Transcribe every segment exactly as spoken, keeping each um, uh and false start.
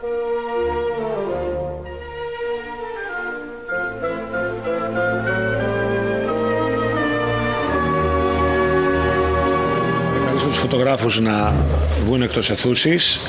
Καλέσω τους φωτογράφους να βγουν εκτός αιθούσης.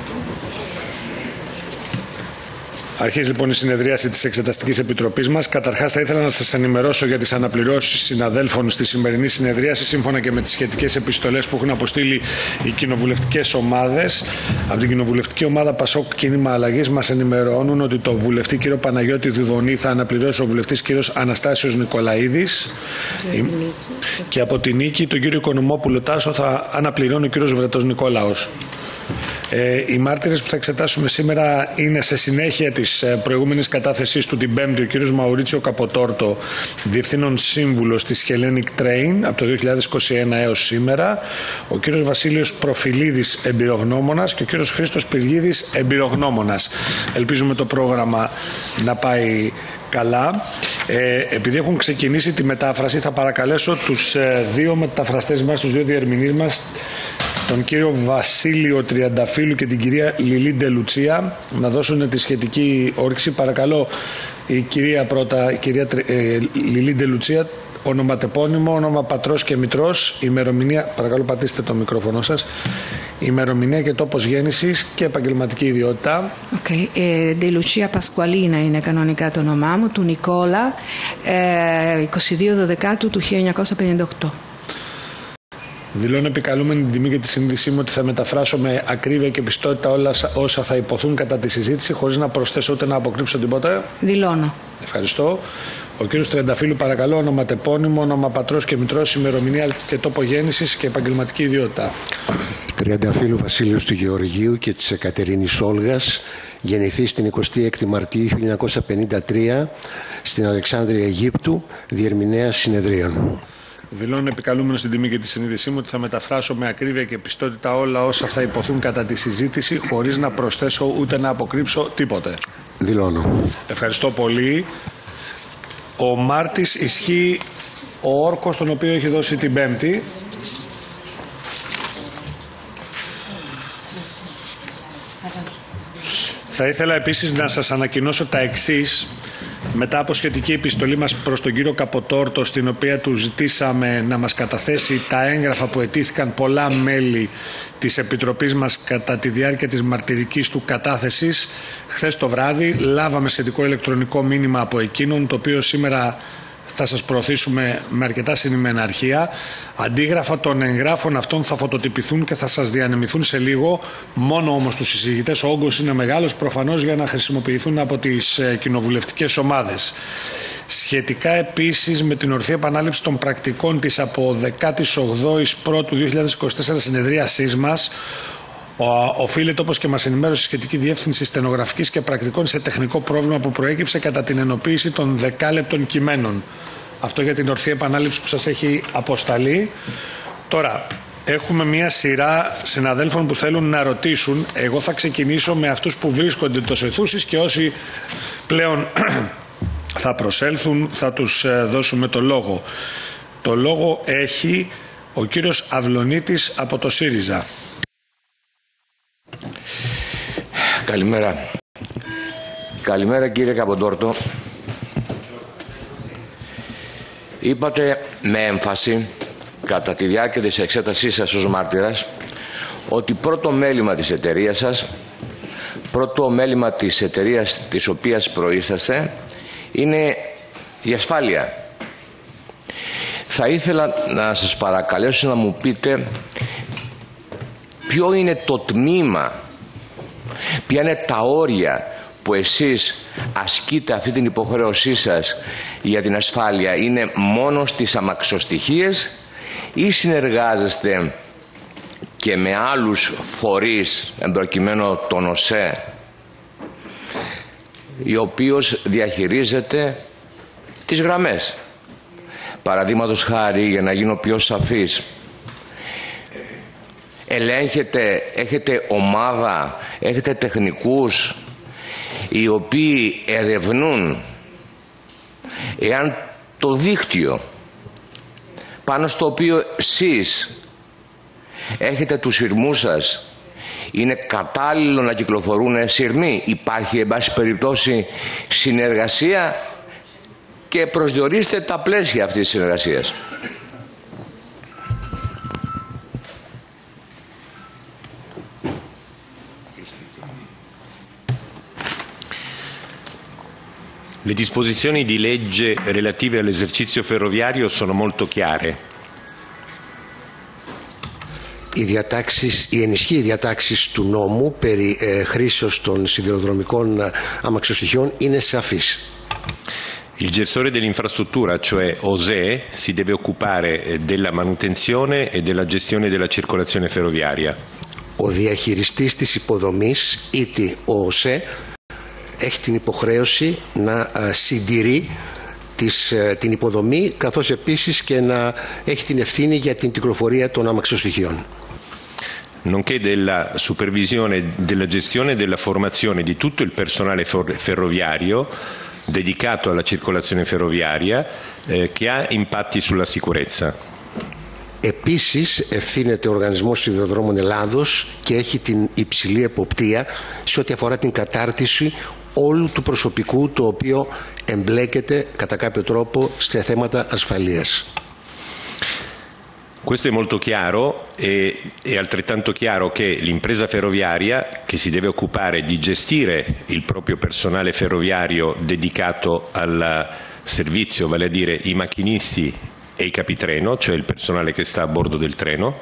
Αρχίζει λοιπόν η συνεδρίαση της Εξεταστικής Επιτροπής μας. Καταρχάς θα ήθελα να σας ενημερώσω για τις αναπληρώσεις συναδέλφων στη σημερινή συνεδρίαση, σύμφωνα και με τις σχετικές επιστολές που έχουν αποστείλει οι κοινοβουλευτικές ομάδες. Από την κοινοβουλευτική ομάδα Πασόκ Κίνημα Αλλαγής μας ενημερώνουν ότι το βουλευτή κύριο Παναγιώτη Δουδονή θα αναπληρώσει ο βουλευτής κύριος Αναστάσιος Νικολαίδης. Η... Και από την Νίκη τον κύριο Οικονομόπουλο Τάσο θα αναπληρώνει ο κύριος Βρετός Νικόλαος. Ε, οι μάρτυρες που θα εξετάσουμε σήμερα είναι σε συνέχεια της ε, προηγούμενης κατάθεσής του την Πέμπτη ο κύριος Μαουρίτσιο Καποτόρτο, διευθύνων σύμβουλος της Hellenic Train από το δύο χιλιάδες είκοσι ένα έως σήμερα, ο κύριος Βασίλειος Προφιλίδης, εμπειρογνώμονας, και ο κύριος Χρήστος Πυργίδης, εμπειρογνώμονας. Ελπίζουμε το πρόγραμμα να πάει καλά. Ε, επειδή έχουν ξεκινήσει τη μετάφραση, θα παρακαλέσω τους ε, δύο μεταφραστές μας, τους δύο διερμηνείς μας, τον κύριο Βασίλειο Τριανταφύλου και την κυρία Λιλή Ντελουτσία, να δώσουν τη σχετική όρεξη. Παρακαλώ, η κυρία πρώτα, η κυρία ε, Λιλή Ντελουτσία, ονοματεπώνυμο, όνομα πατρός και μητρός, ημερομηνία, παρακαλώ πατήστε το μικρόφωνο σας, ημερομηνία και τόπος γέννησης και επαγγελματική ιδιότητα. Ok, ε, Ντελουτσία Πασκουαλίνα είναι κανονικά το όνομά μου, του Νικόλα, ε, είκοσι δύο Δεκάτου του χίλια εννιακόσια πενήντα οκτώ. Δηλώνω επικαλούμενη την τιμή και τη συνείδησή μου ότι θα μεταφράσω με ακρίβεια και πιστότητα όλα όσα θα υποθούν κατά τη συζήτηση, χωρίς να προσθέσω ούτε να αποκρύψω τίποτα. Δηλώνω. Ευχαριστώ. Ο κύριος Τριανταφύλου, παρακαλώ, ονοματεπώνυμο, όνομα πατρός και μητρός, ημερομηνία και τόπο γέννησης και επαγγελματική ιδιότητα. Τριανταφύλου Βασίλειος του Γεωργίου και της Εκατερίνης Όλγας, γεννηθής την εικοστή έκτη Μαρτίου χίλια εννιακόσια πενήντα τρία στην Αλεξάνδρεια, Αιγύπτου, διερμηνέας συνεδρίων. Δηλώνω επικαλούμενο στην τιμή και τη συνείδησή μου ότι θα μεταφράσω με ακρίβεια και πιστότητα όλα όσα θα υποθούν κατά τη συζήτηση, χωρίς να προσθέσω ούτε να αποκρύψω τίποτε. Δηλώνω. Ευχαριστώ πολύ. Ο Μάρτης ισχύει ο όρκος τον οποίο έχει δώσει την Πέμπτη. Θα ήθελα επίσης να σας ανακοινώσω τα εξής. Μετά από σχετική επιστολή μας προς τον κύριο Καποτόρτο, στην οποία του ζητήσαμε να μας καταθέσει τα έγγραφα που αιτήθηκαν πολλά μέλη της Επιτροπής μας κατά τη διάρκεια της μαρτυρικής του κατάθεσης, χθες το βράδυ λάβαμε σχετικό ηλεκτρονικό μήνυμα από εκείνον, το οποίο σήμερα θα σας προωθήσουμε με αρκετά συνημμένα αρχεία. Αντίγραφα των εγγράφων αυτών θα φωτοτυπηθούν και θα σας διανεμηθούν σε λίγο, μόνο όμως τους εισηγητές. Ο όγκος είναι μεγάλος προφανώς για να χρησιμοποιηθούν από τις ε, κοινοβουλευτικές ομάδες. Σχετικά επίσης με την ορθή επανάληψη των πρακτικών της από δεκάτη όγδοη Πρώτου δύο χιλιάδες είκοσι τέσσερα συνεδρίασής μας, οφείλεται, όπως και μας ενημέρωσε η σχετική διεύθυνση στενογραφικής και πρακτικών, σε τεχνικό πρόβλημα που προέκυψε κατά την ενοποίηση των δεκάλεπτων κειμένων. Αυτό για την ορθή επανάληψη που σας έχει αποσταλεί. Τώρα, έχουμε μια σειρά συναδέλφων που θέλουν να ρωτήσουν. Εγώ θα ξεκινήσω με αυτούς που βρίσκονται εντός αιθούσης και όσοι πλέον θα προσέλθουν θα τους δώσουμε το λόγο. Το λόγο έχει ο κύριος Αυλονίτης από το ΣΥΡΙΖΑ. Καλημέρα. Καλημέρα κύριε Καποτόρτο. Είπατε με έμφαση κατά τη διάρκεια της εξέτασής σας ως μάρτυρας ότι πρώτο μέλημα της εταιρείας σας, πρώτο μέλημα της εταιρείας της οποίας προείσταστε, είναι η ασφάλεια. Θα ήθελα να σας παρακαλέσω να μου πείτε ποιο είναι το τμήμα, ποια είναι τα όρια που εσείς ασκείτε αυτή την υποχρέωσή σας για την ασφάλεια. Είναι μόνο στις αμαξοστοιχίες ή συνεργάζεστε και με άλλους φορείς, εμπροκειμένου τον ΟΣΕ, ο οποίος διαχειρίζεται τις γραμμές? Παραδείγματος χάρη, για να γίνω πιο σαφής, ελέγχετε, έχετε ομάδα, έχετε τεχνικούς οι οποίοι ερευνούν εάν το δίκτυο πάνω στο οποίο εσείς έχετε τους σειρμούς σας είναι κατάλληλο να κυκλοφορούν σειρμοί? Υπάρχει εν πάση περιπτώσει συνεργασία? Και προσδιορίστε τα πλαίσια αυτής της συνεργασίας. Le disposizioni di legge relative all'esercizio ferroviario sono molto chiare. Οι, διατάξεις, οι ενισχύει διατάξεις του νόμου περί ε, χρήσεως των σιδηροδρομικών αμαξοστοιχειών είναι σαφείς. Il gestore dell'infrastruttura, cioè O S E, si deve occupare della manutenzione e della gestione della circolazione ferroviaria. Ο διαχειριστής της υποδομής, ήτι ο Ο S E, έχει την υποχρέωση να συντηρεί της, την υποδομή, καθώς επίσης και να έχει την ευθύνη για την κυκλοφορία των αμαξοστοιχειών. Nonché della supervisione, della gestione e della formazione di tutto il personale ferroviario dedicato alla circolazione ferroviaria eh, che ha impatti sulla sicurezza. Επίσης ευθύνεται ο Οργανισμός Σιδηροδρόμων Ελλάδος και έχει την υψηλή εποπτεία σε ό,τι αφορά την κατάρτιση όλου του προσωπικού το οποίο εμπλέκεται κατά κάποιο τρόπο σε θέματα ασφαλείας. Questo è molto chiaro e è altrettanto chiaro che l'impresa ferroviaria, che si deve occupare di gestire il proprio personale ferroviario dedicato al servizio, vale a dire i macchinisti e i capitreno, cioè il personale che sta a bordo del treno.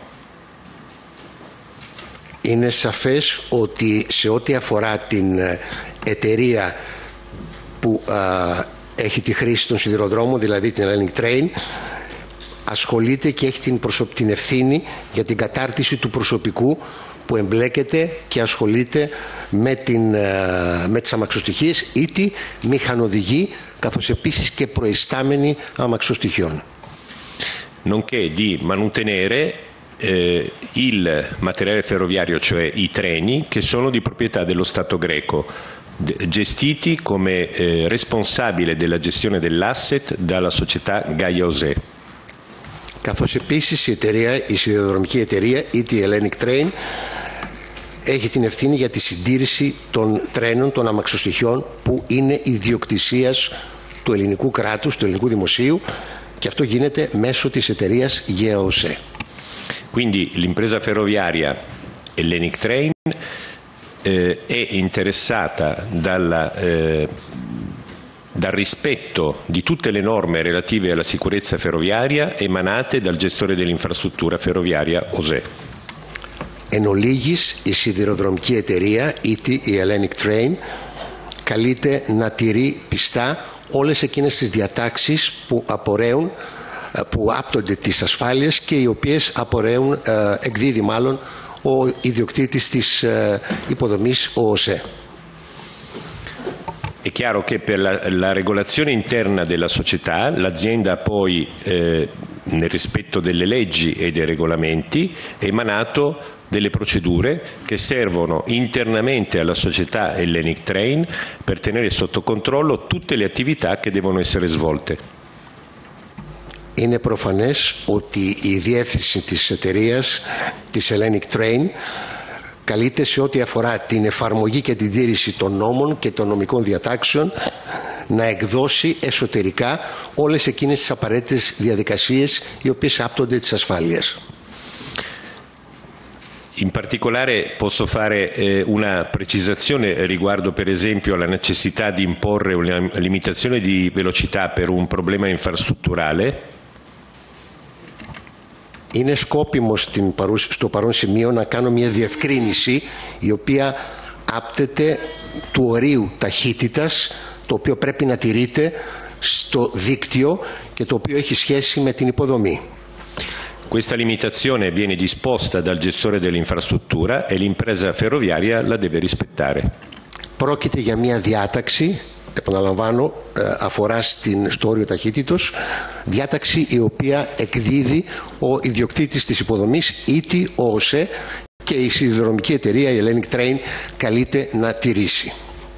Είναι σαφές ότι σε ό,τι αφορά την εταιρεία που α, έχει τη χρήση των σιδηροδρόμων, δηλαδή την Hellenic Train, ασχολείται και έχει την, προσωπ... την ευθύνη για την κατάρτιση του προσωπικού που εμπλέκεται και ασχολείται με, την, με τις αμαξοστοιχίες ή τη μηχανοδηγεί, καθώς επίσης και προϊστάμενοι αμαξοστοιχειών. Nonché di mantenere eh, il materiale ferroviario, cioè i treni, che sono di proprietà dello Stato greco, gestiti come eh, responsabile della gestione dell'asset dalla società Gaia O S E. Καθώς επίσης η εταιρεία, η σιδηροδρομική εταιρεία ή τη Hellenic Train έχει την ευθύνη για τη συντήρηση των τρένων, των αμαξοστοιχειών που είναι ιδιοκτησίας του ελληνικού κράτους, του ελληνικού δημοσίου, και αυτό γίνεται μέσω της εταιρείας Gaia O S E. Quindi l'impresa ferroviaria Hellenic Train eh, è interessata dalla eh, dal rispetto di tutte le norme relative alla sicurezza ferroviaria emanate dal gestore dell'infrastruttura ferroviaria O S E. Εν ολίγης, η σιδηροδρομική εταιρεία ή η Hellenic Train καλείται να τηρεί πιστά όλες εκείνες τις διατάξεις που απορρέουν, που άπτονται της ασφάλειας και οι οποίες απορρέουν, εκδίδει μάλλον ο ιδιοκτήτης της υποδομής ο O S E. È chiaro che per la, la regolazione interna della società l'azienda ha poi, eh, nel rispetto delle leggi e dei regolamenti, emanato delle procedure che servono internamente alla società Hellenic Train per tenere sotto controllo tutte le attività che devono essere svolte. Είναι προφανές ότι η διεύθυνση της εταιρείας, της Hellenic Train, καλείται σε ό,τι αφορά την εφαρμογή και την τήρηση των νόμων και των νομικών διατάξεων να εκδώσει εσωτερικά όλες εκείνες τις απαραίτητες διαδικασίες οι οποίες άπτονται της ασφάλειας. In particolare posso fare eh, una precisazione riguardo per esempio alla necessità di imporre una limitazione di velocità per un problema infrastrutturale. Είναι σκόπιμο στην παρούς, στο παρόν σημείο να κάνω μια διευκρίνηση η οποία άπτεται του ορίου ταχύτητας το οποίο πρέπει να τηρείται στο δίκτυο και το οποίο έχει σχέση με την υποδομή. Questa limitazione viene disposta dal gestore dell'infrastruttura e l'impresa ferroviaria la deve rispettare. Πρόκειται για μια διάταξη, επαναλαμβάνω, αφορά στην, στο όριο ταχύτητος, διάταξη η οποία εκδίδει ο ιδιοκτήτης της υποδομής ήτι ο O S E και η σιδηροδρομική εταιρεία η Hellenic Train καλείται να τηρήσει.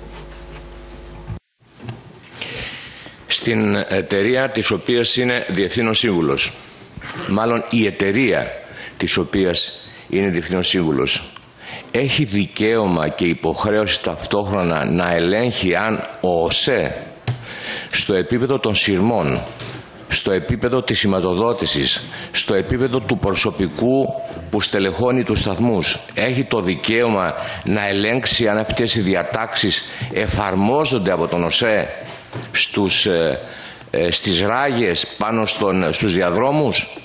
Στην εταιρεία της οποίας είναι διευθύνων σύμβουλος, μάλλον η εταιρεία της οποίας είναι διευθύνων σύμβουλος, έχει δικαίωμα και υποχρέωση ταυτόχρονα να ελέγχει αν ο ΟΣΕ στο επίπεδο των σειρμών, στο επίπεδο της σηματοδότησης, στο επίπεδο του προσωπικού που στελεχώνει τους σταθμούς, έχει το δικαίωμα να ελέγξει αν αυτές οι διατάξεις εφαρμόζονται από τον ΟΣΕ στους, ε, ε, στις ράγες πάνω στον, στους διαδρόμους.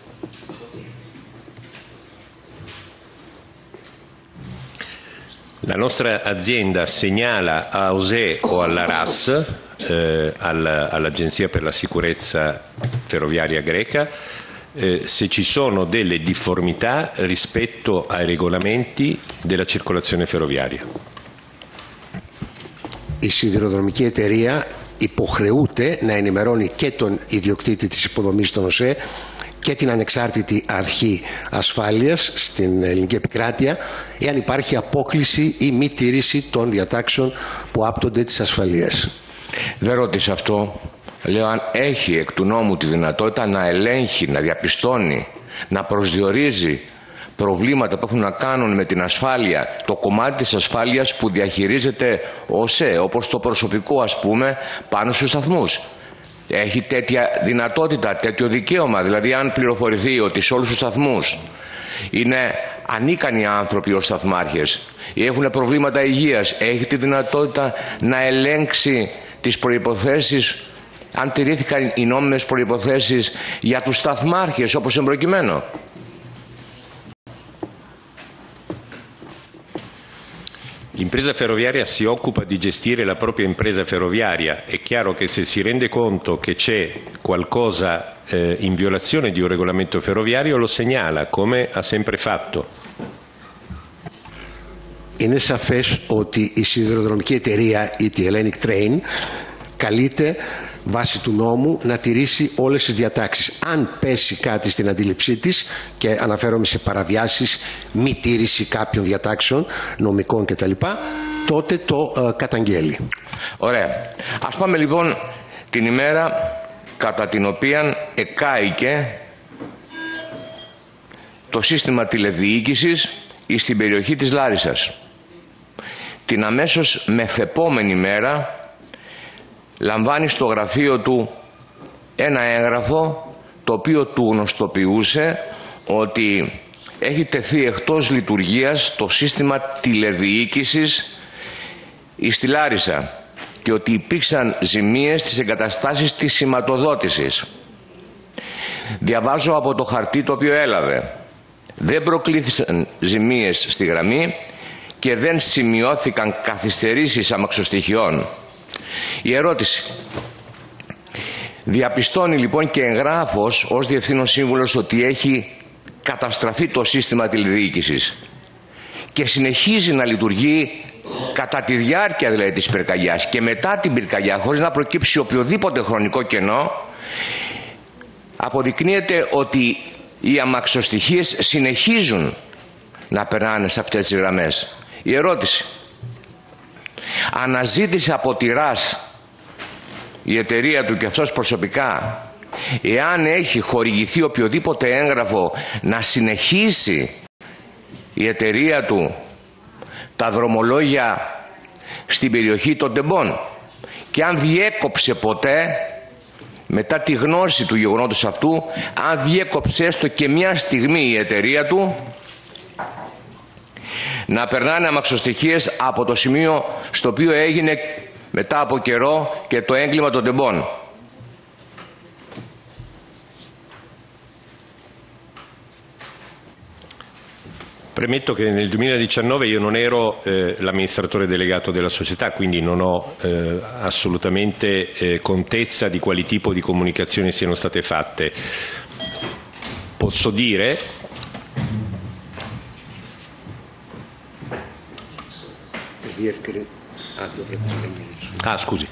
La nostra azienda segnala a O S E o alla R A S, eh, alla, all'Agenzia per la sicurezza ferroviaria greca, eh, se ci sono delle difformità rispetto ai regolamenti della circolazione ferroviaria. Η σιδηροδρομική εταιρεία υποχρεούται να ενημερώνει και τον ιδιοκτήτη της υποδομής των ΟΣΕ και την ανεξάρτητη αρχή ασφάλειας στην ελληνική επικράτεια εάν υπάρχει απόκλιση ή μη τήρηση των διατάξεων που άπτονται της ασφαλείας. Δεν ρώτησα αυτό. Λέω αν έχει εκ του νόμου τη δυνατότητα να ελέγχει, να διαπιστώνει, να προσδιορίζει προβλήματα που έχουν να κάνουν με την ασφάλεια, το κομμάτι της ασφάλειας που διαχειρίζεται ο ΟΣΕ, όπως το προσωπικό ας πούμε πάνω στους σταθμούς. Έχει τέτοια δυνατότητα, τέτοιο δικαίωμα. Δηλαδή αν πληροφορηθεί ότι σε όλους τους σταθμούς είναι ανίκανοι άνθρωποι ως σταθμάρχες ή έχουν προβλήματα υγείας, έχει τη δυνατότητα να ελέγξει τις προϋποθέσεις, αν τηρήθηκαν οι νόμιμες προϋποθέσεις για τους σταθμάρχες όπως εμπροκειμένο. L'impresa ferroviaria si occupa di gestire la propria impresa ferroviaria. È chiaro che se si rende conto che c'è qualcosa eh, in violazione di un regolamento ferroviario lo segnala, come ha sempre fatto. Είναι σαφές ότι η σιδηροδρομική εταιρεία η Hellenic Train καλείται βάσει του νόμου να τηρήσει όλες τις διατάξεις. Αν πέσει κάτι στην αντίληψή της, και αναφέρομαι σε παραβιάσεις, μη τήρηση κάποιων διατάξεων νομικών κτλ., τότε το ε, καταγγέλει. Ωραία. Ας πάμε λοιπόν την ημέρα κατά την οποία εκάηκε το σύστημα τηλεδιοίκησης στην περιοχή της Λάρισσας. Την αμέσως μεθεπόμενη μέρα λαμβάνει στο γραφείο του ένα έγγραφο το οποίο του γνωστοποιούσε ότι έχει τεθεί εκτός λειτουργίας το σύστημα τηλεδιοίκησης στη Λάρισα και ότι υπήρξαν ζημίες στις εγκαταστάσεις της σηματοδότησης. Διαβάζω από το χαρτί το οποίο έλαβε. Δεν προκλήθησαν ζημίες στη γραμμή και δεν σημειώθηκαν καθυστερήσεις αμαξοστοιχειών. Η ερώτηση. Διαπιστώνει λοιπόν και εγγράφος ως Διευθύνων Σύμβουλος ότι έχει καταστραφεί το σύστημα τηλεδιοίκησης και συνεχίζει να λειτουργεί κατά τη διάρκεια δηλαδή της πυρκαγιάς και μετά την πυρκαγιά χωρίς να προκύψει οποιοδήποτε χρονικό κενό. Αποδεικνύεται ότι οι αμαξοστοιχίες συνεχίζουν να περνάνε σε αυτές τις γραμμές. Η ερώτηση. Αναζήτησε από τη ΡΑΣ η εταιρεία του και αυτός προσωπικά εάν έχει χορηγηθεί οποιοδήποτε έγγραφο να συνεχίσει η εταιρεία του τα δρομολόγια στην περιοχή των Τεμπών και αν διέκοψε ποτέ μετά τη γνώση του γεγονότος αυτού, αν διέκοψε έστω και μια στιγμή η εταιρεία του να περνάνε αμαξοστοιχίες από το σημείο στο οποίο έγινε μετά από καιρό και το έγκλημα των Τεμπών. Premetto che nel duemiladiciannove io non ero eh, l'amministratore delegato della società, quindi non ho eh, assolutamente eh, contezza di quali tipo di comunicazioni siano state fatte. Posso dire Ah, scusi.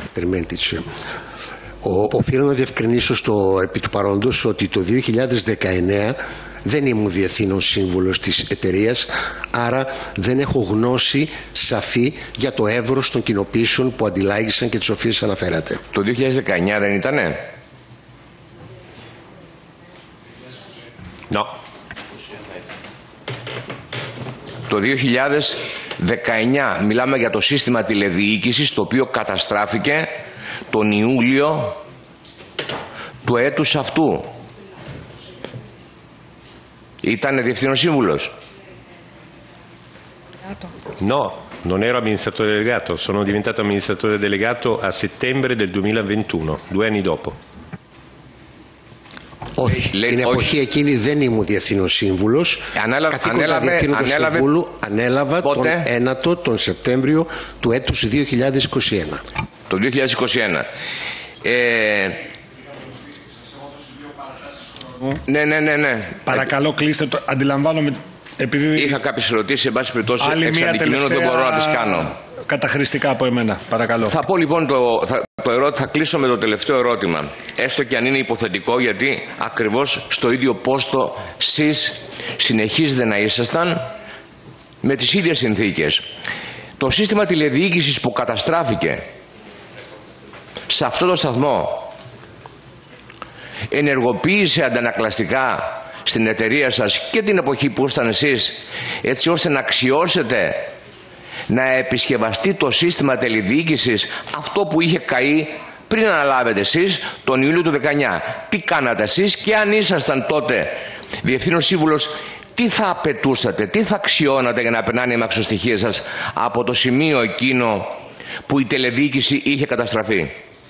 Ο, οφείλω να διευκρινίσω στο επί του παρόντος ότι το δύο χιλιάδες δεκαεννέα δεν ήμουν διευθύνων σύμβουλος της εταιρείας, άρα δεν έχω γνώση σαφή για το εύρος των κοινοποίησεων που αντιλάγησαν και τις οποίες αναφέρατε. Το δύο χιλιάδες δεκαεννέα δεν ήτανε? No. το δύο χιλιάδες δεκαεννιά. Μιλάμε για το σύστημα τηλεδιοίκησης, το οποίο καταστράφηκε τον Ιούλιο του έτους αυτού. Ήτανε διευθύνων σύμβουλος. No, non ero amministratore delegato, sono diventato amministratore delegato a settembre del duemilaventuno, due anni dopo. Όχι, την εποχή εκείνη δεν ήμουν διευθύνων σύμβουλος. Καθήκοντα διευθύνοντος συμβούλου ανέλαβα τον ένατο τον Σεπτέμβριο του έτους δύο χιλιάδες είκοσι ένα. Το δύο χιλιάδες είκοσι ένα. Ε... Ναι, ναι, ναι, ναι. Παρακαλώ, κλείστε το. Αντιλαμβάνομαι. Επειδή είχα κάποιες ερωτήσεις, εν πάση περιπτώσει, εξ αντικειμένου δεν μπορώ να τις κάνω. Καταχρηστικά από εμένα, παρακαλώ. Θα πω λοιπόν το, θα, το ερώτημα, θα κλείσω με το τελευταίο ερώτημα. Έστω και αν είναι υποθετικό, γιατί ακριβώς στο ίδιο πόστο εσείς συνεχίζετε να ήσασταν με τις ίδιες συνθήκες. Το σύστημα τηλεδιοίκησης που καταστράφηκε σε αυτό το σταθμό ενεργοποίησε αντανακλαστικά στην εταιρεία σας και την εποχή που ήσταν εσείς, έτσι ώστε να αξιώσετε να επισκευαστεί το σύστημα τηλεδιοίκησης αυτό που είχε καεί πριν αναλάβετε εσείς τον Ιούλιο του δεκαεννιά. Τι κάνατε εσείς και αν ήσασταν τότε διευθύνων σύμβουλος, τι θα απαιτούσατε, τι θα αξιώνατε για να περνάνε οι μαξοστοιχείες σας από το σημείο εκείνο που η τηλεδιοίκηση είχε καταστραφεί?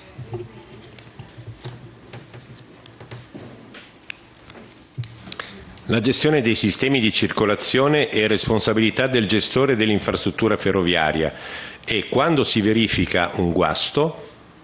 La gestione dei sistemi di circolazione è responsabilità del gestore dell'infrastruttura ferroviaria e quando si verifica un guasto.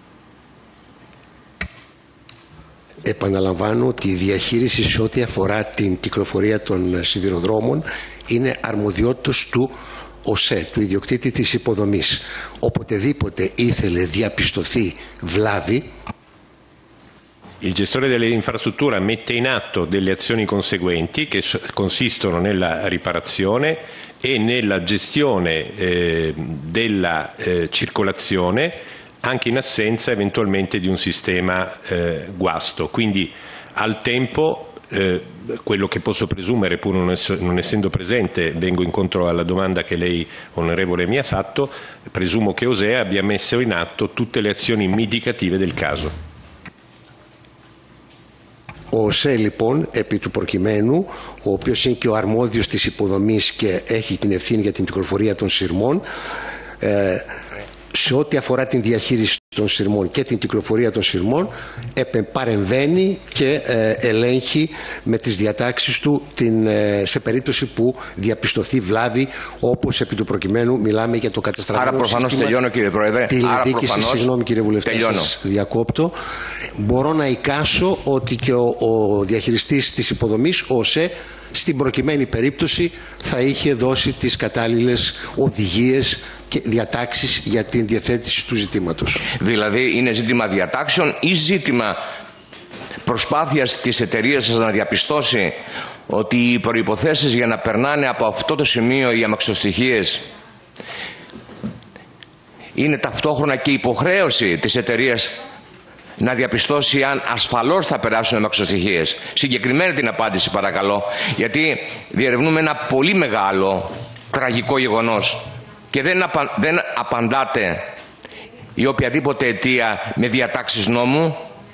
Επαναλαμβάνω ότι η διαχείριση σε ό,τι αφορά την κυκλοφορία των σιδηροδρόμων είναι αρμοδιότητας του ΟΣΕ, του ιδιοκτήτη της υποδομής. Οποτεδήποτε ήθελε διαπιστωθεί βλάβη, il gestore dell'infrastruttura mette in atto delle azioni conseguenti che consistono nella riparazione e nella gestione eh, della eh, circolazione anche in assenza eventualmente di un sistema eh, guasto. Quindi al tempo eh, quello che posso presumere, pur non, ess- non essendo presente, vengo incontro alla domanda che lei, onorevole, mi ha fatto, presumo che OSE abbia messo in atto tutte le azioni mitigative del caso. Ο ΟΣΕ λοιπόν, επί του προκειμένου, ο οποίος είναι και ο αρμόδιος της υποδομής και έχει την ευθύνη για την κυκλοφορία των σειρμών, ε, σε ό,τι αφορά την διαχείριση των σειρμών και την κυκλοφορία των σειρμών, παρεμβαίνει και ε, ελέγχει με τις διατάξεις του την, ε, σε περίπτωση που διαπιστωθεί βλάβη, όπως επί του προκειμένου μιλάμε για το καταστραμμένο σύστημα. Άρα προφανώς τελειώνω, κύριε Πρόεδρε. Τηλεδιοίκηση, συγγνώμη κύριε Βουλευτή, σας διακόπτω. Μπορώ να εικάσω ότι και ο, ο διαχειριστής της υποδομής, ο ΟΣΕ, στην προκειμένη περίπτωση θα είχε δώσει τις κατάλληλες οδηγίες και διατάξεις για την διαθέτηση του ζητήματος. Δηλαδή είναι ζήτημα διατάξεων ή ζήτημα προσπάθειας της εταιρείας σας να διαπιστώσει ότι οι προϋποθέσεις για να περνάνε από αυτό το σημείο οι αμαξοστοιχείες είναι ταυτόχρονα και υποχρέωση της εταιρείας να διαπιστώσει αν ασφαλώς θα περάσουν οι αμαξοστοιχείες? Συγκεκριμένη την απάντηση παρακαλώ, γιατί διερευνούμε ένα πολύ μεγάλο τραγικό γεγονός και δεν, απα... δεν απαντάτε η οποιαδήποτε αιτία με διατάξεις νόμου.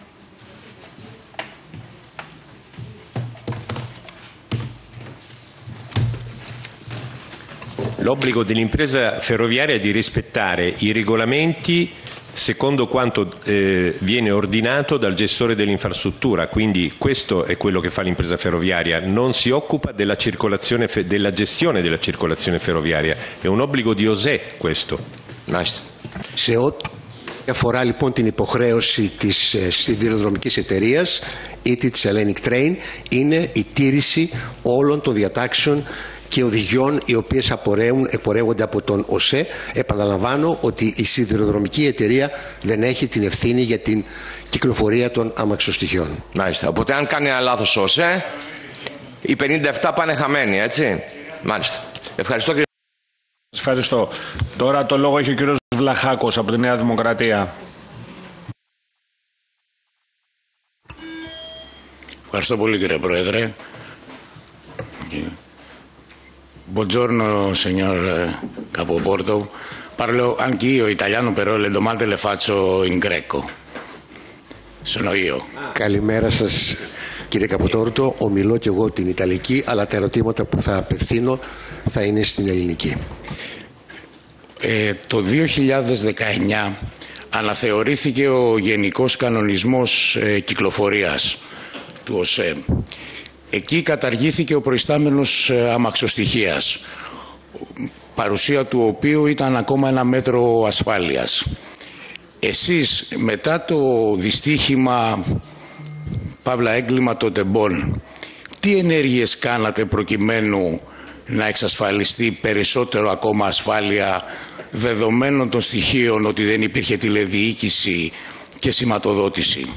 L'obbligo dell'impresa ferroviaria è di rispettare i regolamenti secondo quanto eh, viene ordinato dal gestore dell'infrastruttura, quindi questo è quello che fa l'impresa ferroviaria, non si occupa della circolazione fe- della gestione della circolazione ferroviaria, è un obbligo di OSE questo. Nice. Σε ό,τι αφορά λοιπόν την υποχρέωση της ε, σιδηροδρομικής εταιρείας είτε της Hellenic Train, είναι η τήρηση όλων των διατάξεων και οδηγιών οι οποίες απορρέουν, εκπορεύονται από τον ΟΣΕ. Επαναλαμβάνω ότι η σιδηροδρομική εταιρεία δεν έχει την ευθύνη για την κυκλοφορία των αμαξοστοιχειών. Μάλιστα. Οπότε αν κάνει ένα λάθος ο ΟΣΕ, οι πενήντα επτά πάνε χαμένοι, έτσι. Μάλιστα. Ευχαριστώ κύριε. Ευχαριστώ. Τώρα το λόγο έχει ο κύριος Βλαχάκος από τη Νέα Δημοκρατία. Ευχαριστώ πολύ κύριε Πρόεδρε. Buongiorno signor Capoporto, parlo anch'io italiano, però le domande le faccio in greco. Sono io. Καλημέρα σας κύριε Καποτόρτο, ομιλώ και εγώ την Ιταλική, αλλά τα ερωτήματα που θα απευθύνω θα είναι στην ελληνική. Ε, το δύο χιλιάδες δεκαεννιά αναθεωρήθηκε ο Γενικός Κανονισμός ε, Κυκλοφορίας του ΟΣΕ. Εκεί καταργήθηκε ο προϊστάμενος ε, αμαξοστοιχείας, παρουσία του οποίου ήταν ακόμα ένα μέτρο ασφάλειας. Εσείς μετά το δυστύχημα παύλα έγκλημα των τεμπών, τι ενέργειες κάνατε προκειμένου να εξασφαλιστεί περισσότερο ακόμα ασφάλεια δεδομένων των στοιχείων ότι δεν υπήρχε τηλεδιοίκηση και σηματοδότηση?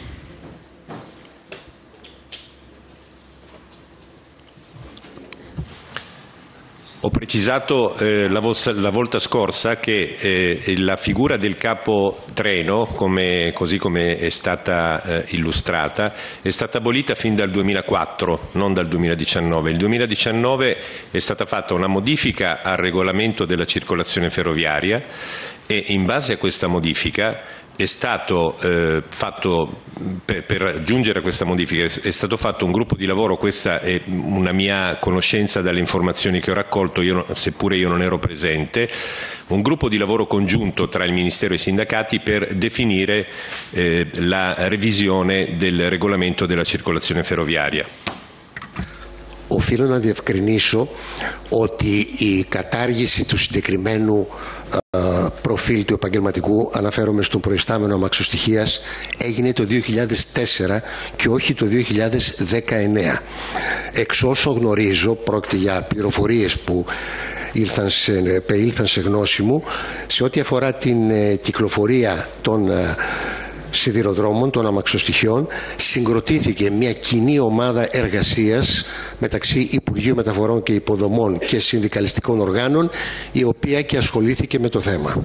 Ho precisato eh, la, la volta scorsa che eh, la figura del capo treno, come, così come è stata eh, illustrata, è stata abolita fin dal duemilaquattro, non dal duemiladiciannove. Nel duemiladiciannove è stata fatta una modifica al regolamento della circolazione ferroviaria e in base a questa modifica è stato eh, fatto, per, per giungere a questa modifica, è stato fatto un gruppo di lavoro, questa è una mia conoscenza dalle informazioni che ho raccolto, io, seppure io non ero presente, un gruppo di lavoro congiunto tra il Ministero e i sindacati per definire eh, la revisione del regolamento della circolazione ferroviaria. Οφείλω να διευκρινίσω ότι η κατάργηση του συγκεκριμένου προφίλ του επαγγελματικού, αναφέρομαι στον προϊστάμενο αμαξοστοιχείας, έγινε το δύο χιλιάδες τέσσερα και όχι το δύο χιλιάδες δεκαεννέα. Εξ όσο γνωρίζω, πρόκειται για πληροφορίες που ήλθαν σε, περιήλθαν σε γνώση μου, σε ό,τι αφορά την ε, κυκλοφορία των ε, σιδηροδρόμων, των αμαξοστοιχειών, συγκροτήθηκε μια κοινή ομάδα εργασίας μεταξύ Υπουργείου Μεταφορών και Υποδομών και συνδικαλιστικών οργάνων, η οποία και ασχολήθηκε με το θέμα.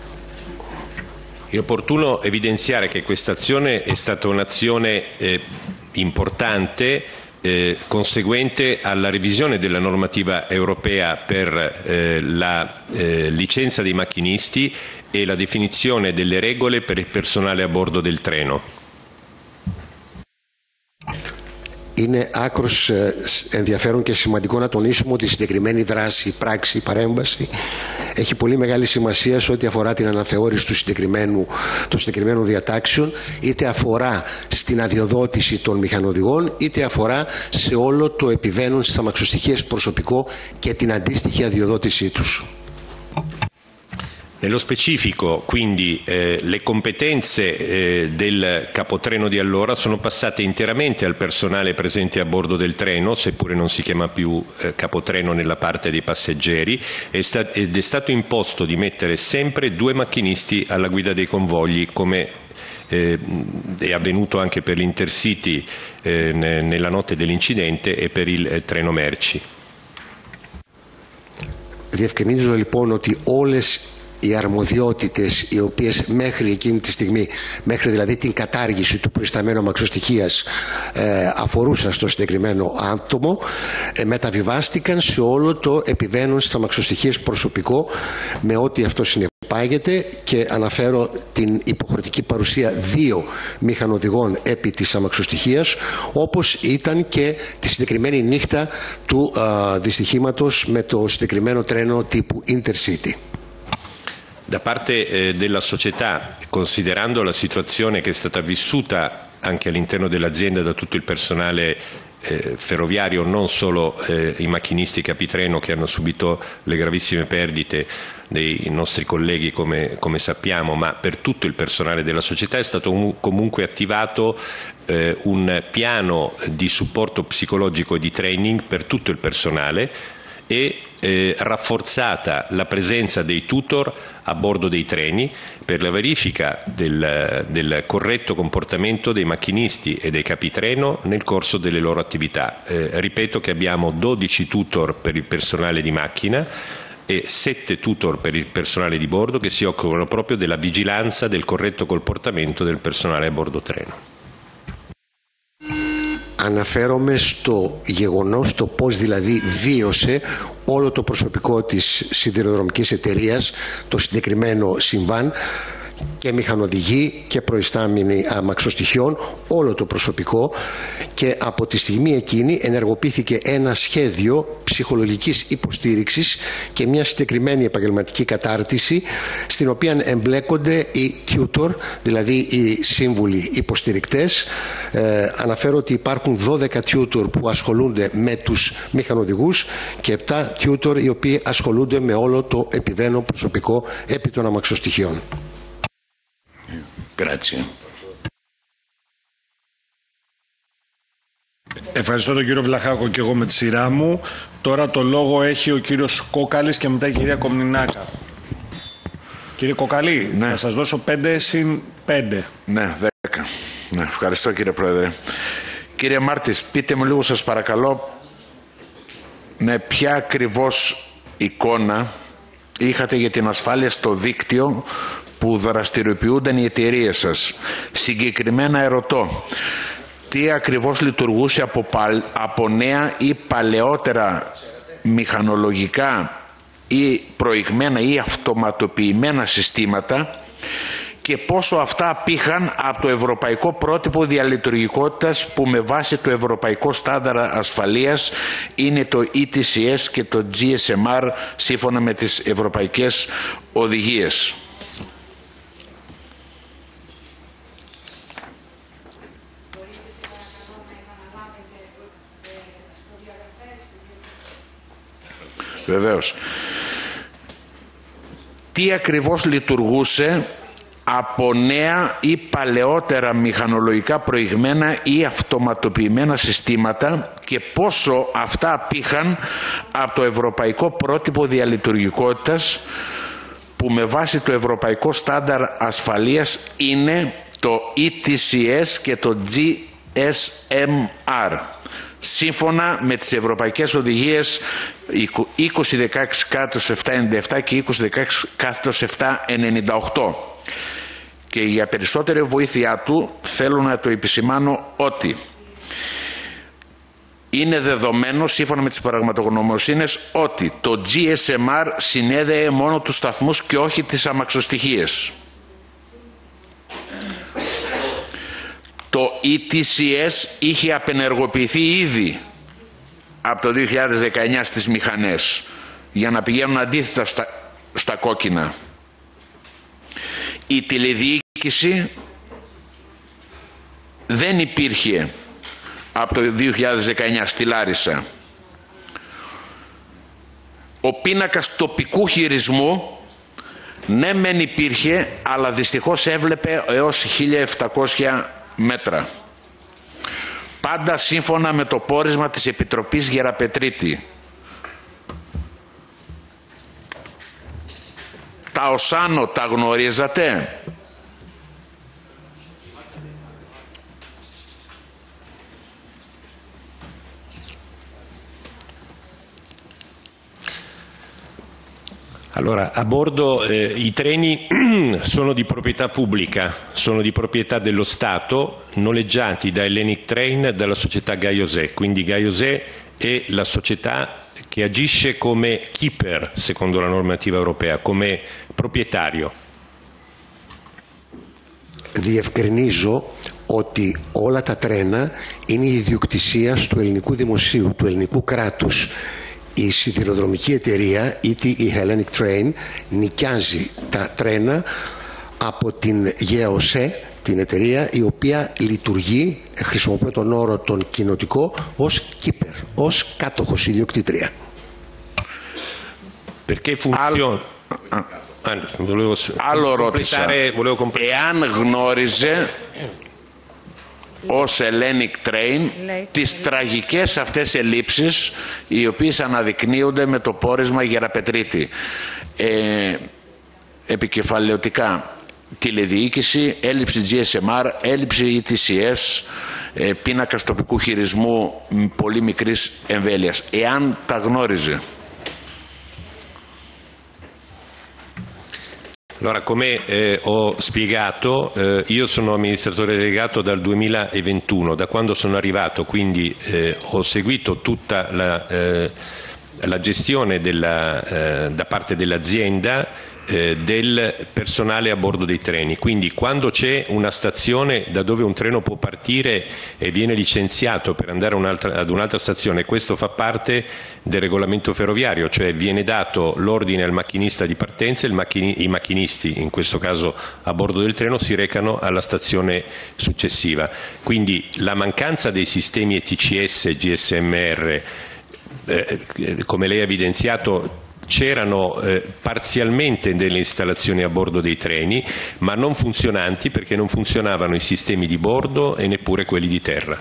È opportuno evidenziare che questa azione è stata un'azione eh, importante, eh, conseguente alla revisione della normativa europea per eh, la eh, licenza dei macchinisti e la definizione delle regole per il personale a bordo del treno. Είναι άκρος ενδιαφέρον και σημαντικό να τονίσουμε ότι η συγκεκριμένη δράση, πράξη, παρέμβαση έχει πολύ μεγάλη σημασία σε ό,τι αφορά την αναθεώρηση του συγκεκριμένου, των συγκεκριμένων διατάξεων, είτε αφορά στην αδειοδότηση των μηχανοδηγών, είτε αφορά σε όλο το επιβαίνον στις αμαξοστοιχείες προσωπικό και την αντίστοιχη αδειοδότησή τους. Nello specifico, quindi, eh, le competenze eh, del capotreno di allora sono passate interamente al personale presente a bordo del treno, seppure non si chiama più eh, capotreno nella parte dei passeggeri, ed è stato imposto di mettere sempre due macchinisti alla guida dei convogli, come eh, è avvenuto anche per l'Intercity eh, nella notte dell'incidente e per il eh, treno merci. Διευκρινίζω λοιπόν ότι όλες οι αρμοδιότητες οι οποίες μέχρι εκείνη τη στιγμή, μέχρι δηλαδή την κατάργηση του προϊσταμένου αμαξοστοιχείας ε, αφορούσαν στο συγκεκριμένο άτομο, ε, μεταβιβάστηκαν σε όλο το επιβαίνον στις αμαξοστοιχείες προσωπικό, με ό,τι αυτό συνεπάγεται, και αναφέρω την υποχρεωτική παρουσία δύο μηχανοδηγών επί της αμαξοστοιχείας, όπως ήταν και τη συγκεκριμένη νύχτα του ε, δυστυχήματος με το συγκεκριμένο τρένο τύπου Intercity. Da parte eh, della società, considerando la situazione che è stata vissuta anche all'interno dell'azienda da tutto il personale eh, ferroviario, non solo eh, i macchinisti capitreno che hanno subito le gravissime perdite dei nostri colleghi come, come sappiamo, ma per tutto il personale della società è stato un, comunque attivato eh, un piano di supporto psicologico e di training per tutto il personale e eh, rafforzata la presenza dei tutor a bordo dei treni per la verifica del, del corretto comportamento dei macchinisti e dei capitreno nel corso delle loro attività. Eh, ripeto che abbiamo dodici tutor per il personale di macchina e sette tutor per il personale di bordo che si occupano proprio della vigilanza del corretto comportamento del personale a bordo treno. αναφέρομαι στο γεγονός, το πώς δηλαδή βίωσε όλο το προσωπικό της σιδηροδρομικής εταιρείας το συγκεκριμένο συμβάν, και μηχανοδηγοί και προϊστάμενοι αμαξοστοιχειών, όλο το προσωπικό, και από τη στιγμή εκείνη ενεργοποιήθηκε ένα σχέδιο ψυχολογικής υποστήριξης και μια συγκεκριμένη επαγγελματική κατάρτιση, στην οποία εμπλέκονται οι tutor, δηλαδή οι σύμβουλοι υποστηρικτές. Ε, αναφέρω ότι υπάρχουν δώδεκα tutor που ασχολούνται με τους μηχανοδηγούς και επτά tutor οι οποίοι ασχολούνται με όλο το επιβαίνον προσωπικό επί των αμαξοστοιχειών. Grazie. Ευχαριστώ τον κύριο Βλαχάκο και εγώ με τη σειρά μου. Τώρα το λόγο έχει ο κύριος Κόκαλης και μετά η κυρία Κομνηνάκα. Κύριε Κοκαλή, ναι. Θα σας δώσω πέντε συν πέντε. Ναι, δέκα. Ναι, ευχαριστώ κύριε Πρόεδρε. Κύριε Μάρτης, πείτε μου λίγο σας παρακαλώ με ποια ακριβώς εικόνα είχατε για την ασφάλεια στο δίκτυο που δραστηριοποιούνταν οι εταιρείες σας. Συγκεκριμένα ερωτώ, τι ακριβώς λειτουργούσε από, παλ, από νέα ή παλαιότερα μηχανολογικά ή προηγμένα ή αυτοματοποιημένα συστήματα και πόσο αυτά απήχαν από το ευρωπαϊκό πρότυπο διαλειτουργικότητας που με βάση το ευρωπαϊκό στάνταρ ασφαλείας είναι το ι τι σι ες και το τζι ες εμ αρ σύμφωνα με τις ευρωπαϊκές οδηγίες. Βεβαίως. Τι ακριβώς λειτουργούσε από νέα ή παλαιότερα μηχανολογικά προηγμένα ή αυτοματοποιημένα συστήματα και πόσο αυτά απήχαν από το ευρωπαϊκό πρότυπο διαλειτουργικότητας που με βάση το ευρωπαϊκό στάνταρ ασφαλείας είναι το ι τι σι ες και το τζι ες εμ αρ. Σύμφωνα με τις ευρωπαϊκές οδηγίες είκοσι δεκαέξι κάθετος επτακόσια ενενήντα επτά και είκοσι δεκαέξι κάθετος επτακόσια ενενήντα οκτώ. Και για περισσότερη βοήθειά του θέλω να το επισημάνω ότι είναι δεδομένο σύμφωνα με τις πραγματογνωμοσύνες ότι το τζι ες εμ αρ συνέδεε μόνο τους σταθμούς και όχι τις αμαξοστοιχίες. Το ι τι σι ες είχε απενεργοποιηθεί ήδη από το δύο χιλιάδες δεκαεννιά στις μηχανές για να πηγαίνουν αντίθετα στα, στα κόκκινα. Η τηλεδιοίκηση δεν υπήρχε από το δύο χιλιάδες δεκαεννιά στη Λάρισα. Ο πίνακας τοπικού χειρισμού ναι μεν υπήρχε, αλλά δυστυχώς έβλεπε έως χίλια επτακόσια μέτρα. Πάντα σύμφωνα με το πόρισμα της Επιτροπής Γεραπετρίτη. Τα οσάνω τα γνωρίζατε? Allora, a bordo eh, i treni sono di proprietà pubblica, sono di proprietà dello Stato, noleggiati da Hellenic Train dalla società Gaiosè, quindi Gaiosè è la società che agisce come keeper, secondo la normativa europea, come proprietario. Διευκρινίζω ότι όλα τα τρένα είναι η ιδιοκτησία του ελληνικού δημοσίου, του ελληνικού κράτους. Η σιδηροδρομική εταιρεία, είτε η Hellenic Train, νοικιάζει τα τρένα από την ΓΕΟΣΕ, την εταιρεία η οποία λειτουργεί, χρησιμοποιώ τον όρο τον κοινοτικό, ως keeper, ως κάτοχος, ιδιοκτήτρια. Perché funziona? Άλλο ρώτησα. Εάν γνώριζε ως Hellenic Train τις τραγικές αυτές ελλείψεις οι οποίες αναδεικνύονται με το πόρισμα Γεραπετρίτη. Ε, επικεφαλαιωτικά τηλεδιοίκηση, έλλειψη τζι ες εμ αρ, έλλειψη ι τι σι ες, ε, πίνακας τοπικού χειρισμού πολύ μικρής εμβέλειας. Εάν τα γνώριζε. Allora, come eh, ho spiegato, eh, io sono amministratore delegato dal duemilaventuno, da quando sono arrivato, quindi eh, ho seguito tutta la, eh, la gestione della, eh, da parte dell'azienda eh, del personale a bordo dei treni. Quindi quando c'è una stazione da dove un treno può partire e viene licenziato per andare un'altra, ad un'altra stazione, questo fa parte del regolamento ferroviario, cioè viene dato l'ordine al macchinista di partenza e il macchini, i macchinisti, in questo caso a bordo del treno, si recano alla stazione successiva. Quindi la mancanza dei sistemi E T C S e G S M R, eh, come lei ha evidenziato, c'erano eh, parzialmente delle installazioni a bordo dei treni, ma non funzionanti, perché non funzionavano i sistemi di bordo e neppure quelli di terra.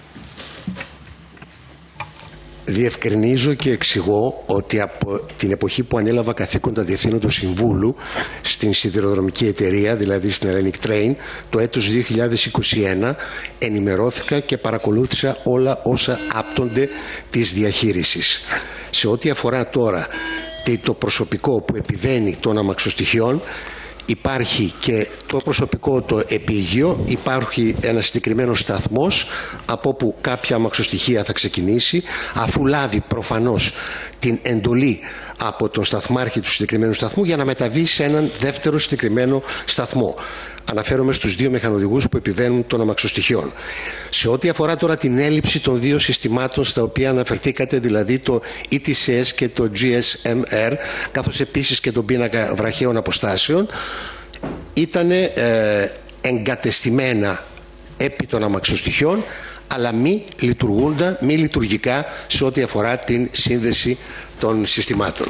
Διευκρινίζω και εξηγώ ότι από την εποχή που ανέλαβα καθήκοντα διευθύνοντος συμβούλου στην σιδηροδρομική εταιρεία, δηλαδή στην Hellenic Train, το έτος δύο χιλιάδες είκοσι ένα, ενημερώθηκα και παρακολούθησα όλα όσα άπτονται της διαχείρισης. Σε ό,τι αφορά τώρα το προσωπικό που επιβαίνει των αμαξοστοιχειών, υπάρχει και το προσωπικό το επίγειο, υπάρχει ένα συγκεκριμένο σταθμός από όπου κάποια αμαξοστοιχεία θα ξεκινήσει, αφού λάβει προφανώς την εντολή από τον σταθμάρχη του συγκεκριμένου σταθμού για να μεταβεί σε έναν δεύτερο συγκεκριμένο σταθμό. Αναφέρομαι στους δύο μηχανοδηγούς που επιβαίνουν των αμαξοστοιχειών. Σε ό,τι αφορά τώρα την έλλειψη των δύο συστημάτων στα οποία αναφερθήκατε, δηλαδή το E T C S και το G S M R, καθώς επίσης και τον πίνακα βραχαίων αποστάσεων, ήταν ε, εγκατεστημένα επί των αμαξοστοιχειών, αλλά μη λειτουργούντα, μη λειτουργικά σε ό,τι αφορά την σύνδεση των συστημάτων.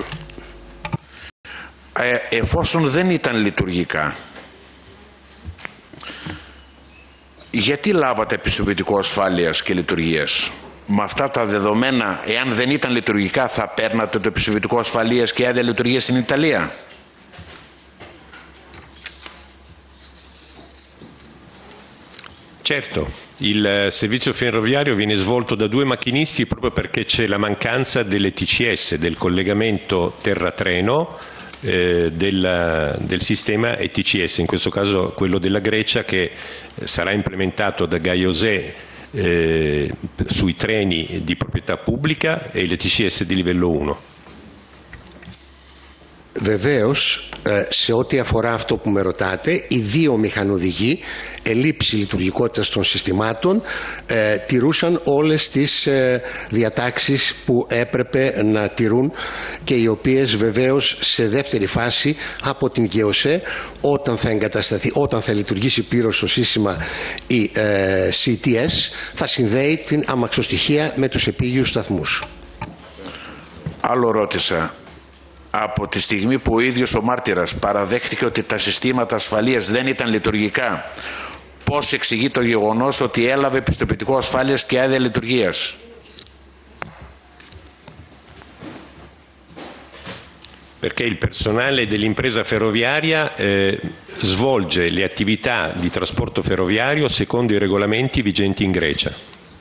Ε, εφόσον δεν ήταν λειτουργικά, γιατί λάβατε επιστοποιητικό ασφάλειας και λειτουργίας? Με αυτά τα δεδομένα, εάν δεν ήταν λειτουργικά, θα παίρνατε το επιστοποιητικό ασφαλείας και άδεια λειτουργίας στην Ιταλία? Certo, il servizio ferroviario viene svolto da due macchinisti proprio perché c'è la mancanza dell'E T C S, del collegamento terra-treno, eh, del, del sistema E T C S, in questo caso quello della Grecia, che sarà implementato da Gaiosè eh, sui treni di proprietà pubblica, e l'E T C S di livello uno. Βεβαίως, σε ό,τι αφορά αυτό που με ρωτάτε, οι δύο μηχανοδηγοί, ελλείψη λειτουργικότητας των συστημάτων, ε, τηρούσαν όλες τις ε, διατάξεις που έπρεπε να τηρούν και οι οποίες βεβαίως σε δεύτερη φάση από την ΓΕΟΣΕ, όταν θα εγκατασταθεί, όταν θα λειτουργήσει πλήρως το σύστημα η ε, σι τι ες, θα συνδέει την αμαξοστοιχεία με τους επίγειους σταθμούς. Άλλο ρώτησα. Από τη στιγμή που ο ίδιος ο μάρτυρας παραδέχτηκε ότι τα συστήματα ασφαλείας δεν ήταν λειτουργικά, πώς εξηγεί το γεγονός ότι έλαβε επιστοποιητικό ασφάλειας και άδεια λειτουργίας? Perché il personale dell'impresa ferroviaria eh, svolge le attività di trasporto ferroviario secondo i regolamenti vigenti in Grecia.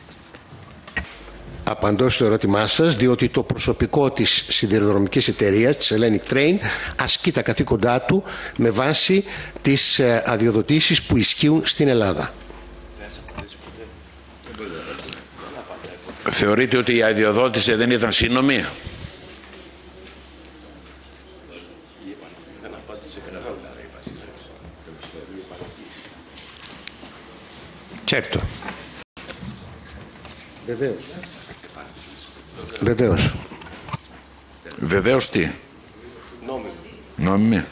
Απαντώ στο ερώτημά σας, διότι το προσωπικό της σιδηροδρομικής εταιρείας, της Hellenic Train, ασκεί τα καθήκοντά του με βάση τις αδειοδοτήσεις που ισχύουν στην Ελλάδα. Θεωρείτε ότι η αδειοδότηση δεν ήταν σύνομη? Certo. Βεβαίως. Βεβαίως. Βεβαίως τι? Νόμιμη.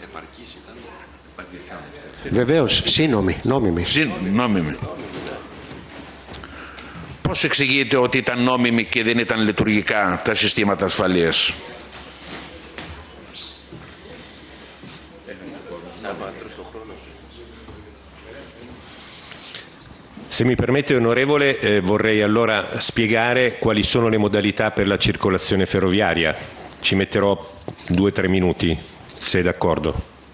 Βεβαίως, σύνομη, νόμιμη. Συ, νόμιμη. Πώς εξηγείτε ότι ήταν νόμιμη και δεν ήταν λειτουργικά τα συστήματα ασφαλείας? Se mi permette, onorevole, eh, vorrei allora spiegare quali sono le modalità per la circolazione ferroviaria. Ci metterò due o tre minuti, se è d'accordo.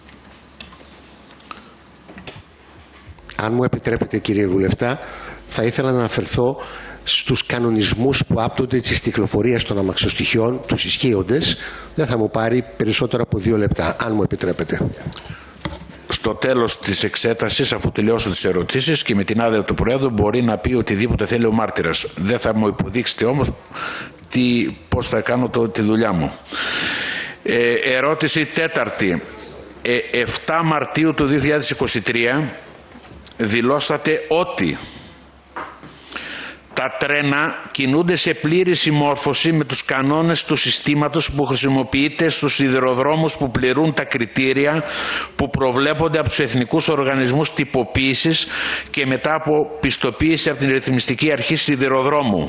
Αν μου επιτρέπετε, κύριε Βουλευτά, θα ήθελα να αναφερθώ στους κανονισμούς που άπτονται της κυκλοφορίας των αμαξοστοιχειών, τους ισχύοντες. Δεν θα μου πάρει περισσότερο από δύο λεπτά, αν μου επιτρέπετε. στο τέλος της εξέτασης, αφού τελειώσω τις ερωτήσεις και με την άδεια του Προέδρου, μπορεί να πει οτιδήποτε θέλει ο μάρτυρας. Δεν θα μου υποδείξετε όμως τι, πώς θα κάνω το, τη δουλειά μου. Ε, ερώτηση τέταρτη. Ε, εφτά Μαρτίου του δύο χιλιάδες είκοσι τρία δηλώσατε ότι τα τρένα κινούνται σε πλήρη συμμόρφωση με τους κανόνες του συστήματος που χρησιμοποιείται στους σιδηροδρόμους που πληρούν τα κριτήρια που προβλέπονται από τους εθνικούς οργανισμούς τυποποίησης και μετά από πιστοποίηση από την ρυθμιστική αρχή σιδηροδρόμου.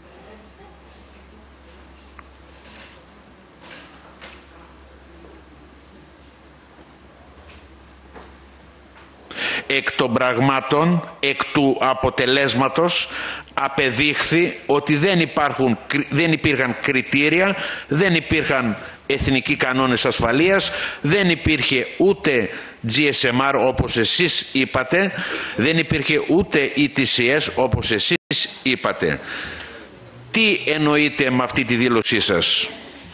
Εκ των πραγμάτων, εκ του αποτελέσματος, απεδείχθη ότι δεν, υπάρχουν, δεν υπήρχαν κριτήρια, δεν υπήρχαν εθνικοί κανόνες ασφαλείας, δεν υπήρχε ούτε τζι ες εμ αρ όπως εσείς είπατε, δεν υπήρχε ούτε ι τι σι ες όπως εσείς είπατε. Τι εννοείτε με αυτή τη δήλωσή σας?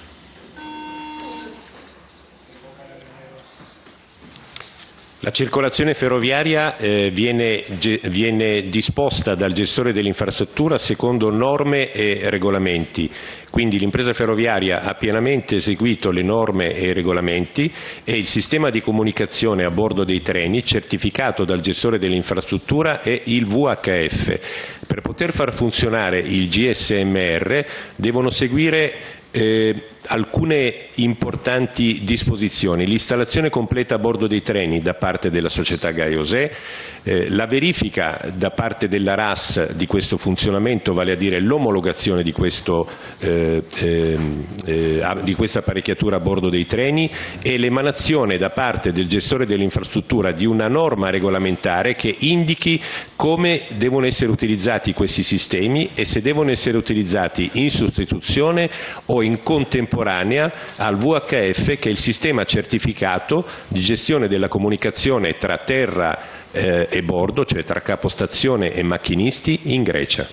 La circolazione ferroviaria eh, viene, viene disposta dal gestore dell'infrastruttura secondo norme e regolamenti, quindi l'impresa ferroviaria ha pienamente eseguito le norme e i regolamenti e il sistema di comunicazione a bordo dei treni certificato dal gestore dell'infrastruttura è il V H F. Per poter far funzionare il G S M R devono seguire Eh, alcune importanti disposizioni: l'installazione completa a bordo dei treni da parte della società Gaiosè, eh, la verifica da parte della R A S di questo funzionamento, vale a dire l'omologazione di, questo, eh, eh, eh, di questa apparecchiatura a bordo dei treni e l'emanazione da parte del gestore dell'infrastruttura di una norma regolamentare che indichi come devono essere utilizzati questi sistemi e se devono essere utilizzati in sostituzione o in contemporanea al V H F, che è il sistema certificato di gestione della comunicazione tra terra eh, e bordo, cioè tra capostazione e macchinisti in Grecia.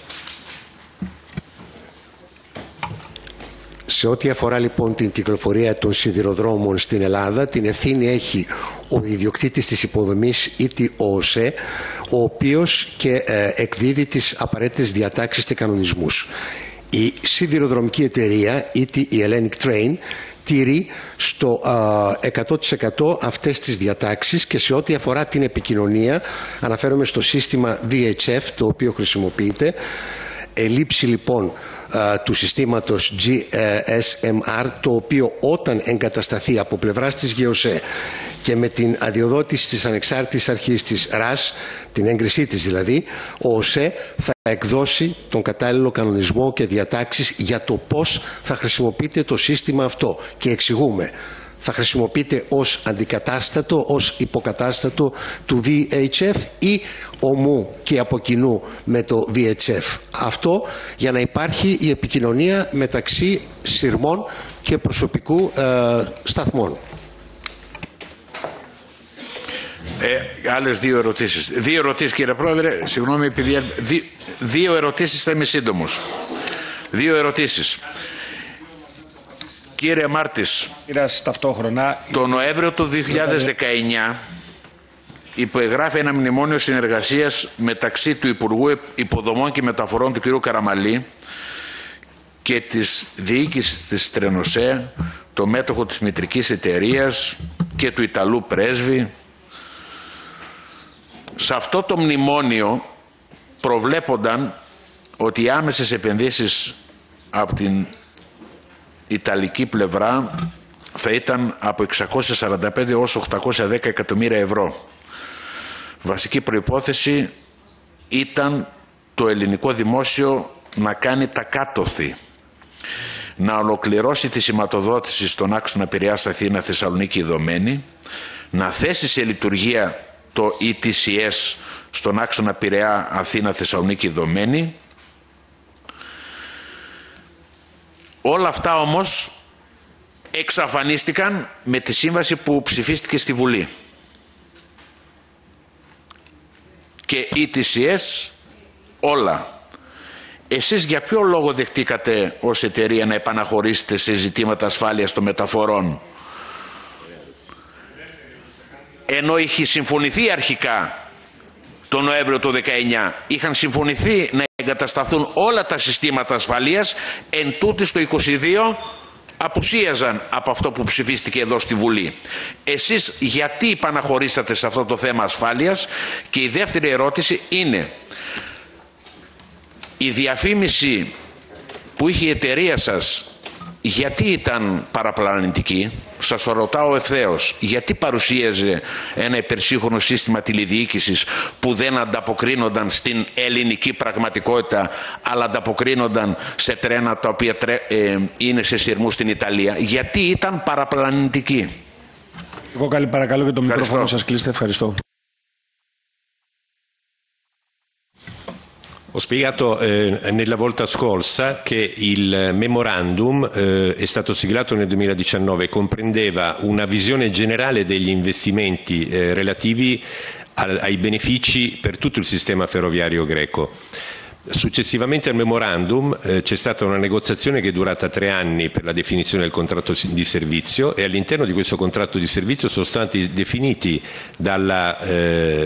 Σε ό,τι αφορά λοιπόν την κυκλοφορία των σιδηροδρόμων στην Ελλάδα, την ευθύνη έχει ο ιδιοκτήτης της υποδομής ή τη ΟΟΣΕ, ο οποίος και ε, εκδίδει τις απαραίτητες διατάξεις και κανονισμούς. Η σιδηροδρομική εταιρεία ή η Hellenic Train τηρεί στο α, εκατό τοις εκατό αυτές τις διατάξεις και σε ό,τι αφορά την επικοινωνία, αναφέρομαι στο σύστημα βι έιτς εφ το οποίο χρησιμοποιείται, ελήψη λοιπόν του συστήματος τζι ες εμ αρ, το οποίο όταν εγκατασταθεί από πλευράς της ΓΕΟΣΕ και με την αδειοδότηση της ανεξάρτητης αρχής της αρ έι ες, την έγκρισή της δηλαδή, ο ΟΣΕ θα εκδώσει τον κατάλληλο κανονισμό και διατάξεις για το πώς θα χρησιμοποιείται το σύστημα αυτό. Και εξηγούμε, θα χρησιμοποιείται ως αντικατάστατο, ως υποκατάστατο του βι έιτς εφ ή ομού και από κοινού με το βι έιτς εφ. Αυτό για να υπάρχει η επικοινωνία μεταξύ σειρμών και προσωπικού ε, σταθμών. Ε, άλλες δύο ερωτήσεις. Δύο ερωτήσεις κύριε Πρόεδρε, συγγνώμη επειδή δύ, δύο ερωτήσεις θα είμαι σύντομος. Δύο ερωτήσεις. Κύριε Μάρτης, ταυτόχρονα, το Νοέμβριο του δύο χιλιάδες δεκαεννιά υπεγράφει ένα μνημόνιο συνεργασίας μεταξύ του Υπουργού Υποδομών και Μεταφορών του κ. Καραμαλή και της διοίκησης της Τρενοσέ, το μέτοχο της μητρικής εταιρείας και του Ιταλού πρέσβη. Σε αυτό το μνημόνιο προβλέπονταν ότι οι άμεσες επενδύσεις από την Ιταλική πλευρά θα ήταν από εξακόσια σαράντα πέντε έως οκτακόσια δέκα εκατομμύρια ευρώ. Βασική προϋπόθεση ήταν το ελληνικό δημόσιο να κάνει τα κάτωθι, να ολοκληρώσει τη σηματοδότηση στον άξονα Πειραιάς Αθήνα Θεσσαλονίκη Ιδωμένη, να θέσει σε λειτουργία το ι τι σι ες στον άξονα Πειραιά Αθήνα Θεσσαλονίκη Ιδωμένη. Όλα αυτά όμως εξαφανίστηκαν με τη σύμβαση που ψηφίστηκε στη Βουλή. Και ι τι σι ες όλα. Εσείς για ποιο λόγο δεχτήκατε ως εταιρεία να επαναχωρήσετε σε ζητήματα ασφάλειας των μεταφορών ενώ είχε συμφωνηθεί αρχικά τον Νοέμβριο του δεκαεννιά, είχαν συμφωνηθεί να εγκατασταθούν όλα τα συστήματα ασφαλείας, εν τούτης στο είκοσι δύο απουσίαζαν από αυτό που ψηφίστηκε εδώ στη Βουλή. Εσείς γιατί υπαναχωρήσατε σε αυτό το θέμα ασφάλειας? Και η δεύτερη ερώτηση είναι, η διαφήμιση που είχε η εταιρεία σας γιατί ήταν παραπλανητική? Σας το ρωτάω ευθέως. Γιατί παρουσίαζε ένα υπερσύγχρονο σύστημα τηλεδιοίκησης που δεν ανταποκρίνονταν στην ελληνική πραγματικότητα, αλλά ανταποκρίνονταν σε τρένα τα οποία τρέ, ε, είναι σε σειρμούς στην Ιταλία? Γιατί ήταν παραπλανητική? Εγώ καλή παρακαλώ και το μικρόφωνο σας κλείστε. Ευχαριστώ. Ho spiegato eh, nella volta scorsa che il memorandum eh, è stato siglato nel duemiladiciannove e comprendeva una visione generale degli investimenti eh, relativi al, ai benefici per tutto il sistema ferroviario greco. Successivamente al memorandum eh, c'è stata una negoziazione che è durata tre anni per la definizione del contratto di servizio, e all'interno di questo contratto di servizio sono stati definiti dalla, eh,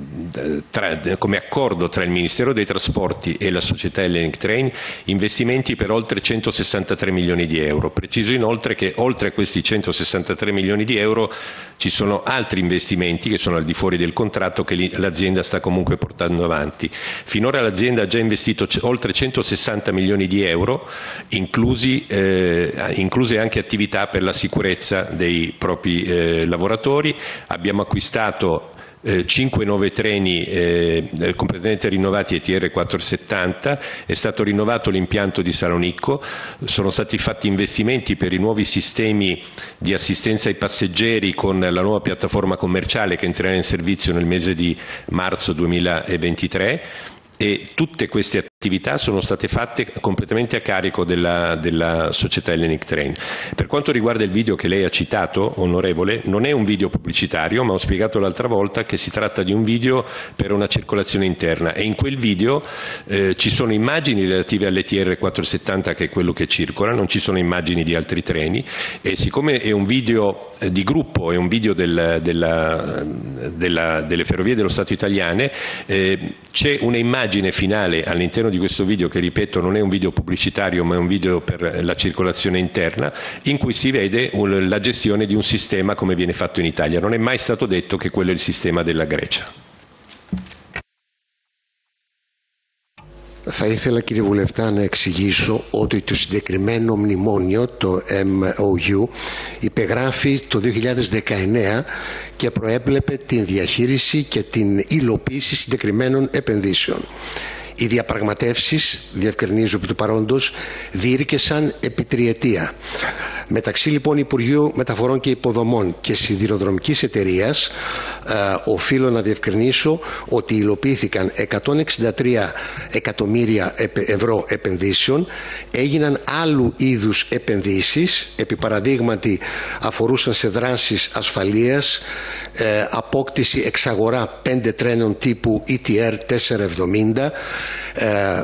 tra, come accordo tra il Ministero dei Trasporti e la società Hellenic Train investimenti per oltre centosessantatré milioni di euro. Preciso inoltre che oltre a questi centosessantatré milioni di euro ci sono altri investimenti che sono al di fuori del contratto che l'azienda sta comunque portando avanti. Finora l'azienda ha già investito oltre centosessanta milioni di euro, inclusi, eh, incluse anche attività per la sicurezza dei propri eh, lavoratori. Abbiamo acquistato Eh, cinque nuovi treni eh, completamente rinnovati E T R quattrocentosettanta, è stato rinnovato l'impianto di Salonicco, sono stati fatti investimenti per i nuovi sistemi di assistenza ai passeggeri con la nuova piattaforma commerciale che entrerà in servizio nel mese di marzo duemilaventitré, e tutte queste attività sono state fatte completamente a carico della, della società Hellenic Train. Per quanto riguarda il video che lei ha citato, onorevole, non è un video pubblicitario, ma ho spiegato l'altra volta che si tratta di un video per una circolazione interna, e in quel video eh, ci sono immagini relative all'E T R quattrocentosettanta, che è quello che circola, non ci sono immagini di altri treni, e siccome è un video eh, di gruppo, è un video del, della, della, delle Ferrovie dello Stato italiane, eh, c'è un'immagine finale all'interno di questo video che, ripeto, non è un video pubblicitario ma è un video per la circolazione interna, in cui si vede un, la gestione di un sistema come viene fatto in Italia. Non è mai stato detto che quello è il sistema della Grecia. Θα ήθελα, κύριε Βουλευτά, να εξηγήσω ότι το συγκεκριμένο μνημόνιο, το εμ ο γιου, υπεγράφει το δύο χιλιάδες δεκαεννέα και προέβλεπε την διαχείριση και την υλοποίηση συγκεκριμένων επενδύσεων. Οι διαπραγματεύσεις, διευκρινίζω επί του παρόντος, διήρκεσαν επί τριετία. Μεταξύ λοιπόν Υπουργείου Μεταφορών και Υποδομών και Σιδηροδρομικής Εταιρείας ε, οφείλω να διευκρινίσω ότι υλοποιήθηκαν εκατόν εξήντα τρία εκατομμύρια ευρώ επενδύσεων, έγιναν άλλου είδους επενδύσεις, επί παραδείγματι αφορούσαν σε δράσεις ασφαλείας, ε, απόκτηση εξαγορά πέντε τρένων τύπου ι τι αρ τετρακόσια εβδομήντα, ε,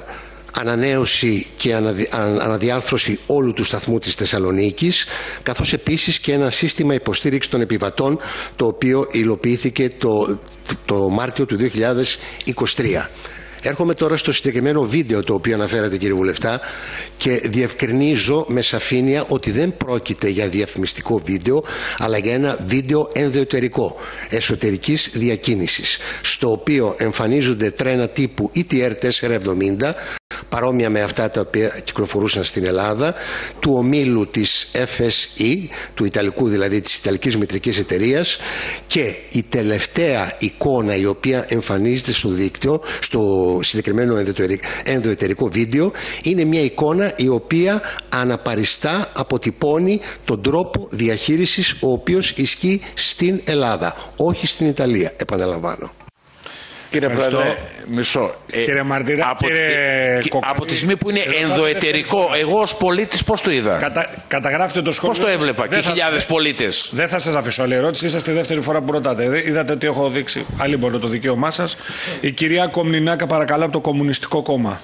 ανανέωση και αναδιάρθρωση όλου του σταθμού της Θεσσαλονίκης, καθώς επίσης και ένα σύστημα υποστήριξης των επιβατών, το οποίο υλοποιήθηκε το, το Μάρτιο του δύο χιλιάδες είκοσι τρία. Έρχομαι τώρα στο συγκεκριμένο βίντεο το οποίο αναφέρατε, κύριε Βουλευτά, και διευκρινίζω με σαφήνεια ότι δεν πρόκειται για διαφημιστικό βίντεο, αλλά για ένα βίντεο ενδοετερικό, εσωτερικής διακίνησης, στο οποίο εμφανίζονται τρένα τύπου ι τι αρ τετρακόσια εβδομήντα, παρόμοια με αυτά τα οποία κυκλοφορούσαν στην Ελλάδα, του ομίλου της εφ ες ι, του Ιταλικού δηλαδή, της Ιταλικής Μητρικής Εταιρείας, και η τελευταία εικόνα η οποία εμφανίζεται στο δίκτυο, στο συγκεκριμένο ενδοετερικό βίντεο, είναι μια εικόνα η οποία αναπαριστά αποτυπώνει τον τρόπο διαχείρισης ο οποίος ισχύει στην Ελλάδα, όχι στην Ιταλία, επαναλαμβάνω. Κύριε Πρόεδρε, μισό. Ε, κύριε Μαρτυρά, από, κύριε ε, από τη στιγμή που είναι ενδοετερικό, εγώ ως πολίτης πώς το είδα? Κατα, καταγράφετε το σχόλιο. Πώς το έβλεπα και θα, χιλιάδες πολίτες? Δεν θα σας αφήσω άλλη ερώτηση, είσαστε η δεύτερη φορά που ρωτάτε. Είδατε ότι έχω δείξει αλλήμον το δικαίωμά σας. Η κυρία Κομνηνάκα, παρακαλώ, από το Κομμουνιστικό Κόμμα.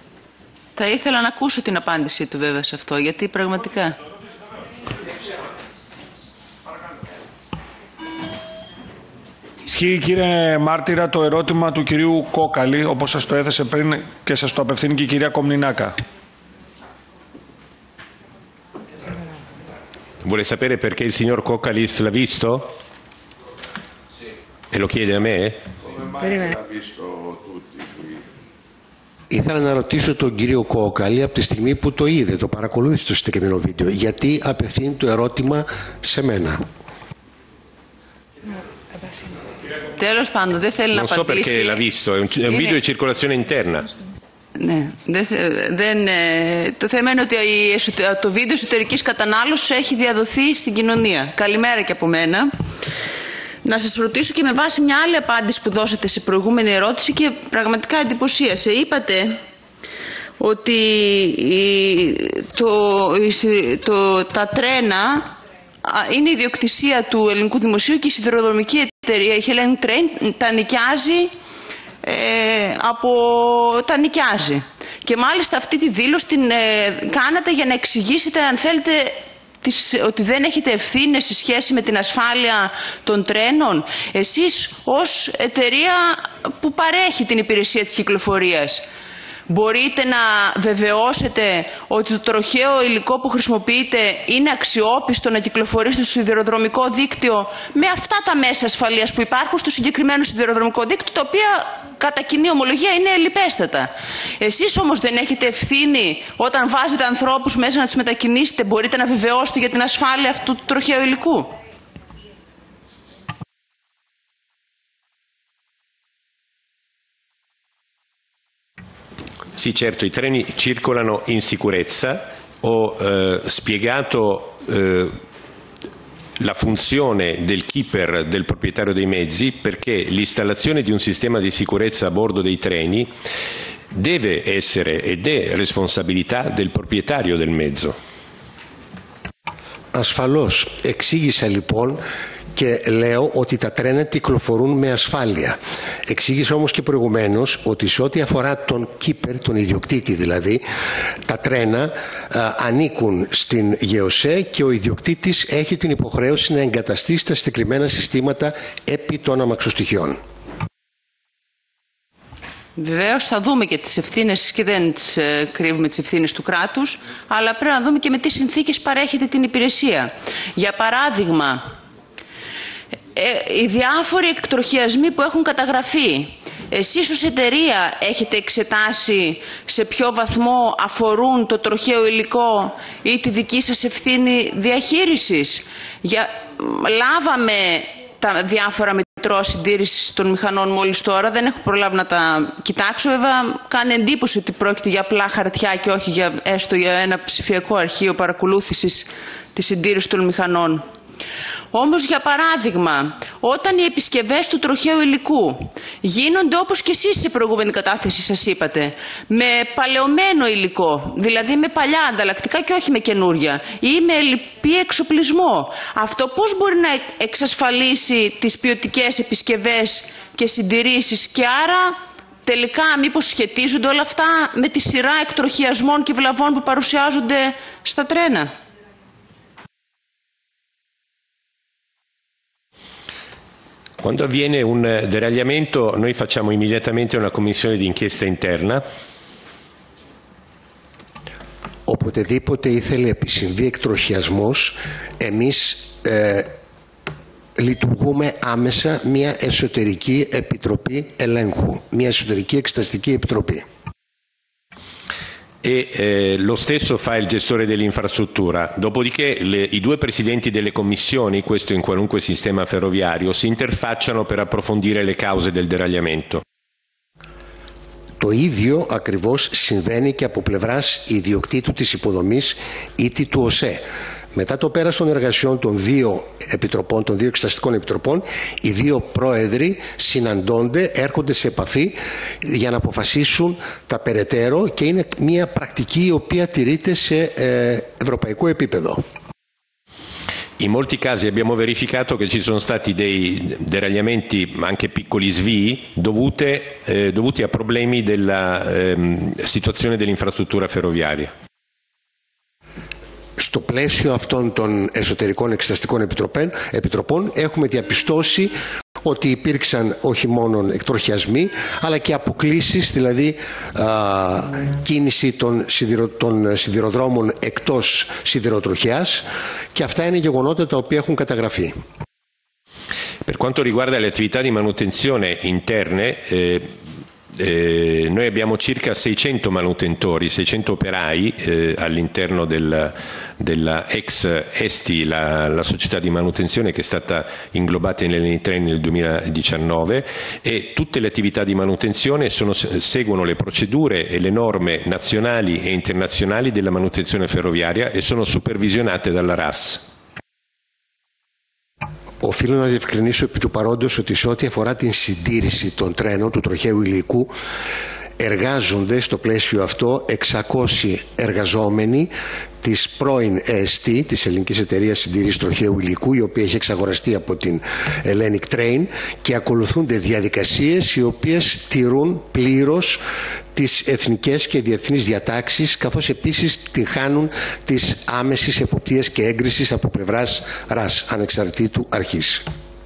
Θα ήθελα να ακούσω την απάντησή του βέβαια σε αυτό, γιατί πραγματικά... Ισχύει, κύριε μάρτυρα, το ερώτημα του κυρίου Κόκαλη, όπως σας το έθεσε πριν και σας το απευθύνει και η κυρία Κομνηνάκα. Vuole sapere perché il signor Coccalis l'ha visto? Sì. E lo chiede a me? Ήθελα να ρωτήσω τον κύριο Κόκαλη από τη στιγμή που το είδε, το παρακολούθησε το συγκεκριμένο βίντεο, γιατί απευθύνει το ερώτημα σε μένα. Τέλος πάντων, δεν θέλει non να so απαντήσει. perché l'ha visto, è un, è un video di circolazione interna. Ναι, δεν, δεν, το θέμα είναι ότι το βίντεο εσωτερικής κατανάλωσης έχει διαδοθεί στην κοινωνία. Καλημέρα και από μένα. Να σας ρωτήσω και με βάση μια άλλη απάντηση που δώσατε σε προηγούμενη ερώτηση και πραγματικά εντυπωσίασε. Είπατε ότι το, το, τα τρένα είναι ιδιοκτησία του ελληνικού δημοσίου και η σιδηροδρομική εταιρεία, η Hellenic Train, τα νοικιάζει, ε, από, τα νοικιάζει. Και μάλιστα αυτή τη δήλωση την ε, κάνατε για να εξηγήσετε, αν θέλετε, τις, ότι δεν έχετε ευθύνες σε σχέση με την ασφάλεια των τρένων. Εσείς ως εταιρεία που παρέχει την υπηρεσία της κυκλοφορίας, μπορείτε να βεβαιώσετε ότι το τροχαίο υλικό που χρησιμοποιείτε είναι αξιόπιστο να κυκλοφορεί στο σιδηροδρομικό δίκτυο με αυτά τα μέσα ασφαλείας που υπάρχουν στο συγκεκριμένο σιδηροδρομικό δίκτυο, τα οποία κατά κοινή ομολογία είναι ελλιπέστατα. Εσείς όμως δεν έχετε ευθύνη όταν βάζετε ανθρώπους μέσα να τους μετακινήσετε? Μπορείτε να βεβαιώσετε για την ασφάλεια αυτού του τροχαίου υλικού? Sì, certo, i treni circolano in sicurezza. Ho eh, spiegato eh, la funzione del keeper, del proprietario dei mezzi, perché l'installazione di un sistema di sicurezza a bordo dei treni deve essere ed è responsabilità del proprietario del mezzo. Ασφαλώς. Εξήγησα λοιπόν και λέω ότι τα τρένα κυκλοφορούν με ασφάλεια. Εξήγησα όμως και προηγουμένως ότι σε ό,τι αφορά τον keeper, τον ιδιοκτήτη δηλαδή, τα τρένα α, ανήκουν στην ΓΕΟΣΕ και ο ιδιοκτήτης έχει την υποχρέωση να εγκαταστήσει τα συγκεκριμένα συστήματα επί των αμαξοστοιχειών. Βεβαίως θα δούμε και τις ευθύνες, και δεν τις ε, κρύβουμε τις ευθύνες του κράτους, αλλά πρέπει να δούμε και με τι συνθήκες παρέχεται την υπηρεσία. Για παράδειγμα, ε, οι διάφοροι εκτροχιασμοί που έχουν καταγραφεί, εσείς ως εταιρεία έχετε εξετάσει σε ποιο βαθμό αφορούν το τροχαίο υλικό ή τη δική σας ευθύνη διαχείρισης? Για, λάβαμε τα διάφορα μητρώα συντήρησης των μηχανών μόλις τώρα, δεν έχω προλάβει να τα κοιτάξω. Βέβαια, κάνει εντύπωση ότι πρόκειται για απλά χαρτιά και όχι για, έστω για ένα ψηφιακό αρχείο παρακολούθησης της συντήρησης των μηχανών. Όμως, για παράδειγμα, όταν οι επισκευές του τροχαίου υλικού γίνονται, όπως και εσείς σε προηγούμενη κατάθεση σας είπατε, με παλαιωμένο υλικό, δηλαδή με παλιά ανταλλακτικά και όχι με καινούρια, ή με ελλειπή εξοπλισμό, αυτό πώς μπορεί να εξασφαλίσει τις ποιοτικές επισκευές και συντηρήσεις? Και άρα τελικά μήπως σχετίζονται όλα αυτά με τη σειρά εκτροχιασμών και βλαβών που παρουσιάζονται στα τρένα? Quando avviene un deragliamento, noi facciamo immediatamente una commissione di inchiesta interna. Οποτεδήποτε ήθελε επισυμβεί εκτροχιασμός, εμείς ε, λειτουργούμε άμεσα μια εσωτερική επιτροπή ελέγχου, μια εσωτερική εξεταστική επιτροπή. E eh, lo stesso fa il gestore dell'infrastruttura. Dopodiché le, i due presidenti delle commissioni, questo in qualunque sistema ferroviario, si interfacciano per approfondire le cause del deragliamento. Το ίδιο ακριβώς συμβαίνει και από πλευράς ιδιοκτήτου της υποδομής ή του ΟΣΕ. Μετά το πέρας των εργασιών των δύο επιτροπών, των δύο εξεταστικών επιτροπών, οι δύο πρόεδροι συναντώνται, έρχονται σε επαφή για να αποφασίσουν τα περαιτέρω και είναι μια πρακτική η οποία τηρείται σε ε, ευρωπαϊκό επίπεδο. In molti casi abbiamo verificato che ci sono stati dei deragliamenti, anche piccoli svii, dovute, eh, dovuti a problemi della eh, situazione dell'infrastruttura ferroviaria. Στο πλαίσιο αυτών των εσωτερικών εξεταστικών επιτροπών έχουμε διαπιστώσει ότι υπήρξαν όχι μόνο εκτροχιασμοί αλλά και αποκλήσεις, δηλαδή α, κίνηση των, σιδηρο, των σιδηροδρόμων εκτός σιδηροτροχιάς, και αυτά είναι γεγονότα τα οποία έχουν καταγραφεί. Per quanto riguarda le attività di manutenzione interne, eh, Eh, noi abbiamo circa seicento manutentori, seicento operai eh, all'interno del, della ex Esti, la, la società di manutenzione che è stata inglobata nell'Enitrain nel duemiladiciannove, e tutte le attività di manutenzione sono, seguono le procedure e le norme nazionali e internazionali della manutenzione ferroviaria e sono supervisionate dalla R A S. Οφείλω να διευκρινίσω επί του παρόντος ότι σε ό,τι αφορά την συντήρηση των τρένων του τροχαίου υλικού εργάζονται στο πλαίσιο αυτό εξακόσιοι εργαζόμενοι της πρώην ι ες τι, της Ελληνικής Εταιρείας Συντήρησης Τροχαίου Υλικού, η οποία έχει εξαγοραστεί από την Hellenic Train, και ακολουθούνται διαδικασίες οι οποίες τηρούν πλήρως τις εθνικές και διεθνείς διατάξεις, καθώς επίσης την χάνουν της άμεσης εποπτείας και έγκρισης από πλευράς R A S, ανεξαρτήτου αρχής.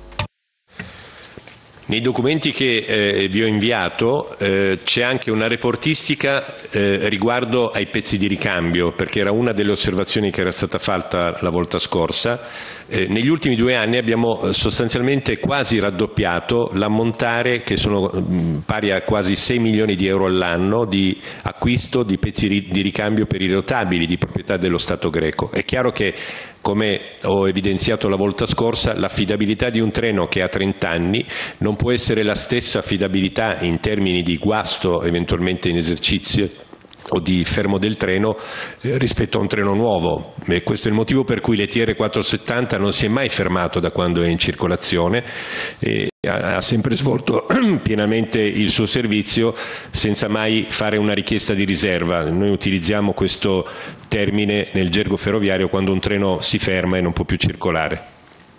Nei documenti che eh, vi ho inviato eh, c'è anche una reportistica eh, riguardo ai pezzi di ricambio, perché era una delle osservazioni che era stata fatta la volta scorsa. Eh, negli ultimi due anni abbiamo sostanzialmente quasi raddoppiato l'ammontare, che sono mh, pari a quasi sei milioni di euro all'anno, di acquisto di pezzi ri- di ricambio per i rotabili di proprietà dello Stato greco. È chiaro che, come ho evidenziato la volta scorsa, l'affidabilità di un treno che ha trenta anni non può essere la stessa affidabilità in termini di guasto eventualmente in esercizio o di fermo del treno eh, rispetto a un treno nuovo. E questo è il motivo per cui l'E T R quattrocentosettanta non si è mai fermato da quando è in circolazione e ha, ha sempre svolto pienamente il suo servizio senza mai fare una richiesta di riserva. Noi utilizziamo questo termine nel gergo ferroviario quando un treno si ferma e non può più circolare.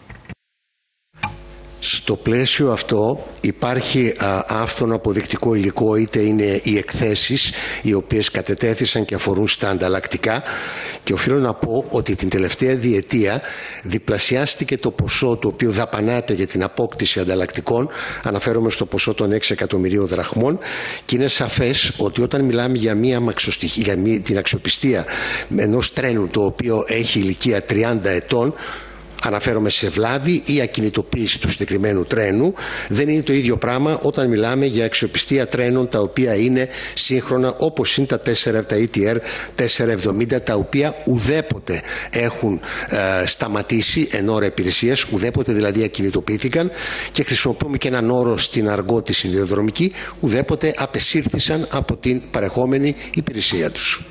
Στο πλαίσιο αυτό υπάρχει α, άφθονο αποδεικτικό υλικό, είτε είναι οι εκθέσεις οι οποίες κατετέθησαν και αφορούν στα ανταλλακτικά, και οφείλω να πω ότι την τελευταία διετία διπλασιάστηκε το ποσό το οποίο δαπανάται για την απόκτηση ανταλλακτικών, αναφέρομαι στο ποσό των έξι εκατομμυρίων δραχμών, και είναι σαφές ότι όταν μιλάμε για, μία για μία, την αξιοπιστία ενός τρένου το οποίο έχει ηλικία τριάντα ετών, αναφέρομαι σε βλάβη ή ακινητοποίηση του συγκεκριμένου τρένου, δεν είναι το ίδιο πράγμα όταν μιλάμε για αξιοπιστία τρένων τα οποία είναι σύγχρονα, όπως είναι τα, τέσσερα, τα ι τι αρ τετρακόσια εβδομήντα, τα οποία ουδέποτε έχουν ε, σταματήσει εν ώρα υπηρεσίας, ουδέποτε δηλαδή ακινητοποιήθηκαν, και χρησιμοποιούμε και έναν όρο στην αργό τη σιδηροδρομική, ουδέποτε απεσύρθησαν από την παρεχόμενη υπηρεσία τους.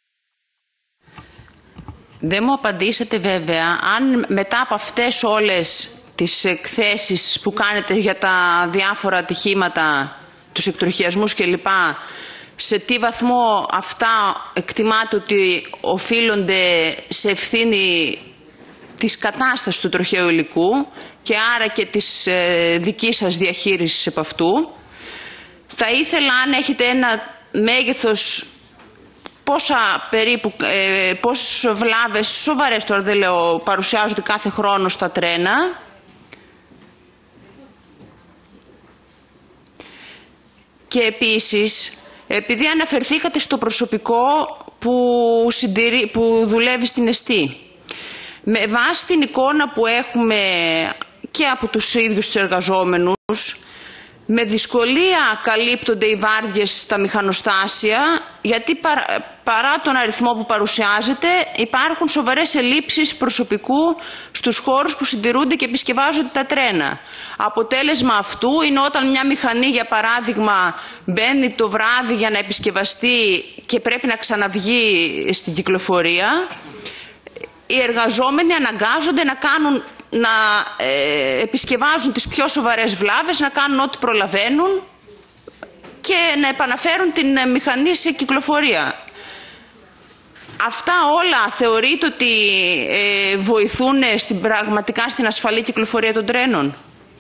Δεν μου απαντήσετε βέβαια αν μετά από αυτές όλες τις εκθέσεις που κάνετε για τα διάφορα ατυχήματα, τους εκτροχιασμούς κλπ, σε τι βαθμό αυτά εκτιμάτε ότι οφείλονται σε ευθύνη της κατάστασης του τροχαίου υλικού και άρα και της ε, δικής σας διαχείρισης επ' αυτού. Θα ήθελα, αν έχετε ένα μέγεθος, πόσα περίπου, ε, πόσες βλάβες, σοβαρές τώρα δεν λέω, παρουσιάζονται κάθε χρόνο στα τρένα. Και επίσης, επειδή αναφερθήκατε στο προσωπικό που, συντηρεί, που δουλεύει στην Εστί, με βάση την εικόνα που έχουμε και από τους ίδιους τους εργαζόμενους, με δυσκολία καλύπτονται οι βάρδιες στα μηχανοστάσια, γιατί παρά, παρά τον αριθμό που παρουσιάζεται υπάρχουν σοβαρές ελλείψεις προσωπικού στους χώρους που συντηρούνται και επισκευάζονται τα τρένα. Αποτέλεσμα αυτού είναι όταν μια μηχανή, για παράδειγμα, μπαίνει το βράδυ για να επισκευαστεί και πρέπει να ξαναβγεί στην κυκλοφορία, οι εργαζόμενοι αναγκάζονται να κάνουν να ε, επισκευάζουν τις πιο σοβαρές βλάβες, να κάνουν ό,τι προλαβαίνουν και να επαναφέρουν την μηχανή σε κυκλοφορία. Αυτά όλα θεωρείτε ότι ε, βοηθούν στην, πραγματικά στην ασφαλή κυκλοφορία των τρένων?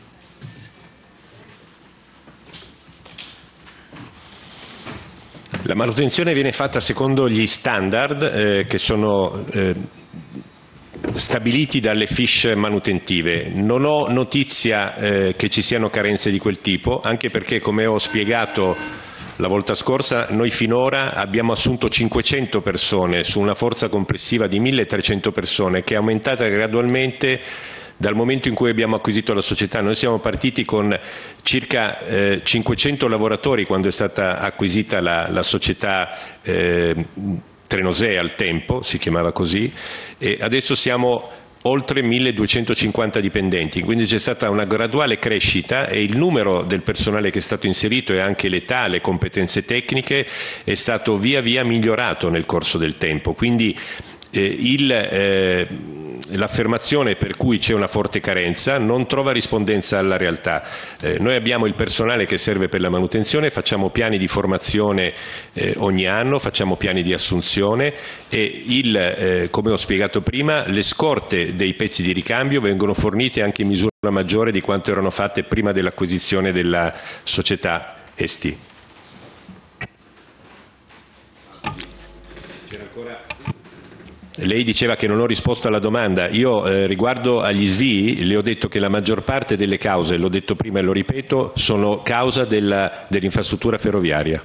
La manutenzione viene fatta secondo gli standard eh, che sono eh, stabiliti dalle fiche manutentive. Non ho notizia eh, che ci siano carenze di quel tipo, anche perché, come ho spiegato la volta scorsa, noi finora abbiamo assunto cinquecento persone su una forza complessiva di milletrecento persone, che è aumentata gradualmente dal momento in cui abbiamo acquisito la società. Noi siamo partiti con circa eh, cinquecento lavoratori quando è stata acquisita la, la società eh, Trenosea, al tempo si chiamava così, e adesso siamo oltre milleduecentocinquanta dipendenti, quindi c'è stata una graduale crescita e il numero del personale che è stato inserito e anche l'età, le competenze tecniche è stato via via migliorato nel corso del tempo. Quindi eh, il, eh, l'affermazione per cui c'è una forte carenza non trova rispondenza alla realtà. Eh, noi abbiamo il personale che serve per la manutenzione, facciamo piani di formazione eh, ogni anno, facciamo piani di assunzione e, il, eh, come ho spiegato prima, le scorte dei pezzi di ricambio vengono fornite anche in misura maggiore di quanto erano fatte prima dell'acquisizione della società S T. C'era ancora... Lei diceva che non ho risposto alla domanda. Io eh, riguardo agli svii le ho detto che la maggior parte delle cause, l'ho detto prima e lo ripeto, sono causa della, dell'infrastruttura ferroviaria.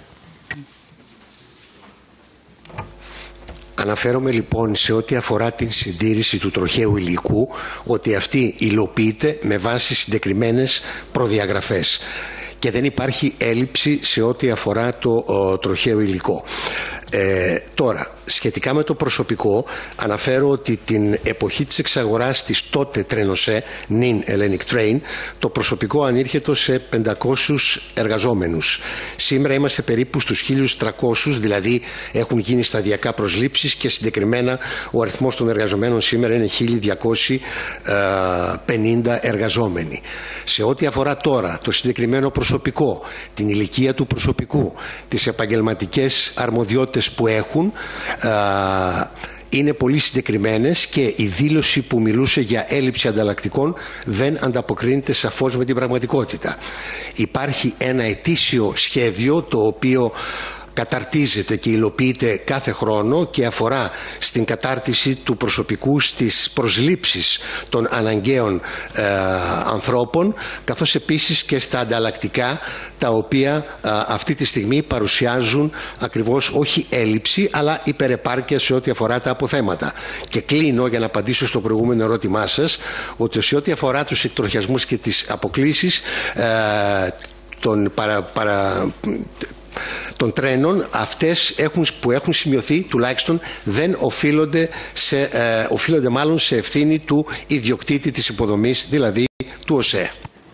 Αναφέρομαι λοιπόν σε ό,τι αφορά την συντήρηση του τροχαίου υλικού, ότι αυτή υλοποιείται με βάση συγκεκριμένες προδιαγραφές και δεν υπάρχει έλλειψη σε ό,τι αφορά το ο, τροχαίο υλικό. Ε, τώρα, σχετικά με το προσωπικό, αναφέρω ότι την εποχή της εξαγοράς της τότε Τρένοσέ, νυν Hellenic Train, το προσωπικό ανήρχεται σε πεντακόσιους εργαζόμενους. Σήμερα είμαστε περίπου στους χίλιους τριακόσιους, δηλαδή έχουν γίνει σταδιακά προσλήψεις και συγκεκριμένα ο αριθμός των εργαζομένων σήμερα είναι χίλια διακόσιοι πενήντα εργαζόμενοι. Σε ό,τι αφορά τώρα το συγκεκριμένο προσωπικό, την ηλικία του προσωπικού, τις επαγγελματικές αρμοδιότητες που έχουν, είναι πολύ συγκεκριμένες και η δήλωση που μιλούσε για έλλειψη ανταλλακτικών δεν ανταποκρίνεται σαφώς με την πραγματικότητα. Υπάρχει ένα ετήσιο σχέδιο το οποίο καταρτίζεται και υλοποιείται κάθε χρόνο και αφορά στην κατάρτιση του προσωπικού, στις προσλήψεις των αναγκαίων ε, ανθρώπων, καθώς επίσης και στα ανταλλακτικά τα οποία ε, αυτή τη στιγμή παρουσιάζουν ακριβώς όχι έλλειψη αλλά υπερεπάρκεια σε ό,τι αφορά τα αποθέματα. Και κλείνω για να απαντήσω στο προηγούμενο ερώτημά σας ότι σε ό,τι αφορά τους εκτροχιασμούς και τις αποκλίσεις ε, των παρα, παρα, των τρένων, αυτές έχουν, που έχουν σημειωθεί τουλάχιστον δεν οφείλονται, σε, ε, οφείλονται μάλλον σε ευθύνη του ιδιοκτήτη της υποδομής, δηλαδή του ΟΣΕ.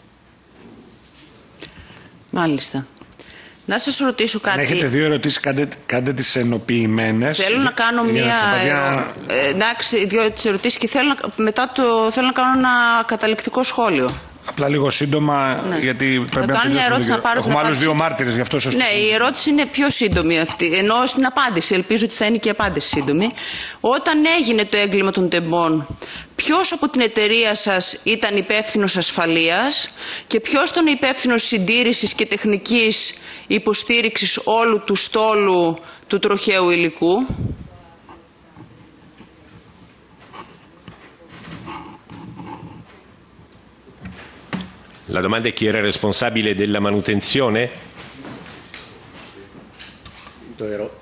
Μάλιστα. Να σας ρωτήσω κάτι. Αν έχετε δύο ερωτήσεις, κάντε, κάντε τις ενοποιημένες. Θέλω να κάνω μία τσαπατιά... ε, εντάξει, δύο ερωτήσεις και θέλω να, μετά το, θέλω να κάνω ένα καταληκτικό σχόλιο. Απλά λίγο σύντομα, ναι. γιατί πρέπει να τελειώσουμε. Έχουμε άλλους δύο μάρτυρες, γι' αυτό σας... Ναι, η ερώτηση είναι πιο σύντομη αυτή, ενώ στην απάντηση, ελπίζω ότι θα είναι και η απάντηση σύντομη. Όταν έγινε το έγκλημα των τεμπών, ποιος από την εταιρεία σας ήταν υπεύθυνος ασφαλείας και ποιος ήταν υπεύθυνος συντήρησης και τεχνικής υποστήριξης όλου του στόλου του τροχαίου υλικού? La domanda è chi era responsabile della manutenzione? Το, ερώ...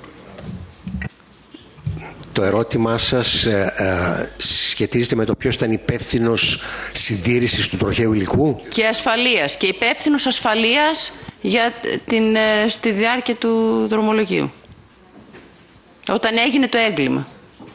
το ερώτημά σας ε, ε, σχετίζεται με το ποιος ήταν υπεύθυνος συντήρησης του τροχαίου υλικού. Και ασφαλείας. Και υπεύθυνος ασφαλείας για την, ε, στη διάρκεια του δρομολογίου. Όταν έγινε το έγκλημα.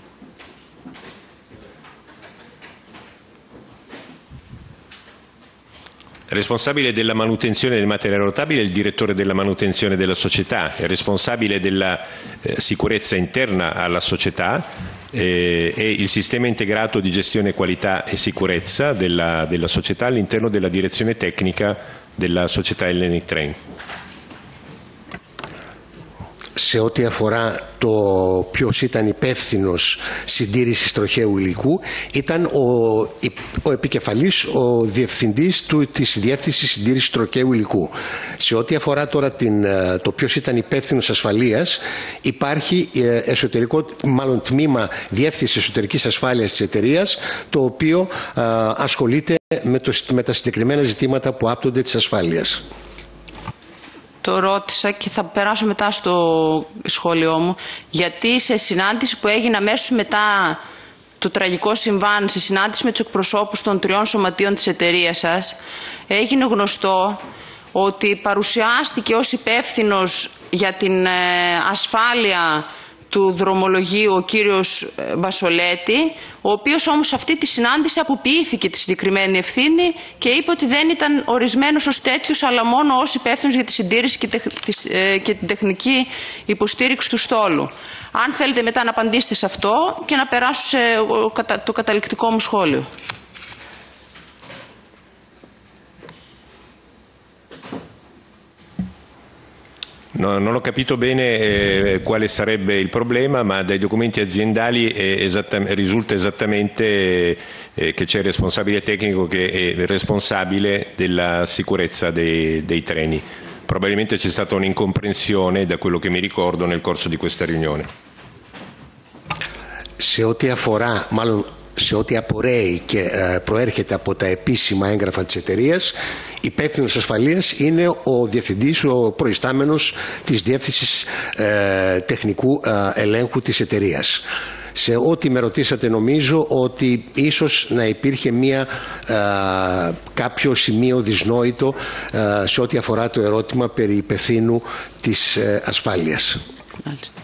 Responsabile della manutenzione del materiale rotabile è il direttore della manutenzione della società, è responsabile della eh, sicurezza interna alla società eh, e il sistema integrato di gestione qualità e sicurezza della, della società all'interno della direzione tecnica della società Hellenic Train. σε ό,τι αφορά το ποιος ήταν υπεύθυνος συντήρησης τροχαίου υλικού, ήταν ο, ο επικεφαλής, ο διευθυντής του, της Διεύθυνσης Συντήρησης Τροχαίου Υλικού. Σε ό,τι αφορά τώρα την, το ποιος ήταν υπεύθυνος ασφαλείας, υπάρχει εσωτερικό, μάλλον τμήμα Διεύθυνσης Εσωτερικής Ασφάλειας της εταιρείας, το οποίο α, ασχολείται με, το, με τα συγκεκριμένα ζητήματα που άπτονται της ασφάλειας. Το ρώτησα και θα περάσω μετά στο σχόλιο μου, γιατί σε συνάντηση που έγινε αμέσως μετά το τραγικό συμβάν, σε συνάντηση με τους εκπροσώπους των τριών σωματείων της εταιρείας σας, έγινε γνωστό ότι παρουσιάστηκε ως υπεύθυνος για την ασφάλεια του δρομολογίου ο κύριος Μπασολέτη, ο οποίος όμως σε αυτή τη συνάντηση αποποιήθηκε τη συγκεκριμένη ευθύνη και είπε ότι δεν ήταν ορισμένος ως τέτοιος, αλλά μόνο ως υπεύθυνος για τη συντήρηση και την τεχνική υποστήριξη του στόλου. Αν θέλετε μετά να απαντήσετε σε αυτό και να περάσω σε το καταληκτικό μου σχόλιο. No, non ho capito bene eh, quale sarebbe il problema, ma dai documenti aziendali eh, esatta, risulta esattamente eh, che c'è il responsabile tecnico che è responsabile della sicurezza dei, dei treni. Probabilmente c'è stata un'incomprensione, da quello che mi ricordo, nel corso di questa riunione. Σε ό,τι αφορά, μάλλον σε ό,τι απορρέει και ε, προέρχεται από τα επίσημα έγγραφα της εταιρείας, υπεύθυνος ασφαλείας είναι ο διευθυντής, ο προϊστάμενος της Διεύθυνσης ε, Τεχνικού ε, Ελέγχου της εταιρείας. Σε ό,τι με ρωτήσατε, νομίζω ότι ίσως να υπήρχε μία, ε, κάποιο σημείο δυσνόητο ε, σε ό,τι αφορά το ερώτημα περί υπευθύνου της ε, ασφάλειας. Μάλιστα.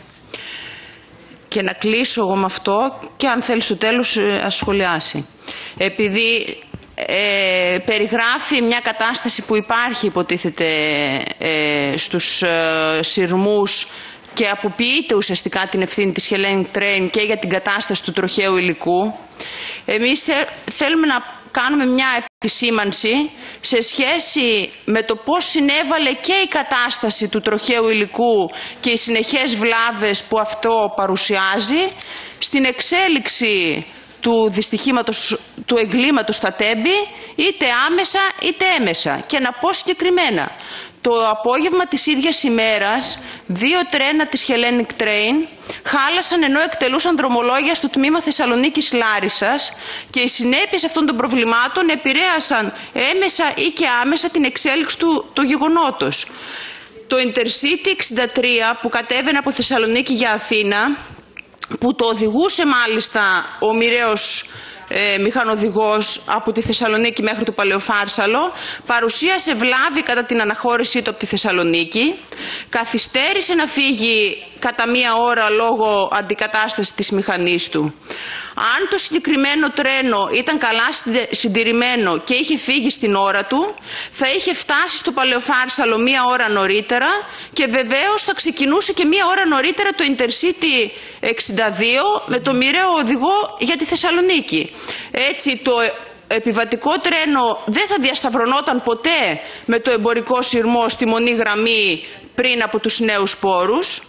Και να κλείσω εγώ με αυτό και αν θέλει στο τέλος ας σχολιάσει. Επειδή ε, περιγράφει μια κατάσταση που υπάρχει υποτίθεται ε, στους ε, σειρμούς και αποποιείται ουσιαστικά την ευθύνη της Hellenic Train και για την κατάσταση του τροχαίου υλικού. Εμείς θε, θέλουμε να κάνουμε μια επισήμανση σε σχέση με το πώς συνέβαλε και η κατάσταση του τροχαίου υλικού και οι συνεχές βλάβες που αυτό παρουσιάζει στην εξέλιξη του δυστυχήματος, του εγκλήματος στα Τέμπη, είτε άμεσα είτε έμεσα. Και να πω συγκεκριμένα, το απόγευμα της ίδιας ημέρας, δύο τρένα της Hellenic Train χάλασαν ενώ εκτελούσαν δρομολόγια στο τμήμα Θεσσαλονίκης Λάρισσας και οι συνέπειες αυτών των προβλημάτων επηρέασαν έμεσα ή και άμεσα την εξέλιξη του, του γεγονότος. Το Intercity εξήντα τρία που κατέβαινε από Θεσσαλονίκη για Αθήνα, που το οδηγούσε μάλιστα ο μοιραίος Ε, μηχανοδηγός από τη Θεσσαλονίκη μέχρι το Παλαιοφάρσαλο, παρουσίασε βλάβη κατά την αναχώρησή του από τη Θεσσαλονίκη, καθυστέρησε να φύγει κατά μία ώρα λόγω αντικατάστασης της μηχανής του. Αν το συγκεκριμένο τρένο ήταν καλά συντηρημένο και είχε φύγει στην ώρα του, θα είχε φτάσει στο Παλαιοφάρσαλο μία ώρα νωρίτερα και βεβαίως θα ξεκινούσε και μία ώρα νωρίτερα το Intercity εξήντα δύο με το μοιραίο οδηγό για τη Θεσσαλονίκη. Έτσι το επιβατικό τρένο δεν θα διασταυρωνόταν ποτέ με το εμπορικό σειρμό στη μονή γραμμή πριν από τους νέους πόρους.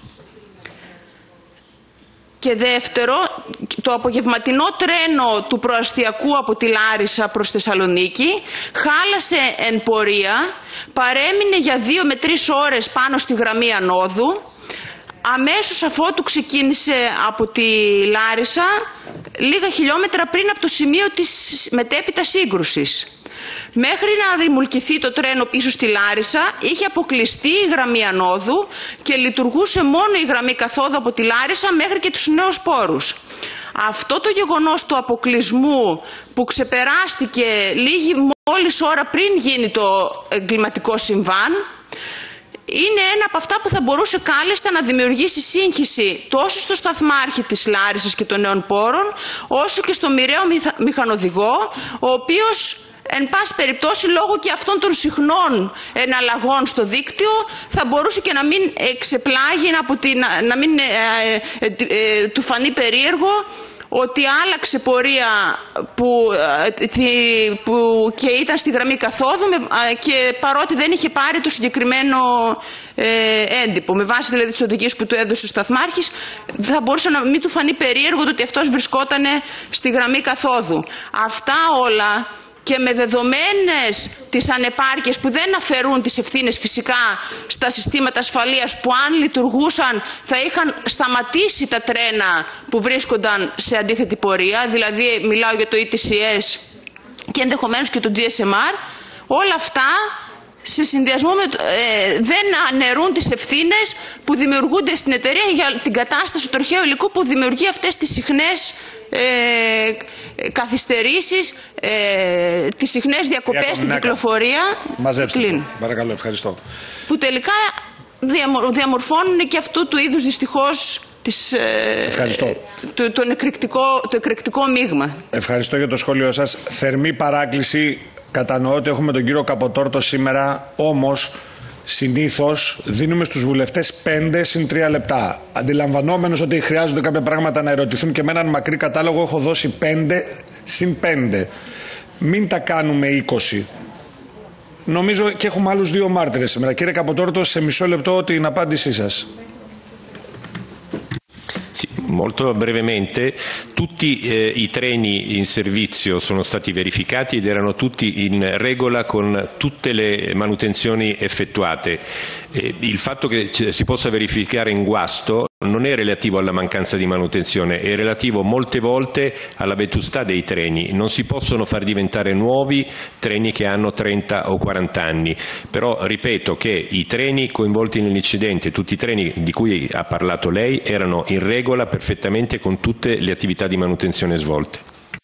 Και δεύτερο, το απογευματινό τρένο του προαστιακού από τη Λάρισα προς Θεσσαλονίκη χάλασε εν πορεία, παρέμεινε για δύο με τρεις ώρες πάνω στη γραμμή ανόδου, αμέσως αφότου ξεκίνησε από τη Λάρισα λίγα χιλιόμετρα πριν από το σημείο της μετέπειτα σύγκρουσης. Μέχρι να ρημουλκηθεί το τρένο πίσω στη Λάρισα είχε αποκλειστεί η γραμμή ανόδου και λειτουργούσε μόνο η γραμμή καθόδου από τη Λάρισα μέχρι και τους νέους πόρους. Αυτό το γεγονός του αποκλεισμού που ξεπεράστηκε λίγη μόλις ώρα πριν γίνει το εγκληματικό συμβάν είναι ένα από αυτά που θα μπορούσε κάλλιστα να δημιουργήσει σύγχυση τόσο στο σταθμάρχη της Λάρισσας και των νέων πόρων, όσο και στο μοιραίο μηχανοδηγό, ο οποίος εν πάση περιπτώσει λόγω και αυτών των συχνών εναλλαγών στο δίκτυο θα μπορούσε και να μην εξεπλάγει, από την, να μην ε, ε, ε, ε, του φανεί περίεργο ότι άλλαξε πορεία που, που και ήταν στη γραμμή καθόδου και παρότι δεν είχε πάρει το συγκεκριμένο ε, έντυπο. Με βάση δηλαδή τις οδηγίες που του έδωσε ο σταθμάρχης, θα μπορούσε να μην του φανεί περίεργο το ότι αυτός βρισκόταν στη γραμμή καθόδου. Αυτά όλα και με δεδομένες τις ανεπάρκειες που δεν αφαιρούν τις ευθύνες φυσικά στα συστήματα ασφαλείας που αν λειτουργούσαν θα είχαν σταματήσει τα τρένα που βρίσκονταν σε αντίθετη πορεία, δηλαδή μιλάω για το ι τι σι ες και ενδεχομένως και το τζι ες εμ αρ, όλα αυτά σε συνδυασμό με, ε, δεν αναιρούν τις ευθύνες που δημιουργούνται στην εταιρεία για την κατάσταση του τροχαίου υλικού που δημιουργεί αυτές τις συχνές ε, καθυστερήσεις, ε, τις συχνές διακοπές στην κυκλοφορία. Μαζέψτε. Παρακαλώ, ευχαριστώ. Που τελικά διαμορφώνουν και αυτού του είδους δυστυχώς της, ε, το, το, εκρηκτικό, το εκρηκτικό μείγμα. Ευχαριστώ για το σχόλιο σας. Θερμή παράκληση. Κατανοώ ότι έχουμε τον κύριο Καποτόρτο σήμερα, όμως συνήθως δίνουμε στους βουλευτές πέντε συν τρία λεπτά. Αντιλαμβανόμενος ότι χρειάζονται κάποια πράγματα να ερωτηθούν και με έναν μακρύ κατάλογο έχω δώσει πέντε συν πέντε. Μην τα κάνουμε είκοσι. Νομίζω και έχουμε άλλους δύο μάρτυρες σήμερα. Κύριε Καποτόρτο, σε μισό λεπτό την απάντησή σας. Sì, molto brevemente, tutti eh, i treni in servizio sono stati verificati ed erano tutti in regola con tutte le manutenzioni effettuate. Eh, il fatto che si possa verificare in guasto non è relativo alla mancanza di manutenzione, è relativo molte volte alla vetustà dei treni. Non si possono far diventare nuovi treni che hanno trenta o quaranta anni, però ripeto che i treni coinvolti nell'incidente, tutti i treni di cui ha parlato lei, erano in regola perfettamente con tutte le attività di manutenzione svolte.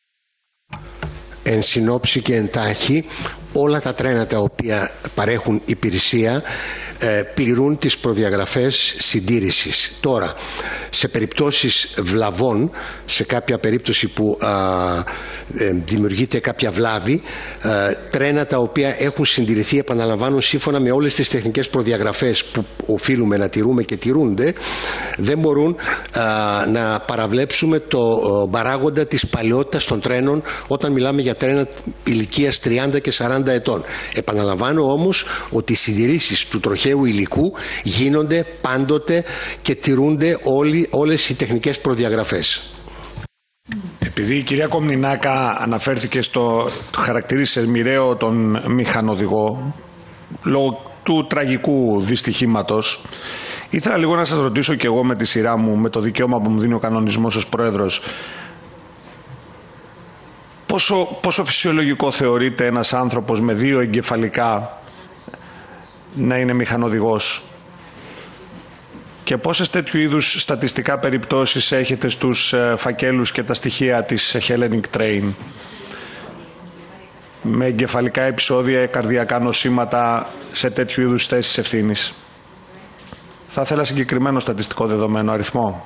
Εν συνόψη και εντάχει, όλα τα τρένα τα οποία παρέχουν υπηρεσία πληρούν τις προδιαγραφές συντήρησης. Τώρα, σε περιπτώσεις βλαβών, σε κάποια περίπτωση που α, ε, δημιουργείται κάποια βλάβη, ε, τρένα τα οποία έχουν συντηρηθεί, επαναλαμβάνω, σύμφωνα με όλες τις τεχνικές προδιαγραφές που οφείλουμε να τηρούμε και τηρούνται, δεν μπορούν α, να παραβλέψουμε το α, παράγοντα της παλαιότητας των τρένων όταν μιλάμε για τρένα ηλικίας τριάντα και σαράντα ετών. Επαναλαμβάνω όμως ότι οι συντηρήσεις του τροχαίου υλικού γίνονται πάντοτε και τηρούνται όλοι, όλες οι τεχνικές προδιαγραφές. Επειδή η κυρία Κομνηνάκα αναφέρθηκε στο χαρακτήρισε μοιραίο τον μηχανοδηγό λόγω του τραγικού δυστυχήματος, ήθελα λίγο να σας ρωτήσω και εγώ με τη σειρά μου, με το δικαίωμα που μου δίνει ο κανονισμός ως πρόεδρος, πόσο, πόσο φυσιολογικό θεωρείται ένας άνθρωπος με δύο εγκεφαλικά να είναι μηχανοδηγός και πόσες τέτοιου είδους στατιστικά περιπτώσεις έχετε στους φακέλους και τα στοιχεία της Hellenic Train με εγκεφαλικά επεισόδια, καρδιακά νοσήματα σε τέτοιου είδους θέσεις ευθύνης? Θα ήθελα συγκεκριμένο στατιστικό δεδομένο, αριθμό.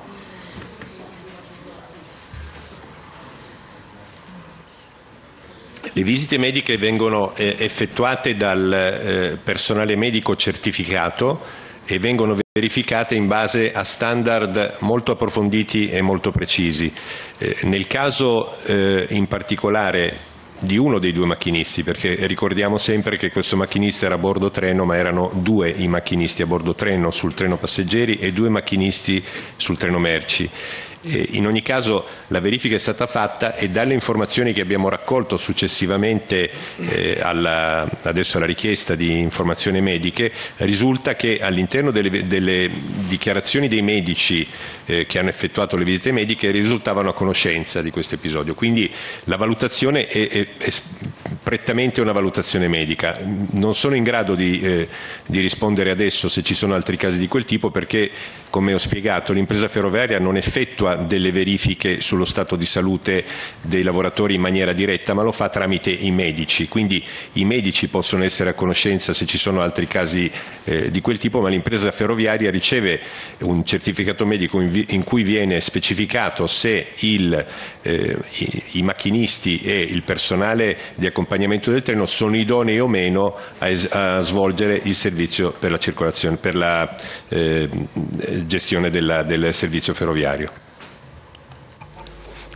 Le visite mediche vengono eh, effettuate dal eh, personale medico certificato e vengono verificate in base a standard molto approfonditi e molto precisi. Eh, nel caso eh, in particolare di uno dei due macchinisti, perché ricordiamo sempre che questo macchinista era a bordo treno, ma erano due i macchinisti a bordo treno sul treno passeggeri e due macchinisti sul treno merci. In ogni caso la verifica è stata fatta e dalle informazioni che abbiamo raccolto successivamente eh, alla, adesso alla richiesta di informazioni mediche risulta che all'interno delle, delle dichiarazioni dei medici eh, che hanno effettuato le visite mediche risultavano a conoscenza di questo episodio. Quindi la valutazione è, è, è prettamente una valutazione medica. Non sono in grado di, eh, di rispondere adesso se ci sono altri casi di quel tipo perché, come ho spiegato, l'impresa ferroviaria non effettua delle verifiche sullo stato di salute dei lavoratori in maniera diretta, ma lo fa tramite i medici. Quindi i medici possono essere a conoscenza se ci sono altri casi eh, di quel tipo, ma l'impresa ferroviaria riceve un certificato medico in, in cui viene specificato se il, eh, i, i macchinisti e il personale di accompagnamento del treno sono idonei o meno a, es- a svolgere il servizio per la circolazione, per la eh, gestione della, del servizio ferroviario.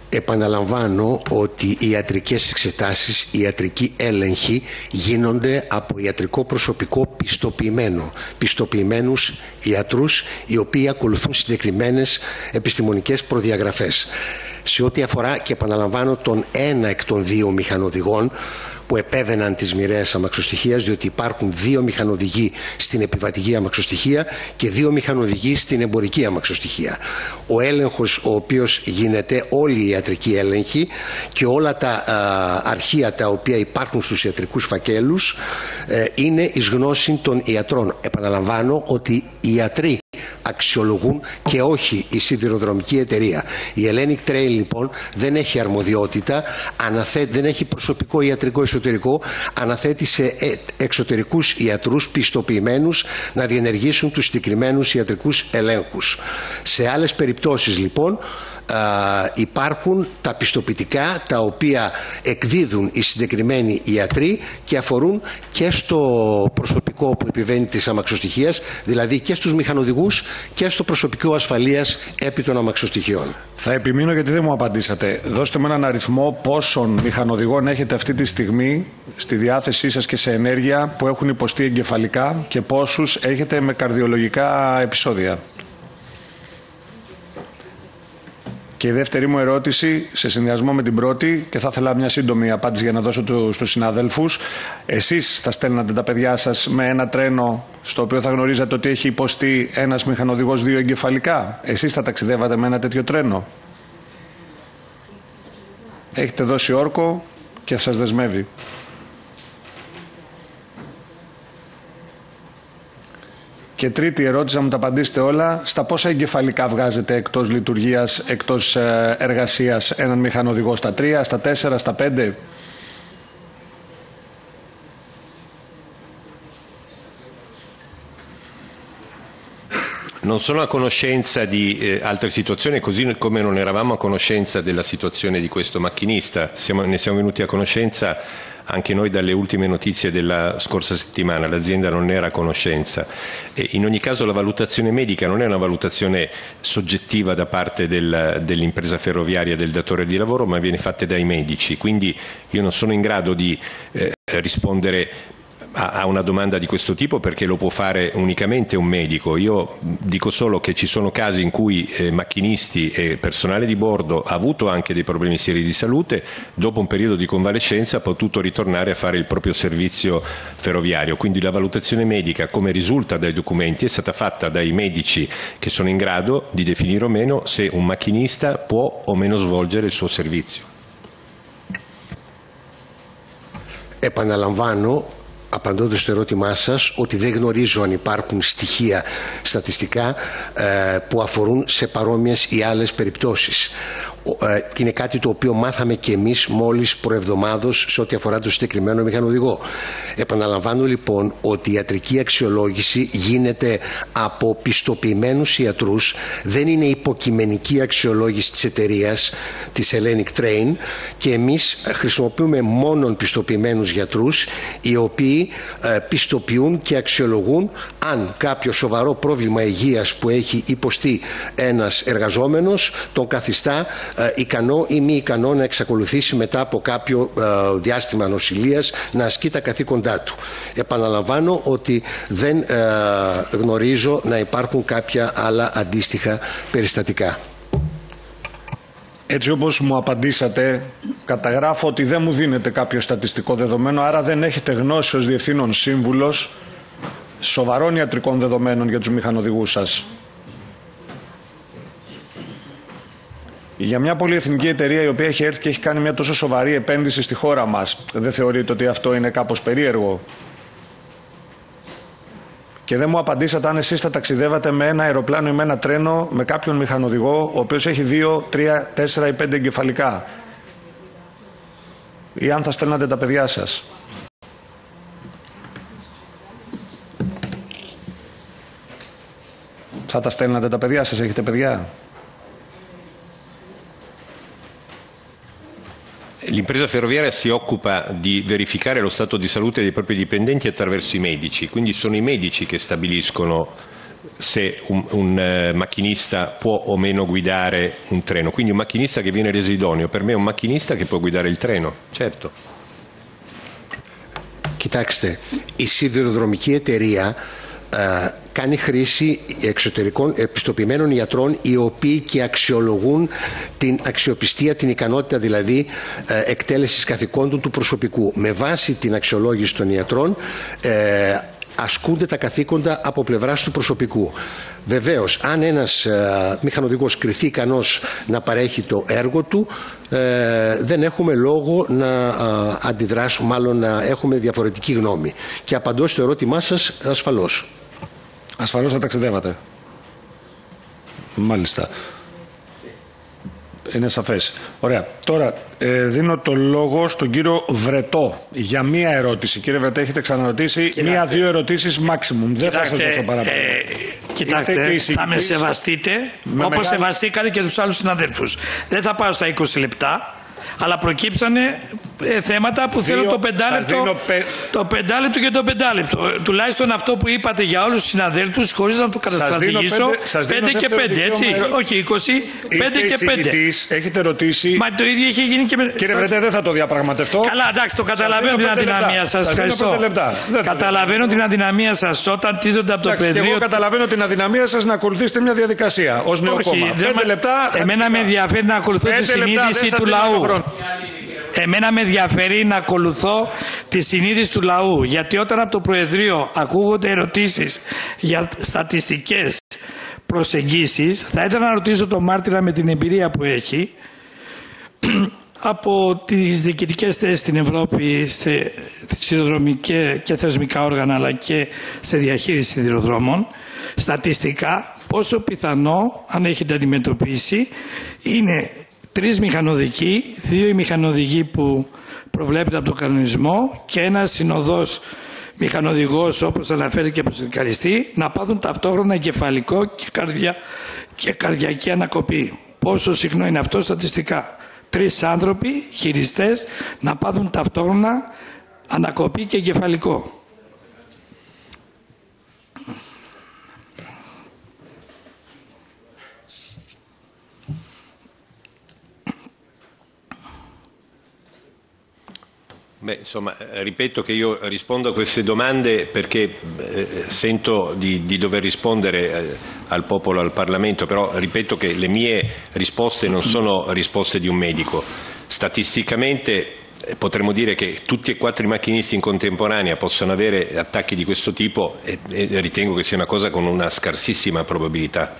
Επαναλαμβάνω ότι οι ιατρικές εξετάσεις, οι ιατρικοί έλεγχοι γίνονται από ιατρικό προσωπικό πιστοποιημένο, πιστοποιημένους ιατρούς οι οποίοι ακολουθούν συγκεκριμένες επιστημονικές προδιαγραφές. Σε ό,τι αφορά, και επαναλαμβάνω, τον ένα εκ των δύο μηχανοδηγών που επέβαιναν τις μοιραίες αμαξοστοιχείας, διότι υπάρχουν δύο μηχανοδηγοί στην επιβατική αμαξοστοιχεία και δύο μηχανοδηγοί στην εμπορική αμαξοστοιχεία. Ο έλεγχος ο οποίος γίνεται, όλοι οι ιατρικοί έλεγχοι και όλα τα α, αρχεία τα οποία υπάρχουν στους ιατρικούς φακέλους ε, είναι εις γνώση των ιατρών. Επαναλαμβάνω ότι οι ιατροί αξιολογούν και όχι η σιδηροδρομική εταιρεία. Η Hellenic Train λοιπόν δεν έχει αρμοδιότητα, αναθέτει, δεν έχει προσωπικό ιατρικό εσωτερικό, αναθέτει σε εξωτερικούς ιατρούς πιστοποιημένους να διενεργήσουν τους συγκεκριμένους ιατρικούς ελέγχους. Σε άλλες περιπτώσεις λοιπόν υπάρχουν τα πιστοποιητικά τα οποία εκδίδουν οι συγκεκριμένοι ιατροί και αφορούν και στο προσωπικό που επιβαίνει της αμαξοστοιχείας, δηλαδή και στους μηχανοδηγούς και στο προσωπικό ασφαλείας επί των αμαξοστοιχείων. Θα επιμείνω γιατί δεν μου απαντήσατε. Δώστε με έναν αριθμό πόσων μηχανοδηγών έχετε αυτή τη στιγμή στη διάθεσή σας και σε ενέργεια που έχουν υποστεί εγκεφαλικά και πόσους έχετε με καρδιολογικά επεισόδια. Και η δεύτερη μου ερώτηση, σε συνδυασμό με την πρώτη, και θα ήθελα μια σύντομη απάντηση για να δώσω του, στους συναδέλφους. Εσείς θα στέλνατε τα παιδιά σας με ένα τρένο στο οποίο θα γνωρίζατε ότι έχει υποστεί ένας μηχανοδηγός δύο εγκεφαλικά? Εσείς θα ταξιδεύατε με ένα τέτοιο τρένο? Έχετε δώσει όρκο και σας δεσμεύει. Και τρίτη ερώτηση, να μου τα απαντήσετε όλα, στα πόσα εγκεφαλικά βγάζετε εκτός λειτουργίας, εκτός εργασίας έναν μηχανοδηγό? Στα τρία, στα τέσσερα, στα πέντε? Non sono a conoscenza di eh, altre situazioni, così come non eravamo a conoscenza della situazione di questo macchinista. Siamo, ne siamo venuti a conoscenza anche noi dalle ultime notizie della scorsa settimana. L'azienda non era a conoscenza. E in ogni caso la valutazione medica non è una valutazione soggettiva da parte del, dell'impresa ferroviaria, del datore di lavoro, ma viene fatta dai medici. Quindi io non sono in grado di eh, rispondere a una domanda di questo tipo perché lo può fare unicamente un medico. Io dico solo che ci sono casi in cui eh, macchinisti e personale di bordo ha avuto anche dei problemi seri di salute, dopo un periodo di convalescenza ha potuto ritornare a fare il proprio servizio ferroviario. Quindi la valutazione medica, come risulta dai documenti, è stata fatta dai medici che sono in grado di definire o meno se un macchinista può o meno svolgere il suo servizio. Επαναλαμβάνω, απαντώντας στο ερώτημά σας, ότι δεν γνωρίζω αν υπάρχουν στοιχεία στατιστικά ε, που αφορούν σε παρόμοιες ή άλλες περιπτώσεις. Ε, είναι κάτι το οποίο μάθαμε και εμείς μόλις προεβδομάδος σε ό,τι αφορά το συγκεκριμένο μηχανοδηγό. Επαναλαμβάνω λοιπόν ότι η ιατρική αξιολόγηση γίνεται από πιστοποιημένους ιατρούς, δεν είναι υποκειμενική αξιολόγηση της εταιρείας, της Hellenic Train, και εμείς χρησιμοποιούμε μόνον πιστοποιημένους γιατρούς οι οποίοι ε, πιστοποιούν και αξιολογούν αν κάποιο σοβαρό πρόβλημα υγείας που έχει υποστεί ένας εργαζόμενος τον καθιστά ε, ικανό ή μη ικανό να εξακολουθήσει μετά από κάποιο ε, διάστημα νοσηλείας να ασκεί τα καθήκοντά του. Επαναλαμβάνω ότι δεν ε, γνωρίζω να υπάρχουν κάποια άλλα αντίστοιχα περιστατικά. Έτσι όπως μου απαντήσατε, καταγράφω ότι δεν μου δίνετε κάποιο στατιστικό δεδομένο, άρα δεν έχετε γνώση ως διευθύνων σύμβουλος σοβαρών ιατρικών δεδομένων για τους μηχανοδηγούς σας. Για μια πολυεθνική εταιρεία η οποία έχει έρθει και έχει κάνει μια τόσο σοβαρή επένδυση στη χώρα μας, δεν θεωρείτε ότι αυτό είναι κάπως περίεργο? Και δεν μου απαντήσατε αν εσείς θα ταξιδεύατε με ένα αεροπλάνο ή με ένα τρένο με κάποιον μηχανοδηγό ο οποίος έχει δύο, τρία, τέσσερα ή πέντε εγκεφαλικά. Ή αν θα στέλνατε τα παιδιά σας. Θα τα στέλνατε τα παιδιά σας, έχετε παιδιά? L'impresa ferroviaria si occupa di verificare lo stato di salute dei propri dipendenti attraverso i medici, quindi sono i medici che stabiliscono se un, un uh, macchinista può o meno guidare un treno. Quindi un macchinista che viene reso idoneo per me è un macchinista che può guidare il treno, certo. Κοιτάξτε, η σιδηροδρομική εταιρεία ε, κάνει χρήση εξωτερικών επιστοποιημένων ιατρών οι οποίοι και αξιολογούν την αξιοπιστία, την ικανότητα δηλαδή ε, εκτέλεσης καθηκόντων του προσωπικού. Με βάση την αξιολόγηση των ιατρών ε, ασκούνται τα καθήκοντα από πλευράς του προσωπικού. Βεβαίως, αν ένας ε, μηχανοδηγός κριθεί ικανός να παρέχει το έργο του, ε, δεν έχουμε λόγο να ε, αντιδράσουμε, μάλλον να έχουμε διαφορετική γνώμη. Και απαντώ στο ερώτημά σας ασφαλώς. Ασφαλώς θα ταξιδεύατε. Μάλιστα. Είναι σαφές. Ωραία. Τώρα ε, δίνω το λόγο στον κύριο Βρετό για μία ερώτηση. Κύριε Βρετέ, έχετε ξαναρωτήσει μία-δύο ερωτήσεις maximum. Δεν θα σας δώσω παραπάνω. Ε, κοιτάξτε, θα με σεβαστείτε με όπως μεγάλη... σεβαστήκατε και τους άλλους συναδέλφους. Δεν θα πάω στα είκοσι λεπτά. Αλλά προκύψανε ε, θέματα που Δύο, θέλω το πεντάλεπτο, πε... το πεντάλεπτο και το πεντάλεπτο. Τουλάχιστον αυτό που είπατε για όλους τους συναδέλφους, χωρίς να το καταστρατηγήσω, πέντε και πέντε, έτσι. Με... Όχι είκοσι, πέντε και πέντε. Έχετε ρωτήσει. Μα το ίδιο είχε γίνει και με. Κύριε Βρετέ, δεν θα το διαπραγματευτώ. Καλά, εντάξει, το καταλαβαίνω την αδυναμία σας. Ευχαριστώ. Καταλαβαίνω την αδυναμία σας όταν τίθονται από το πεδίο. Εγώ καταλαβαίνω την αδυναμία σας να ακολουθήσετε μια διαδικασία ως νέο κόμμα. Πέντε λεπτά. Εμένα με ενδιαφέρει να ακολουθώ τη συνείδηση του λαού. Εμένα με ενδιαφέρει να ακολουθώ τη συνείδηση του λαού, γιατί όταν από το Προεδρείο ακούγονται ερωτήσεις για στατιστικές προσεγγίσεις, θα ήθελα να ρωτήσω τον μάρτυρα με την εμπειρία που έχει από τις διοικητικές θέσεις στην Ευρώπη, σε σιδηροδρομικά και θεσμικά όργανα, αλλά και σε διαχείριση σιδηροδρόμων, στατιστικά πόσο πιθανό, αν έχετε αντιμετωπίσει, είναι τρεις μηχανοδικοί, δύο οι μηχανοδικοί που προβλέπεται από τον κανονισμό και ένας συνοδός μηχανοδηγός, όπως αναφέρθηκε από τον συνδικαλιστή, να πάθουν ταυτόχρονα εγκεφαλικό και, καρδια, και καρδιακή ανακοπή. Πόσο συχνό είναι αυτό στατιστικά? Τρεις άνθρωποι, χειριστές, να πάθουν ταυτόχρονα ανακοπή και εγκεφαλικό. Beh, insomma, ripeto che io rispondo a queste domande perché eh, sento di, di dover rispondere eh, al popolo, al Parlamento, però ripeto che le mie risposte non sono risposte di un medico. Statisticamente eh, potremmo dire che tutti e quattro i macchinisti in contemporanea possono avere attacchi di questo tipo e, e ritengo che sia una cosa con una scarsissima probabilità.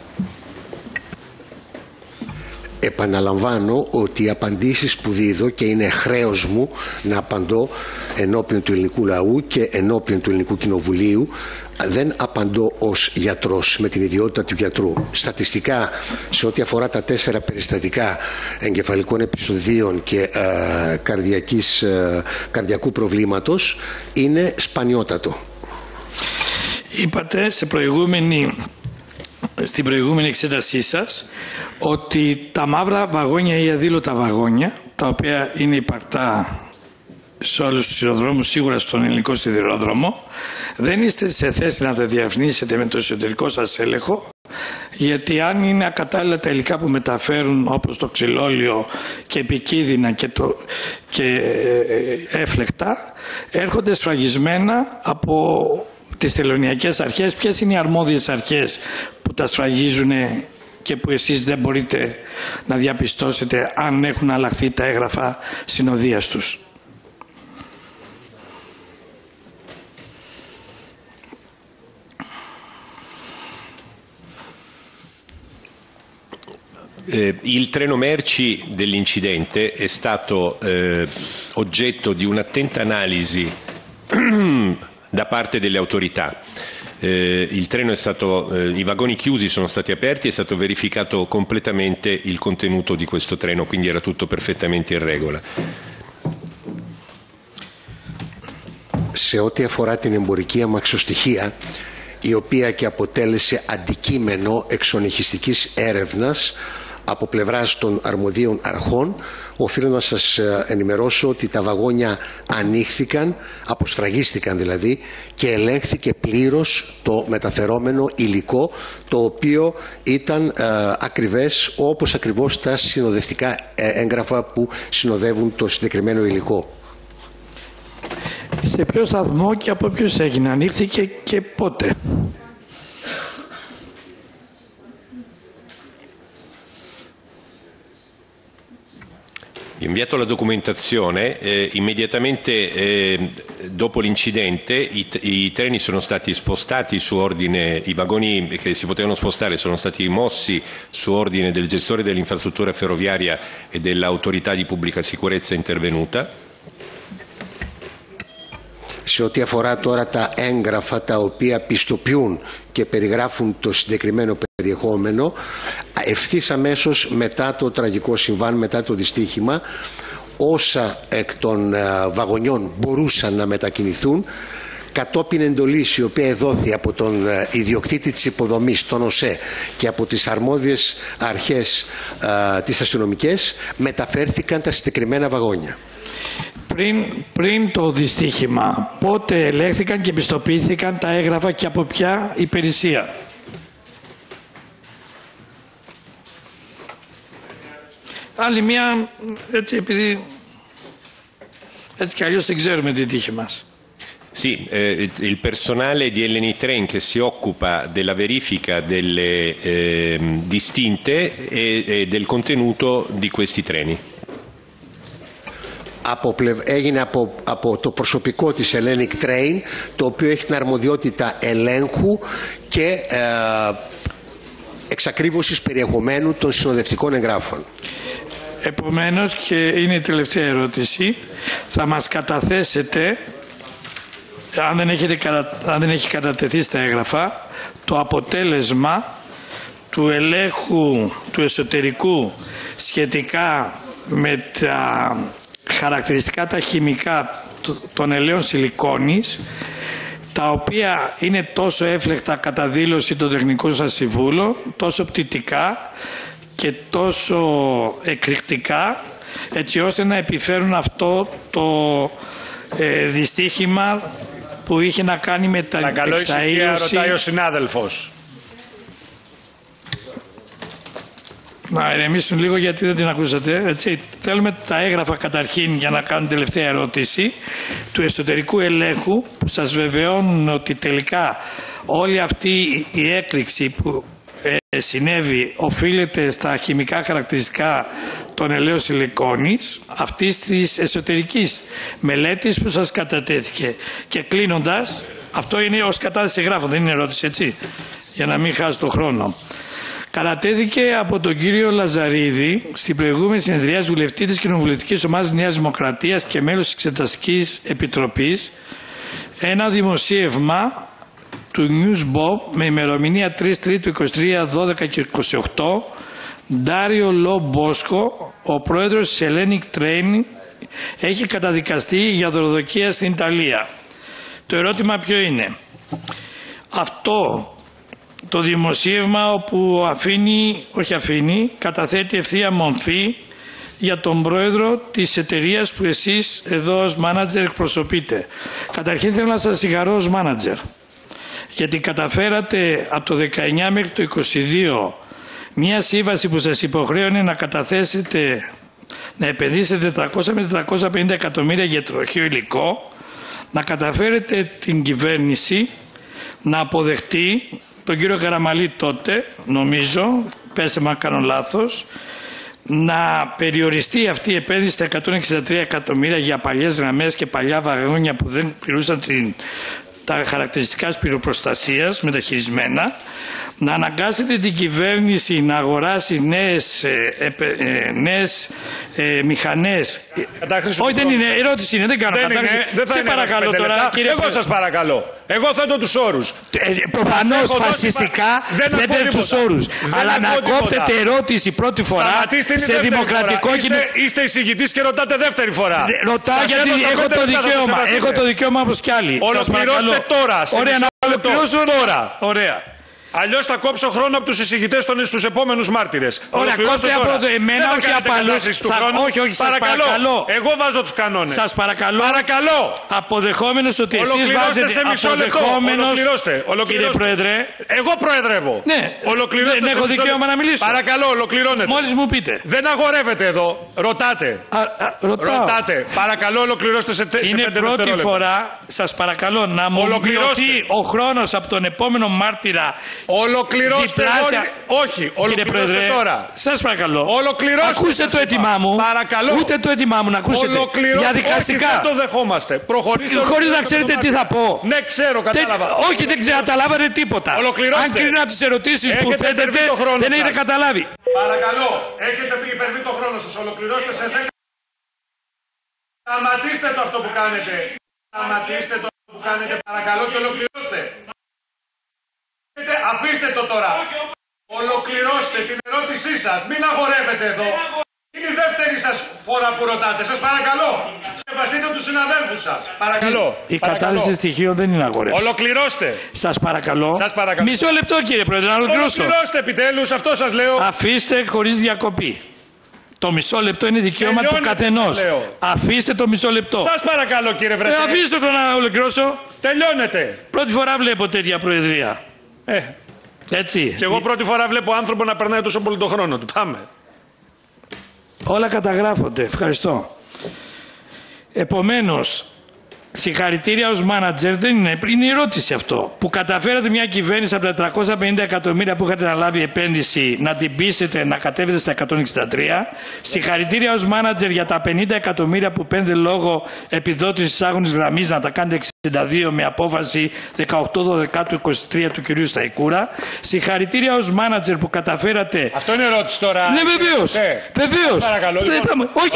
Επαναλαμβάνω ότι οι απαντήσεις που δίδω, και είναι χρέος μου να απαντώ ενώπιον του ελληνικού λαού και ενώπιον του ελληνικού κοινοβουλίου, δεν απαντώ ως γιατρός με την ιδιότητα του γιατρού. Στατιστικά, σε ό,τι αφορά τα τέσσερα περιστατικά εγκεφαλικών επεισοδίων και ε, καρδιακής, ε, καρδιακού προβλήματος, είναι σπανιότατο. Είπατε σε προηγούμενη στην προηγούμενη εξέτασή σας ότι τα μαύρα βαγόνια ή αδήλωτα βαγόνια, τα οποία είναι υπαρκτά σε όλους τους σιδηροδρόμους, σίγουρα στον ελληνικό σιδηρόδρομο, δεν είστε σε θέση να τα διαφνήσετε με το εσωτερικό σας έλεγχο, γιατί αν είναι ακατάλληλα τα υλικά που μεταφέρουν, όπως το ξυλόλιο και επικίνδυνα και, το, και ε, έφλεκτα, έρχονται σφραγισμένα από τις τελωνειακές αρχές. Ποιες είναι οι αρμόδιες αρχές που τα σφραγίζουν και που εσείς δεν μπορείτε να διαπιστώσετε αν έχουν αλλάχθει τα έγγραφα συνοδείας τους? Eh, il treno merci dell'incidente è stato eh, oggetto di un'attenta analisi da parte delle autorità. Eh, il treno è stato, eh, i vagoni chiusi sono stati aperti, è stato verificato completamente il contenuto di questo treno, quindi era tutto perfettamente in regola. Σε ό,τι αφορά την εμπορική αμαξοστοιχεία, η οποία και αποτέλεσε αντικείμενο εξονυχιστικής έρευνας από πλευράς των αρμοδίων αρχών, οφείλω να σας ενημερώσω ότι τα βαγόνια ανοίχθηκαν, αποστραγίστηκαν δηλαδή, και ελέγχθηκε πλήρως το μεταφερόμενο υλικό, το οποίο ήταν ε, ακριβές, όπως ακριβώς τα συνοδευτικά έγγραφα που συνοδεύουν το συγκεκριμένο υλικό. Σε ποιο σταθμό και από ποιους έγινε, ανοίχθηκε και πότε? Inviato la documentazione, eh, immediatamente eh, dopo l'incidente i, i treni sono stati spostati su ordine, i vagoni che si potevano spostare sono stati mossi su ordine del gestore dell'infrastruttura ferroviaria e dell'autorità di pubblica sicurezza intervenuta. Σε ό,τι αφορά τώρα τα έγγραφα τα οποία πιστοποιούν και περιγράφουν το συγκεκριμένο περιεχόμενο, ευθύς αμέσως μετά το τραγικό συμβάν, μετά το δυστύχημα, όσα εκ των βαγονιών μπορούσαν να μετακινηθούν, κατόπιν εντολής η οποία εδόθη από τον ιδιοκτήτη της υποδομής, τον ΟΣΕ, και από τις αρμόδιες αρχές α, τις αστυνομικές, μεταφέρθηκαν τα συγκεκριμένα βαγόνια. Πριν, πριν το δυστύχημα, πότε ελέγχθηκαν και πιστοποιήθηκαν τα έγγραφα και από ποια υπηρεσία? Άλλη μία, έτσι, επειδή έτσι κι αλλιώς δεν ξέρουμε την τύχη μας. Sì, eh, il personale di Eleni Train che si occupa della verifica delle eh, distinte e, e del contenuto di questi treni. Από, έγινε από, από το προσωπικό της Hellenic Train, το οποίο έχει την αρμοδιότητα ελέγχου και ε, εξακρίβωσης περιεχομένου των συνοδευτικών εγγράφων. Επομένως, και είναι η τελευταία ερώτηση, θα μας καταθέσετε, αν δεν, έχετε, αν δεν έχει κατατεθεί στα έγγραφα, το αποτέλεσμα του ελέγχου του εσωτερικού σχετικά με τα χαρακτηριστικά τα χημικά των ελαίων σιλικόνης, τα οποία είναι τόσο έφλεκτα κατά δήλωση των τεχνικών σας συμβούλων, τόσο πτυτικά και τόσο εκρηκτικά, έτσι ώστε να επιφέρουν αυτό το ε, δυστύχημα που είχε να κάνει με τα εξαΐωση. Παρακαλώ, ησυχία, ρωτάει ο συνάδελφος. Να ηρεμήσουν λίγο γιατί δεν την ακούσατε. Έτσι. Θέλουμε τα έγγραφα καταρχήν για να κάνουν τελευταία ερώτηση του εσωτερικού ελέγχου που σας βεβαιώνουν ότι τελικά όλη αυτή η έκρηξη που ε, συνέβη οφείλεται στα χημικά χαρακτηριστικά των ελαίων σιλικόνης, αυτής της εσωτερικής μελέτης που σας κατατέθηκε. Και κλείνοντας, αυτό είναι ως κατάθεση εγγράφων, δεν είναι ερώτηση, έτσι, για να μην χάσει το χρόνο. Κατατέθηκε από τον κύριο Λαζαρίδη στην προηγούμενη συνεδρία βουλευτή της Κοινοβουλευτικής Ομάδας Νέας Δημοκρατίας και μέλος της Εξεταστικής Επιτροπής ένα δημοσίευμα του Newsbob με ημερομηνία τρεις Τρίτου είκοσι τρία, δώδεκα και είκοσι οκτώ. Ντάριο Λο Μπόσκο, ο πρόεδρος της Hellenic Train, έχει καταδικαστεί για δωροδοκία στην Ιταλία. Το ερώτημα ποιο είναι? Αυτό το δημοσίευμα όπου αφήνει, όχι αφήνει, καταθέτει ευθεία μορφή για τον πρόεδρο της εταιρείας που εσείς εδώ ως μάνατζερ εκπροσωπείτε. Καταρχήν θέλω να σας συγχαρώ ως μάνατζερ, γιατί καταφέρατε από το δεκαεννιά μέχρι το είκοσι δύο μια σύμβαση που σας υποχρέωνε να καταθέσετε, να επενδύσετε τριακόσια με τετρακόσια πενήντα εκατομμύρια για τροχαίο υλικό, να καταφέρετε την κυβέρνηση να αποδεχτεί τον κύριο Καραμαλή τότε, νομίζω, πέστε με αν κάνω λάθος, να περιοριστεί αυτή η επένδυση στα εκατόν εξήντα τρία εκατομμύρια για παλιές γραμμές και παλιά βαγόνια που δεν πληρούσαν την, τα χαρακτηριστικά σπυροπροστασίας μεταχειρισμένα, να αναγκάσετε την κυβέρνηση να αγοράσει νέες, ε, ε, νέες ε, μηχανές. Όχι, δεν είναι, ερώτηση είναι, δεν κάνω δεν κατάχρηση. Είναι, δεν θα σε είναι παρακαλώ τώρα, κύριε. Εγώ σας παρακαλώ. Εγώ θέτω τους όρους. Ε, προφανώς φασιστικά θέτετε τους όρους. Αλλά να κόπτετε ερώτηση πρώτη φορά σε δημοκρατικό κοινό. Είστε, είστε εισηγητής και ρωτάτε δεύτερη φορά. Ρωτάω γιατί έχω το δικαίωμα. Έχω το δικαίωμα όπως κι άλλοι. Ολοκληρώστε τώρα. Ωραία, να ολοκληρώσω τώρα. Ωραία. Αλλιώς θα κόψω χρόνο από τους εισηγητές στους επόμενους μάρτυρες. Ωραία, κόψτε από εμένα, όχι από άλλους. Όχι, όχι, σας παρακαλώ. παρακαλώ. Εγώ βάζω τους κανόνες. Σας παρακαλώ. Παρακαλώ. Αποδεχόμενος ότι εσείς βάζετε. σε μισό λεπτό. Ολοκληρώστε. Κύριε Πρόεδρε. Εγώ προεδρεύω. Ναι, ολοκληρώστε. Δεν έχω δικαίωμα να μιλήσω. Παρακαλώ, ολοκληρώνετε. Μόλις μου πείτε. Δεν αγορεύετε εδώ. Ρωτάτε. Α, α, ρωτάτε. Παρακαλώ, ολοκληρώστε σε, σε Είναι πέντε πρώτη δευτερόλεπτα. φορά, σας παρακαλώ, να μου μειωθεί ο χρόνος από τον επόμενο μάρτυρα. Ολοκληρώστε. Διπλάσια... Όχι, ολοκληρώστε τώρα. Σας παρακαλώ. Ολοκληρώστε. Ακούστε το έτοιμά μου. Παρακαλώ. Ούτε το έτοιμά μου να ακούσετε. Διαδικαστικά. Όχι, δεν το δεχόμαστε. Προχωρήστε. Χωρίς να ξέρετε τι θα πω. Ναι, ξέρω, κατάλαβα. Τε... Όχι, δεν καταλάβατε τίποτα. Ολοκληρώστε. Αν κρίνω από τις ερωτήσεις που θέτετε, δεν έχετε καταλάβει. Παρακαλώ, έχετε υπερβεί το χρόνο σας. Ολοκληρώστε σε δέκα. Σταματήστε το αυτό που κάνετε. Σταματήστε το αυτό που κάνετε, παρακαλώ, και ολοκληρώστε. Αφήστε το τώρα. Ολοκληρώστε την ερώτησή σας. Μην αγορεύετε εδώ. Είναι η δεύτερη σας φορά που ρωτάτε. Σας παρακαλώ. Σεβαστείτε τους συναδέλφους σας. Παρακαλώ. Η κατάσταση στοιχείων δεν είναι αγορεύση. Ολοκληρώστε. Σας παρακαλώ. Σας παρακαλώ. Μισό λεπτό, κύριε Πρόεδρε, να ολοκληρώσω. Ολοκληρώστε επιτέλους, αυτό σας λέω. Αφήστε χωρίς διακοπή. Το μισό λεπτό είναι δικαίωμα του καθενός. Αφήστε το μισό λεπτό. Σας παρακαλώ, κύριε Βρετέ. Ε, αφήστε το να ολοκληρώσω. Τελειώνετε. Πρώτη φορά βλέπω τέτοια προεδρία. Ε. Έτσι. Και εγώ πρώτη φορά βλέπω άνθρωπο να περνάει τόσο πολύ τον χρόνο του. Πάμε. Όλα καταγράφονται. Ευχαριστώ. Επομένως, συγχαρητήρια ως μάνατζερ, δεν είναι, είναι η ερώτηση αυτό. Που καταφέρατε μια κυβέρνηση από τα τριακόσια πενήντα εκατομμύρια που είχατε να λάβει επένδυση να την πείσετε να κατέβετε στα εκατόν εξήντα τρία. Συγχαρητήρια ως μάνατζερ για τα πενήντα εκατομμύρια που παίρνετε λόγω επιδότησης της άγωνης γραμμής να τα κάνετε εξήντα δύο με απόφαση δεκαοκτώ δώδεκα του είκοσι τρία του κυρίου Σταϊκούρα. Συγχαρητήρια ως μάνατζερ που καταφέρατε. Αυτό είναι ερώτηση τώρα. Ναι, βεβαίως. Ε, βεβαίως. Παρακαλώ. Λοιπόν, όχι.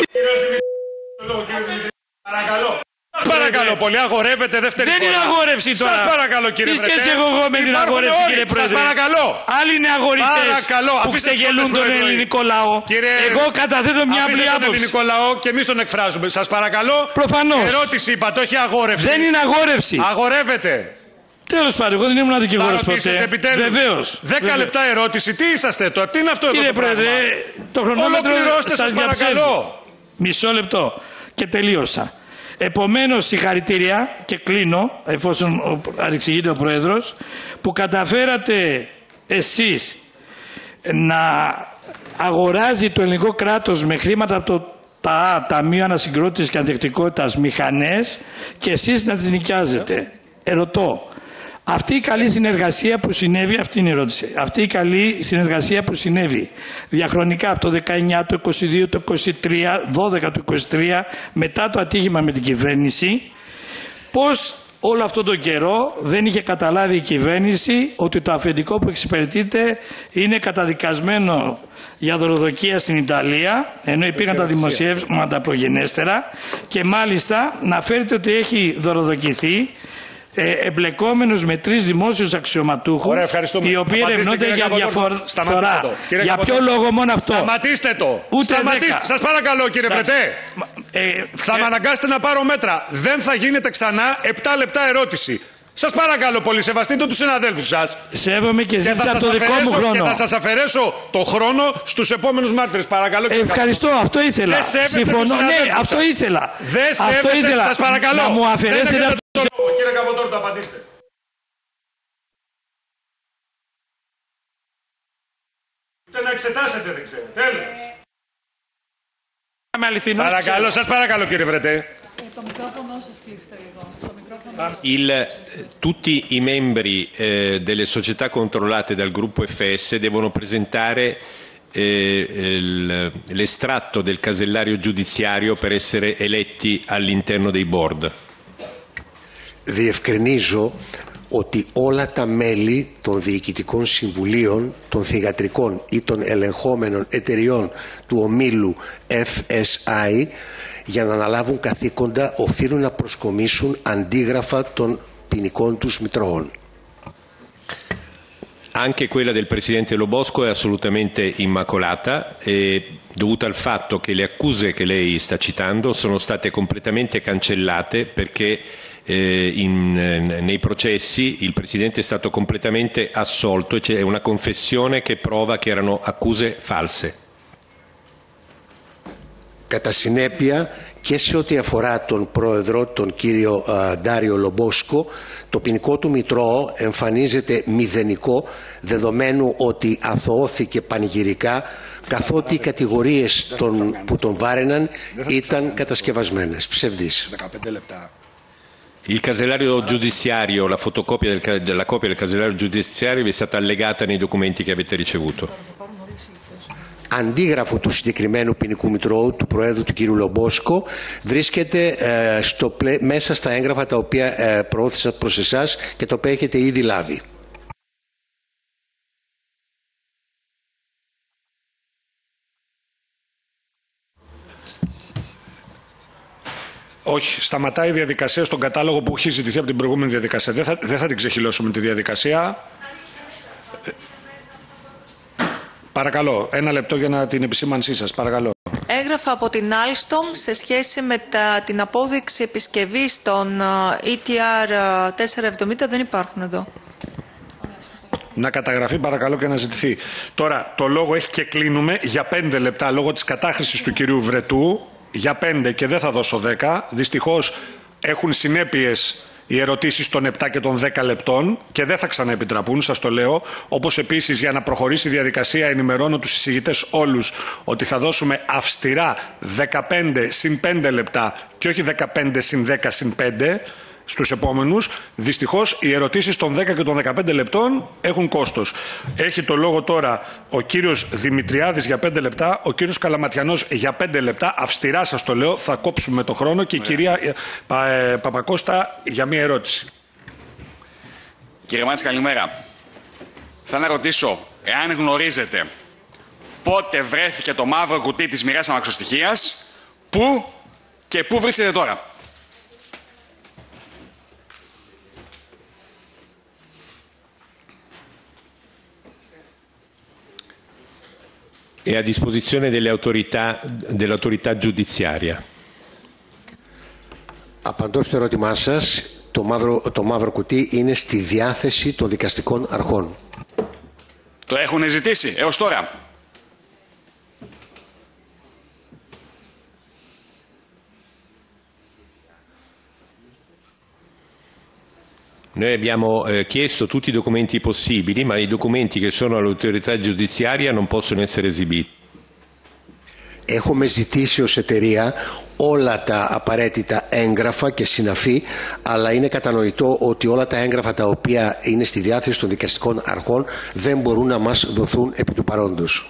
Παρακαλώ. Σας παρακαλώ πολύ, αγορεύετε δεύτερη δεν φορά. Δεν είναι αγόρευση τώρα. Σας παρακαλώ, κύριε Βρετέ. Τι σχέση έχω εγώ με την αγόρευση, όλοι. Κύριε Πρόεδρε. Σας παρακαλώ. Άλλοι είναι αγορητές που ξεγελούν τον ελληνικό λαό. Κύριε... Εγώ καταθέτω μια απλή άποψη. τον ελληνικό λαό και εμείς τον εκφράζουμε. Σας παρακαλώ. Προφανώς. Ερώτηση είπατε, όχι αγόρευση. Δεν είναι αγόρευση. Αγορεύετε. Τέλος πάντων, εγώ δεν ήμουν δικηγόρος ποτέ. Βεβαίως. Δέκα λεπτά ερώτηση. Τι είσαστε τώρα, τι είναι αυτό εδώ? Κύριε Πρόεδρε, το χρονόμετρο σας διαψεύδει. Μισό λεπτό και τελείωσα. Επομένως, συγχαρητήρια και κλείνω, εφόσον ανεξηγείται ο Πρόεδρος, που καταφέρατε εσείς να αγοράζει το ελληνικό κράτος με χρήματα από το ΤΑ, Ταμείο Ανασυγκρότησης και Ανθεκτικότητας, μηχανές και εσείς να τις νοικιάζετε. Ερωτώ, αυτή η καλή συνεργασία που συνέβη, αυτή είναι η ερώτηση, αυτή η καλή συνεργασία που συνέβη διαχρονικά από το δεκαεννιά, το είκοσι δύο, το είκοσι τρία, δώδεκα του είκοσι τρία, μετά το ατύχημα με την κυβέρνηση, πώς όλο αυτόν τον καιρό δεν είχε καταλάβει η κυβέρνηση ότι το αφεντικό που εξυπηρετείται είναι καταδικασμένο για δωροδοκία στην Ιταλία, ενώ υπήρχαν τα δημοσιεύματα προγενέστερα, και μάλιστα να φέρετε ότι έχει δωροδοκηθεί Ε, εμπλεκόμενος με τρεις δημόσιους αξιωματούχους. Ωραία, οι οποίοι ερευνώνται για διαφορά. Για ποιο λόγο μόνο αυτό? Σταματήστε το. Ούτε Σταματήστε. Σας παρακαλώ, κύριε Βρετέ. Ε, θα ε... με αναγκάσετε να πάρω μέτρα. Δεν θα γίνεται ξανά επτά λεπτά ερώτηση. Σας παρακαλώ πολύ, σεβαστείτε τους συναδέλφους σας. Σέβομαι και ζήτησα από το δικό μου χρόνο. Και θα σας αφαιρέσω το χρόνο στους επόμενους μάρτυρες. Παρακαλώ. Ε, ευχαριστώ, αυτό ήθελα. Συμφωνώ, ναι, αυτό ήθελα. Δεν αυτό σέβεστε, ήθελα. Σας παρακαλώ. Να μου αφαιρέσετε. Κύριε Καποτόρου, το απαντήστε. Ούτε να εξετάσετε δεν ξέρω. Τέλος. Παρακαλώ, σας παρακαλώ, κύριε Βρετέ. Το μικρόφωνο σας κλείστε λίγο. Il, tutti i membri eh, delle società controllate dal gruppo F S devono presentare eh, l'estratto del casellario giudiziario per essere eletti all'interno dei board. Διευκρινίζω ότι όλα τα μέλη των διοικητικών συμβουλίων των θυγατρικών ή των ελεγχόμενων εταιριών του ομίλου F S I για να αναλάβουν καθήκοντα οφείλουν να προσκομίσουν αντίγραφα των ποινικών τους μητρώων. Anche quella del Presidente Lo Bosco è assolutamente immacolata, e dovuta al fatto che le accuse che lei sta citando sono state completamente cancellate perché eh, in, nei processi il Presidente è stato completamente assolto e c'è una confessione che prova che erano accuse false. Κατά συνέπεια και σε ό,τι αφορά τον πρόεδρο, τον κύριο uh, Ντάριο Λομπόσκο, το ποινικό του μητρώο εμφανίζεται μηδενικό, δεδομένου ότι αθωώθηκε πανηγυρικά, καθότι οι κατηγορίες των, που τον βάραιναν ήταν κατασκευασμένες, ψευδείς. Il casellario giudiziario, la fotocopia del, della copia del casellario giudiziario vi è stata allegata nei documenti che avete ricevuto. Αντίγραφο του συγκεκριμένου ποινικού μητρώου του Προέδρου του κ. Λομπόσκο βρίσκεται ε, στο πλε... μέσα στα έγγραφα τα οποία ε, προώθησα προς εσάς και τα οποία έχετε ήδη λάβει. Όχι, σταματάει η διαδικασία στον κατάλογο που έχει ζητηθεί από την προηγούμενη διαδικασία. Δεν θα, δεν θα την ξεχυλώσουμε τη διαδικασία. Παρακαλώ, ένα λεπτό για να την επισήμανσή σας. Παρακαλώ. Έγραφα από την Alstom σε σχέση με τα, την απόδειξη επισκευής των ι τι αρ τετρακόσια εβδομήντα δεν υπάρχουν εδώ. Να καταγραφεί παρακαλώ και να ζητηθεί. Τώρα, το λόγο έχει και κλείνουμε για πέντε λεπτά λόγω της κατάχρησης του κυρίου Βρετού. Για πέντε και δεν θα δώσω δέκα. Δυστυχώς έχουν συνέπειες οι ερωτήσεις των επτά και των δέκα λεπτών και δεν θα ξαναεπιτραπούν, σας το λέω. Όπως επίσης για να προχωρήσει η διαδικασία ενημερώνω τους εισηγητές όλους ότι θα δώσουμε αυστηρά δεκαπέντε συν πέντε λεπτά και όχι δεκαπέντε συν δέκα συν πέντε στους επόμενους. Δυστυχώς οι ερωτήσεις των δέκα και των δεκαπέντε λεπτών έχουν κόστος. Έχει το λόγο τώρα ο κύριος Δημητριάδης για πέντε λεπτά, ο κύριος Καλαματιανός για πέντε λεπτά. Αυστηρά σας το λέω, θα κόψουμε το χρόνο και η κυρία Πα, ε, Παπακώστα για μία ερώτηση. Κύριε Μάτση, καλημέρα. Θα να ρωτήσω, εάν γνωρίζετε πότε βρέθηκε το μαύρο κουτί της μοιράς αμαξοστοιχείας, πού και πού βρίσκεται τώρα. È a disposizione delle autorità, dell'autorità giudiziaria. Απαντώ στο ερώτημά σας. Το μαύρο, το μαύρο κουτί είναι στη διάθεση των δικαστικών αρχών. Το έχουν ζητήσει έως τώρα. Noi abbiamo eh, chiesto tutti i documenti possibili, ma i documenti che sono all'autorità giudiziaria non possono essere esibiti. Έχουμε ζητήσει ως εταιρεία όλα τα απαραίτητα έγγραφα και συναφή, αλλά είναι κατανοητό ότι όλα τα έγγραφα τα οποία είναι στη διάθεση των δικαστικών αρχών δεν μπορούν να μας δοθούν επί του παρόντος.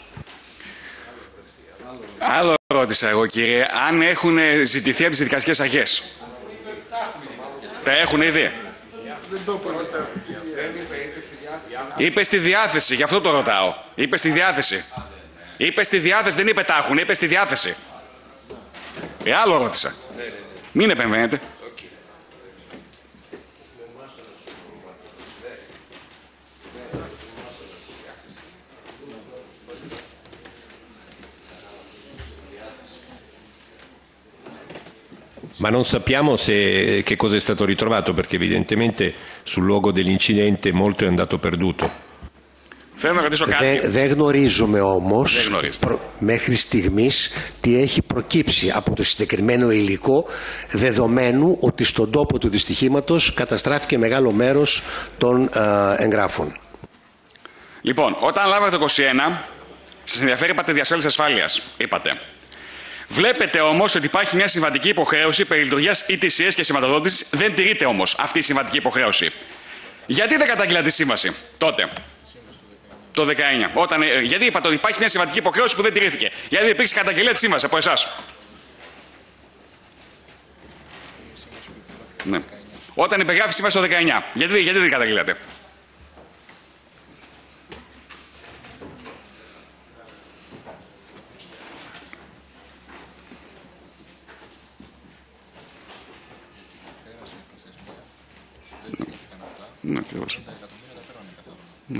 Άλλο ρώτησα εγώ, κύριε, αν έχουν ζητηθεί από τις δικαστικές αρχές. Τα έχουν ήδη. Είπε στη διάθεση, γι' αυτό το ρωτάω. Είπε στη διάθεση. Είπε στη διάθεση, δεν είπε τα έχουν, είπε στη διάθεση. Ε, άλλο ρώτησα. Μην επεμβαίνετε. Ma non sappiamo se, che cosa è stato ritrovato, perché evidentemente sul luogo dell'incidente molto è andato perduto. Θέλω να ρωτήσω κάτι. Δεν δε γνωρίζουμε όμως προ, μέχρι στιγμής τι έχει προκύψει από το συγκεκριμένο υλικό, δεδομένου ότι στον τόπο του δυστυχήματος καταστράφηκε μεγάλο μέρος των ε, εγγράφων. Λοιπόν, όταν λάβατε το είκοσι ένα, σας ενδιαφέρει, είπατε, διασφάλιση ασφάλειας. Είπατε. Βλέπετε όμως ότι υπάρχει μια συμβατική υποχρέωση περί λειτουργίας ι τι σι ες και σηματοδότησης. Δεν τηρείται όμως αυτή η συμβατική υποχρέωση. Γιατί δεν καταγγείλατε τη σύμβαση τότε, το δεκαεννιά? Όταν, γιατί είπατε ότι υπάρχει μια συμβατική υποχρέωση που δεν τηρήθηκε? Γιατί δεν υπήρξε καταγγελία της σύμβασης από εσάς? Ναι. Όταν υπεγράφει η σύμβαση το δεκαεννιά, γιατί, γιατί δεν καταγγείλατε? Ναι, ακριβώς. Ναι.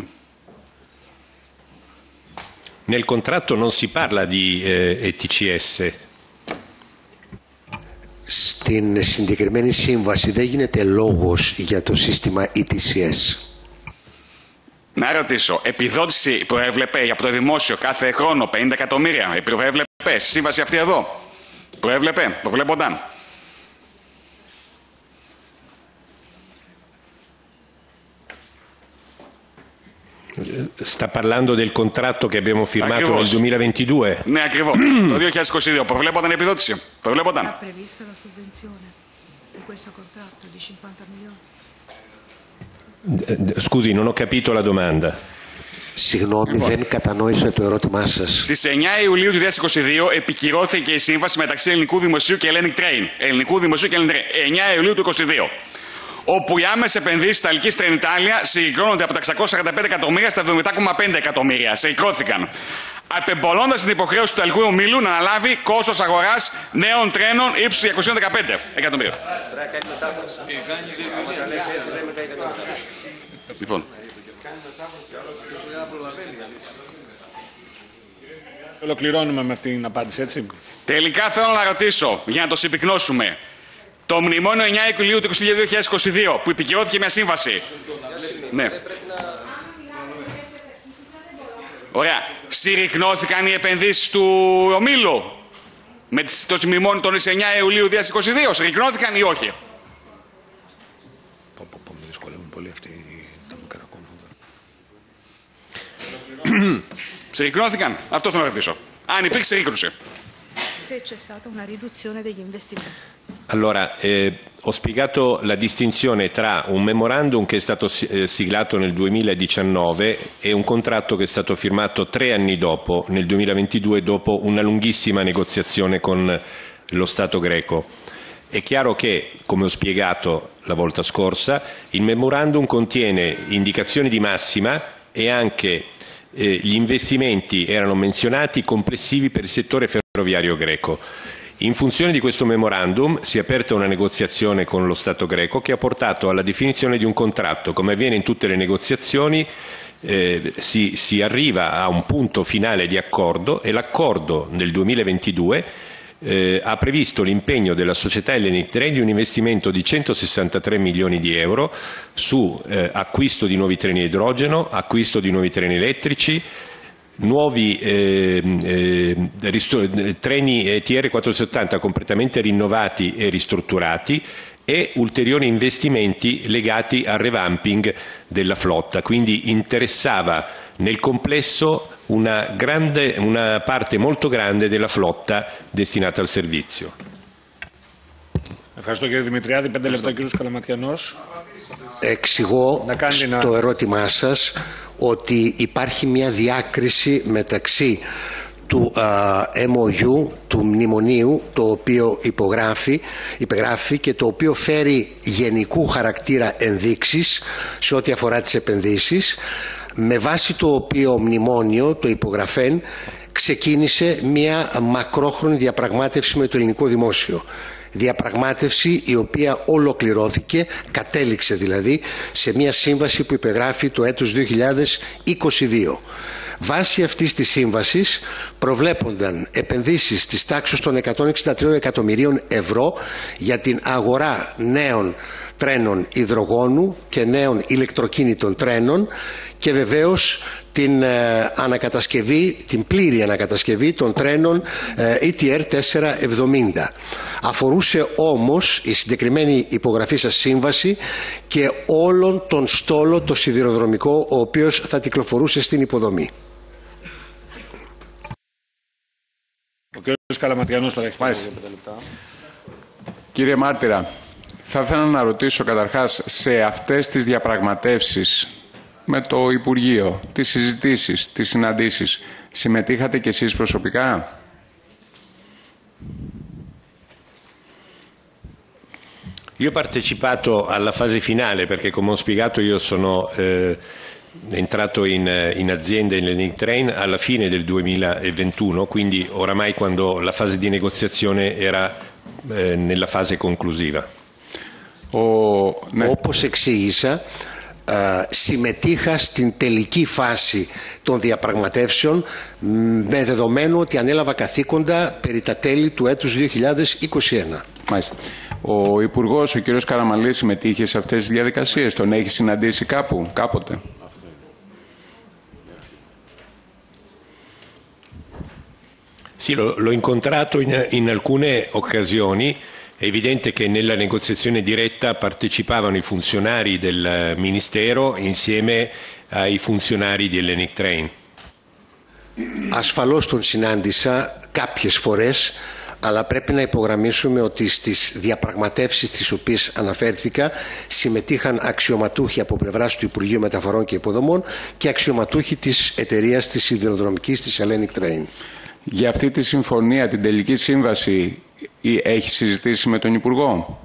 Nel contratto non si parla di eh, E T C S. στην συγκεκριμένη σύμβαση δεν γίνεται λόγος για το σύστημα ι τι σι ες. Να ρωτήσω, επιδότηση προέβλεπε από το δημόσιο κάθε χρόνο πενήντα εκατομμύρια, προέβλεπε στη σύμβαση αυτή εδώ, προέβλεπε, προβλέπονταν. Sta parlando del contratto che abbiamo firmato Ακριβώς. nel duemilaventidue? Ναι, ακριβώς. Το δύο χιλιάδες είκοσι δύο προβλέπονταν επιδότηση. Προβλέπονταν. Scusi, non ho capito la domanda. Συγγνώμη, δεν κατανόησα το ερώτημά σας. Στις εννιά Ιουλίου του δύο χιλιάδες είκοσι δύο επικυρώθηκε η σύμβαση μεταξύ Ελληνικού Δημοσίου και Hellenic Train. Ελληνικού Δημοσίου και Hellenic Train. εννιά Ιουλίου του είκοσι δύο. Όπου οι άμεσες επενδύσεις της Ιταλικής Τρενιτάλια συγκρίνονται από τα εξακόσια σαράντα πέντε εκατομμύρια στα εβδομήντα κόμμα πέντε εκατομμύρια. Συγκρώθηκαν. Απεμπολώντας την υποχρέωση του Ιταλικού Ομίλου να αναλάβει κόστος αγοράς νέων τρένων ύψους διακόσια δεκαπέντε εκατομμύρια. Λοιπόν. Ολοκληρώνουμε με αυτή την απάντηση, έτσι. Τελικά θέλω να ρωτήσω, για να το συμπυκνώσουμε. Το μνημόνιο εννιά Ιουλίου του δύο χιλιάδες είκοσι δύο που επικυρώθηκε μια σύμβαση. Ναι. Ωραία. Συρρυκνώθηκαν οι επενδύσεις του ομίλου με το μνημόνιο των εννιά Ιουλίου δύο χιλιάδες είκοσι δύο. Συρρυκνώθηκαν ή όχι? Με δυσκολεύουν πολύ αυτοί τα μικρά κόμματα. Συρρυκνώθηκαν. Αυτό θέλω να ρωτήσω. Αν υπήρξε συρρύκνωση. Se c'è stata una riduzione degli investimenti. Allora, eh, ho spiegato la distinzione tra un memorandum che è stato eh, siglato nel duemiladiciannove e un contratto che è stato firmato tre anni dopo, nel duemilaventidue, dopo una lunghissima negoziazione con lo Stato greco. È chiaro che, come ho spiegato la volta scorsa, il memorandum contiene indicazioni di massima e anche eh, gli investimenti erano menzionati complessivi per il settore ferroviario greco. In funzione di questo memorandum si è aperta una negoziazione con lo Stato greco che ha portato alla definizione di un contratto. Come avviene in tutte le negoziazioni eh, si, si arriva a un punto finale di accordo e l'accordo del duemilaventidue eh, ha previsto l'impegno della società Hellenic Train di un investimento di centosessantatré milioni di euro su eh, acquisto di nuovi treni a idrogeno, acquisto di nuovi treni elettrici, nuovi eh, eh, treni E T R quattrocentosettanta completamente rinnovati e ristrutturati e ulteriori investimenti legati al revamping della flotta. Quindi interessava nel complesso una, grande, una parte molto grande della flotta destinata al servizio. Ευχαριστώ κύριε Δημητριάδη. Πέντε λεπτά κύριος Καλαματιανός. Εξηγώ στο να... ερώτημά σας ότι υπάρχει μια διάκριση μεταξύ του uh, εμ ο γιου, του μνημονίου, το οποίο υπογράφει, υπεγράφει και το οποίο φέρει γενικού χαρακτήρα ενδείξεις σε ό,τι αφορά τις επενδύσεις, με βάση το οποίο μνημόνιο, το υπογραφέν, ξεκίνησε μια μακρόχρονη διαπραγμάτευση με το ελληνικό δημόσιο. Διαπραγμάτευση η οποία ολοκληρώθηκε, κατέληξε δηλαδή σε μια σύμβαση που υπεγράφει το έτος δύο χιλιάδες είκοσι δύο. Βάσει αυτής της σύμβασης προβλέπονταν επενδύσεις της τάξης των εκατόν εξήντα τρία εκατομμυρίων ευρώ για την αγορά νέων τρένων υδρογόνου και νέων ηλεκτροκίνητων τρένων και βεβαίως την ε, ανακατασκευή, την πλήρη ανακατασκευή των τρένων ε, ι τι αρ τετρακόσια εβδομήντα. Αφορούσε όμως η συγκεκριμένη υπογραφή σας σύμβαση και όλον τον στόλο το σιδηροδρομικό ο οποίος θα κυκλοφορούσε στην υποδομή. Ο κ. Καλαματιανός τώρα έχει πάει πέντε λεπτά. Κύριε Μάρτυρα, θα ήθελα να ρωτήσω καταρχάς σε αυτές τις διαπραγματεύσεις με το Υπουργείο, τις συζητήσεις, τις συναντήσεις, συμμετείχατε κι εσείς προσωπικά? Io ho partecipato alla fase finale perché, come ho spiegato, io sono eh, entrato in, in azienda in Hellenic Train alla fine del duemilaventuno, quindi oramai quando la fase di negoziazione era eh, nella fase conclusiva. Ο, ναι. Όπως εξήγησα, Uh, συμμετείχα στην τελική φάση των διαπραγματεύσεων με δεδομένο ότι ανέλαβα καθήκοντα περί τα τέλη του έτους δύο χιλιάδες είκοσι ένα. Μάλιστα. Ο Υπουργός, ο κ. Καραμανλής, συμμετείχε σε αυτές τις διαδικασίες. Τον έχει συναντήσει κάπου, κάποτε? Sì, l'ho, l'ho incontrato in, in alcune occasioni. È evidente che nella negoziazione diretta partecipavano i funzionari del Ministero insieme ai funzionari di Hellenic Train. Ασφαλώς τον συνάντησα κάποιες φορές, αλλά πρέπει να υπογραμμίσουμε ότι στις διαπραγματεύσεις τις οποίες αναφέρθηκα συμμετείχαν αξιωματούχοι από πλευράς του Υπουργείου Μεταφορών και Υποδομών και αξιωματούχοι της εταιρείας της σιδηροδρομικής της Hellenic Train. Για αυτή τη συμφωνία, την τελική σύμβαση, έχει συζητήσει με τον Υπουργό?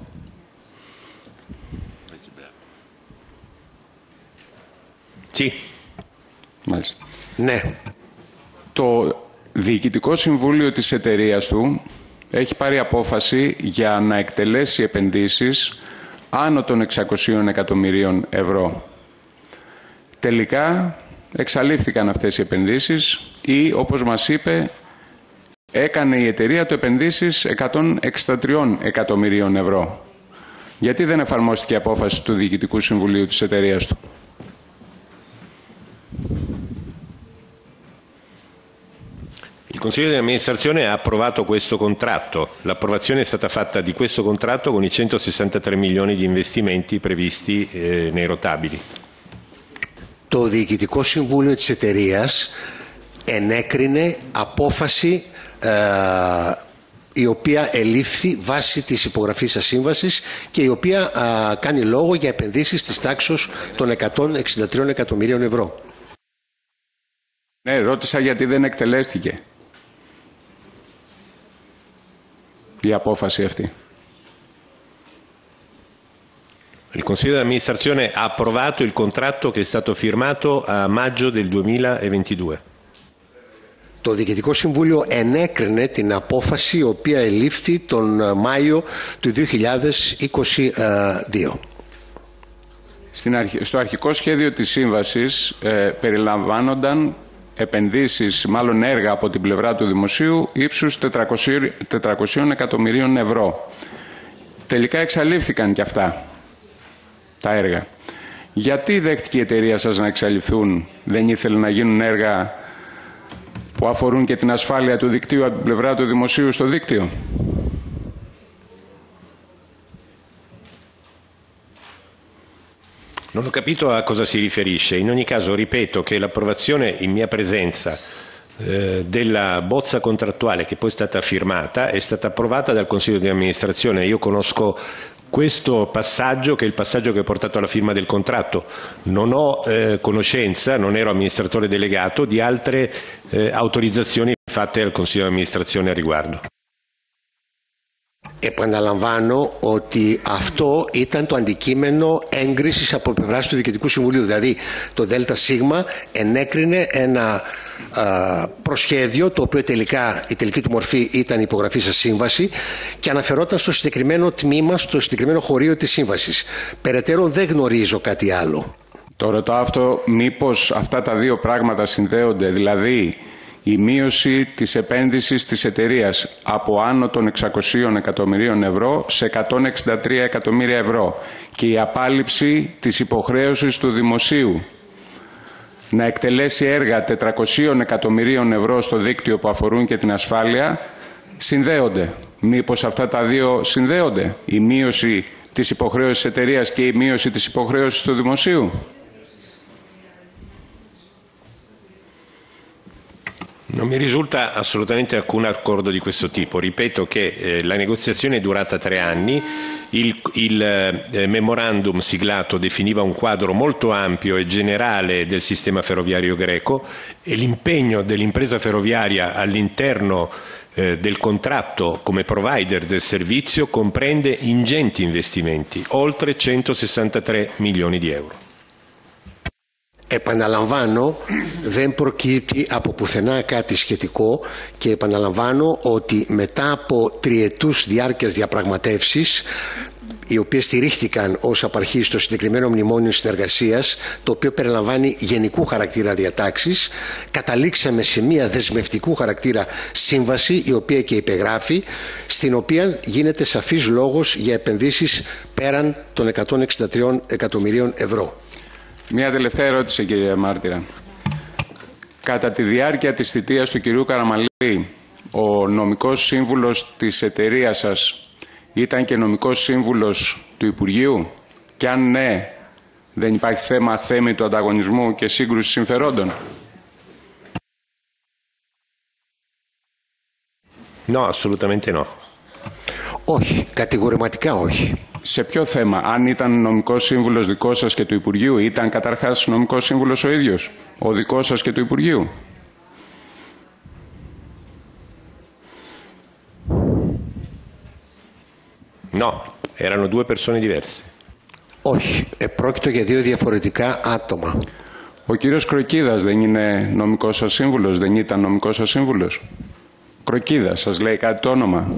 Sí. Μάλιστα. Ναι. Το Διοικητικό Συμβούλιο της εταιρείας του έχει πάρει απόφαση για να εκτελέσει επενδύσεις άνω των εξακοσίων εκατομμυρίων ευρώ. Τελικά εξαλείφθηκαν αυτές οι επενδύσεις ή, όπως μας είπε, έκανε η εταιρεία του επενδύσεις εκατόν εξήντα τρία εκατομμυρίων ευρώ. Γιατί δεν εφαρμόστηκε η απόφαση του Διοικητικού Συμβουλίου της εταιρείας του? Il Consiglio di amministrazione ha approvato questo contratto. L'approvazione è stata fatta di questo contratto con i centosessantatré milioni di investimenti previsti eh, nei rotabili. Το Διοικητικό Συμβούλιο της εταιρείας ενέκρινε απόφαση ε, η οποία ελήφθη βάσει της υπογραφής της σύμβασης και η οποία ε, κάνει λόγο για επενδύσεις της τάξης των εκατόν εξήντα τρία εκατομμυρίων ευρώ. Ναι, ρώτησα γιατί δεν εκτελέστηκε η απόφαση αυτή. Il Consiglio di amministrazione ha approvato il contratto che è stato firmato a maggio del duemilaventidue. Το Διοικητικό Συμβούλιο ενέκρινε την απόφαση η οποία ελήφθη τον Μάιο του δύο χιλιάδες είκοσι δύο. Στην αρχ... Στο αρχικό σχέδιο της σύμβασης ε, περιλαμβάνονταν επενδύσεις, μάλλον έργα από την πλευρά του Δημοσίου ύψους τετρακόσια εκατομμυρίων ευρώ. Τελικά εξαλείφθηκαν και αυτά τα έργα. Γιατί δέχτηκε η εταιρεία σας να εξαλειφθούν? Δεν ήθελε να γίνουν έργα που αφορούν και την ασφάλεια του δικτύου από την πλευρά του Δημοσίου στο δίκτυο? Non ho capito a cosa si riferisce. In ogni caso ripeto che l'approvazione in mia presenza eh, della bozza contrattuale che poi è stata firmata è stata approvata dal Consiglio di amministrazione. Io conosco questo passaggio, che è il passaggio che ha portato alla firma del contratto. Non ho eh, conoscenza, non ero amministratore delegato, di altre eh, autorizzazioni fatte al Consiglio di amministrazione a riguardo. Επαναλαμβάνω ότι αυτό ήταν το αντικείμενο έγκρισης από πλευράς του Διοικητικού Συμβουλίου. Δηλαδή το ΔΣ ενέκρινε ένα α, προσχέδιο το οποίο τελικά η τελική του μορφή ήταν η υπογραφή σε σύμβαση και αναφερόταν στο συγκεκριμένο τμήμα, στο συγκεκριμένο χωρίο της σύμβασης. Περαιτέρω δεν γνωρίζω κάτι άλλο. Το ρωτάω αυτό, μήπως αυτά τα δύο πράγματα συνδέονται, δηλαδή η μείωση της επένδυσης της εταιρείας από άνω των εξακοσίων εκατομμυρίων ευρώ σε εκατόν εξήντα τρία εκατομμύρια ευρώ και η απάλληψη της υποχρέωσης του Δημοσίου να εκτελέσει έργα τετρακοσίων εκατομμυρίων ευρώ στο δίκτυο που αφορούν και την ασφάλεια συνδέονται. Μήπως αυτά τα δύο συνδέονται, η μείωση της υποχρέωσης της εταιρείας και η μείωση της υποχρέωσης του Δημοσίου? Non mi risulta assolutamente alcun accordo di questo tipo. Ripeto che eh, la negoziazione è durata tre anni, il, il eh, memorandum siglato definiva un quadro molto ampio e generale del sistema ferroviario greco e l'impegno dell'impresa ferroviaria all'interno eh, del contratto come provider del servizio comprende ingenti investimenti, oltre centosessantatré milioni di euro. Επαναλαμβάνω, δεν προκύπτει από πουθενά κάτι σχετικό και επαναλαμβάνω ότι μετά από τριετούς διάρκειας διαπραγματεύσεις οι οποίες στηρίχτηκαν ως απαρχή στο συγκεκριμένο μνημόνιο συνεργασίας, το οποίο περιλαμβάνει γενικού χαρακτήρα διατάξεις, καταλήξαμε σε μια δεσμευτικού χαρακτήρα σύμβαση, η οποία και υπεγράφει, στην οποία γίνεται σαφής λόγος για επενδύσεις πέραν των εκατόν εξήντα τρία εκατομμυρίων ευρώ. Μια τελευταία ερώτηση, κύριε Μάρτυρα. Κατά τη διάρκεια της θητείας του κυρίου Καραμανλή, ο νομικός σύμβουλος της εταιρείας σας ήταν και νομικός σύμβουλος του Υπουργείου? Και αν ναι, δεν υπάρχει θέμα αθέμητου ανταγωνισμού και σύγκρουση συμφερόντων? No, assolutamente no. Όχι, κατηγορηματικά όχι. Σε ποιο θέμα? Αν ήταν νομικός σύμβουλος δικό σας και του Υπουργείου, ήταν καταρχάς νομικός σύμβουλος ο ίδιος, ο δικός σας και του Υπουργείου? No, erano due persone diverse. Όχι, πρόκειται για δύο διαφορετικά άτομα. Ο κύριος Κροκίδας δεν είναι νομικός σας σύμβουλος, δεν ήταν νομικός σας σύμβουλος? Κροκίδας, σας λέει κάτι το όνομα?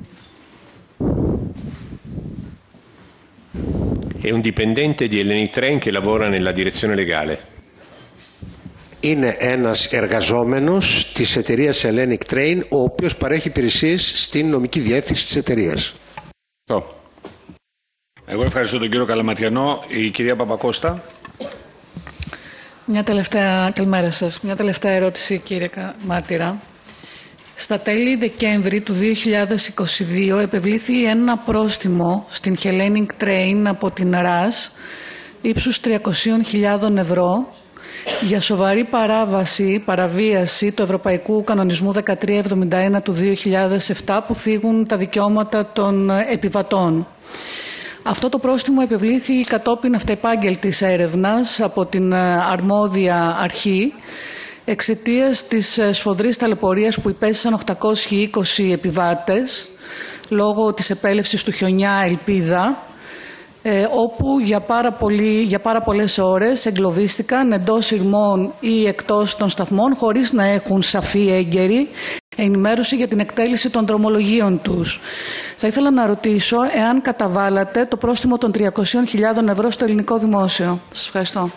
È un dipendente di Hellenic Train che lavora nella direzione legale. Είναι ένας εργαζόμενος της εταιρείας Hellenic Train, ο οποίος παρέχει υπηρεσίες στην νομική διεύθυνση της εταιρείας. Oh. Εγώ ευχαριστώ τον κύριο Καλαματιανό. Η κυρία Παπακώστα. Μια τελευταία, καλημέρα σας. Μια τελευταία ερώτηση, κύριε Μάρτυρα. Στα τέλη Δεκέμβρη του δύο χιλιάδες είκοσι δύο επευλήθη ένα πρόστιμο στην Hellenic Train από την ΡΑΣ ύψους τριακόσιες χιλιάδες ευρώ για σοβαρή παράβαση, παραβίαση του Ευρωπαϊκού Κανονισμού δεκατρία εβδομήντα ένα του δύο χιλιάδες επτά που θίγουν τα δικαιώματα των επιβατών. Αυτό το πρόστιμο επευλήθη κατόπιν αυτεπάγγελτης έρευνας από την αρμόδια αρχή εξαιτίας της σφοδρής ταλαιπωρίας που υπέστησαν οκτακόσιοι είκοσι επιβάτες λόγω της επέλευσης του χιονιά Ελπίδα, ε, όπου για πάρα, πολύ, για πάρα πολλές ώρες εγκλωβίστηκαν εντός ηρμών ή εκτός των σταθμών χωρίς να έχουν σαφή έγκαιρη ενημέρωση για την εκτέλεση των δρομολογίων τους. Θα ήθελα να ρωτήσω εάν καταβάλατε το πρόστιμο των τριακόσιες χιλιάδες ευρώ στο ελληνικό δημόσιο. Σας ευχαριστώ.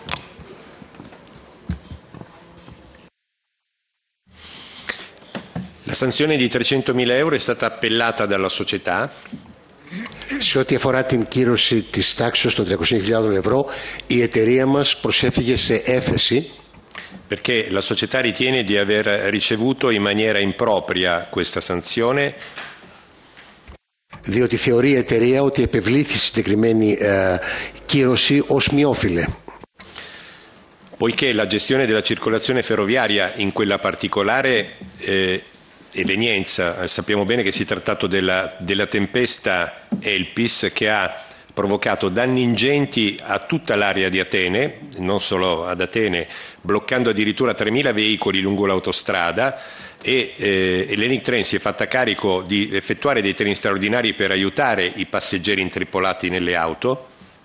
La sanzione di trecentomila euro è stata appellata dalla società. Σε ό,τι αφορά την κύρωση της τάξης των τριακόσιες χιλιάδες ευρώ, η εταιρεία μας προσέφυγε σε έφεση. Perché la società ritiene di aver ricevuto in maniera impropria questa sanzione. Διότι θεωρεί η εταιρεία ότι επευλήθη συγκεκριμένη ε, κύρωση ως μειόφιλε. Poiché la gestione della circolazione ferroviaria in quella particolare eh, evenienza, sappiamo bene che si è trattato della, della tempesta Elpis che ha provocato danni ingenti a tutta l'area di Atene, non solo ad Atene, bloccando addirittura tremila veicoli lungo l'autostrada, e eh, Hellenic Train si è fatta carico di effettuare dei treni straordinari per aiutare i passeggeri intrappolati nelle auto.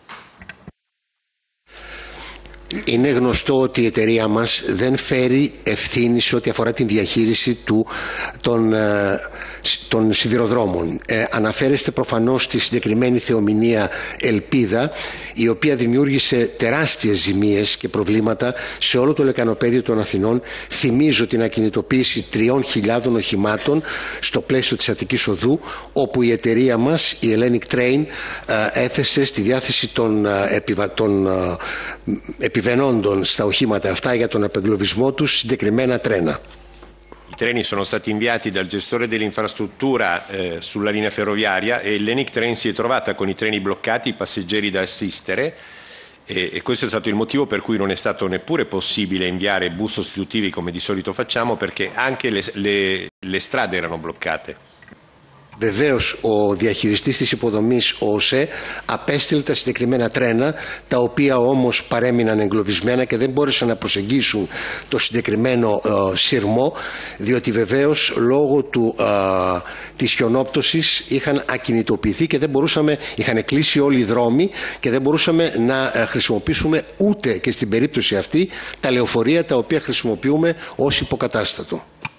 Είναι γνωστό ότι η εταιρεία μας δεν φέρει ευθύνη σε ό,τι αφορά την διαχείριση του, των, των σιδηροδρόμων. Ε, αναφέρεστε προφανώς στη συγκεκριμένη θεομηνία Ελπίδα, η οποία δημιούργησε τεράστιες ζημίες και προβλήματα σε όλο το λεκανοπέδιο των Αθηνών. Θυμίζω την ακινητοποίηση τριών χιλιάδων οχημάτων στο πλαίσιο της Αττικής Οδού, όπου η εταιρεία μας, η Hellenic Train, έθεσε στη διάθεση των επιβατών επιβαινόντων στα οχήματα αυτά για τον απεγκλωβισμό τους συγκεκριμένα τρένα. I treni sono stati inviati dal gestore dell'infrastruttura eh, sulla linea ferroviaria e Hellenic Train si è trovata con i treni bloccati, i passeggeri da assistere e, e questo è stato il motivo per cui non è stato neppure possibile inviare bus sostitutivi come di solito facciamo, perché anche le, le, le strade erano bloccate. Βεβαίως ο διαχειριστής της υποδομής, ο ΟΣΕ, απέστειλε τα συγκεκριμένα τρένα, τα οποία όμως παρέμειναν εγκλωβισμένα και δεν μπόρεσαν να προσεγγίσουν το συγκεκριμένο ε, σειρμό, διότι βεβαίως λόγω του, ε, της χιονόπτωσης είχαν ακινητοποιηθεί και δεν μπορούσαμε, είχαν κλείσει όλοι οι δρόμοι και δεν μπορούσαμε να ε, χρησιμοποιήσουμε ούτε και στην περίπτωση αυτή τα λεωφορεία τα οποία χρησιμοποιούμε ως υποκατάστατο.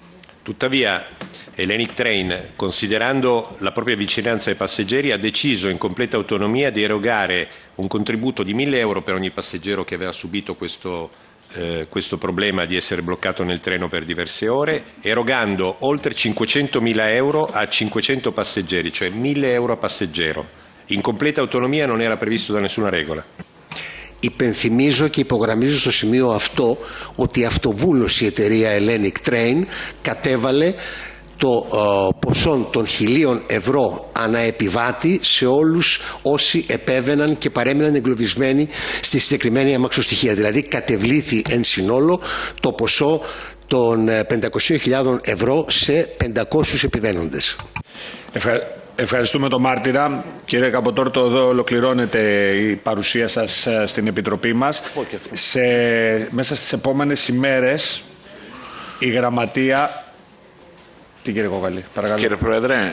Tuttavia Hellenic Train, considerando la propria vicinanza ai passeggeri, ha deciso in completa autonomia di erogare un contributo di mille euro per ogni passeggero che aveva subito questo, eh, questo problema di essere bloccato nel treno per diverse ore, erogando oltre cinquecentomila euro a cinquecento passeggeri, cioè mille euro a passeggero. In completa autonomia, non era previsto da nessuna regola. Υπενθυμίζω και υπογραμμίζω στο σημείο αυτό ότι αυτοβούλως η εταιρεία Hellenic Train κατέβαλε το uh, ποσό των χιλίων ευρώ ανά επιβάτη σε όλους όσοι επέβαιναν και παρέμειναν εγκλωβισμένοι στη συγκεκριμένη αμαξοστοιχεία. Δηλαδή κατεβλήθη εν συνόλο το ποσό των πεντακόσιες χιλιάδες ευρώ σε πεντακόσιους επιβαίνοντες. Ευχα... Ευχαριστούμε τον μάρτυρα. Κύριε Καποτόρτο, εδώ ολοκληρώνεται η παρουσία σας στην Επιτροπή μας. Σε... Μέσα στις επόμενες ημέρες η Γραμματεία... Τι κύριε Κόκαλη, παρακαλώ. Κύριε Πρόεδρε,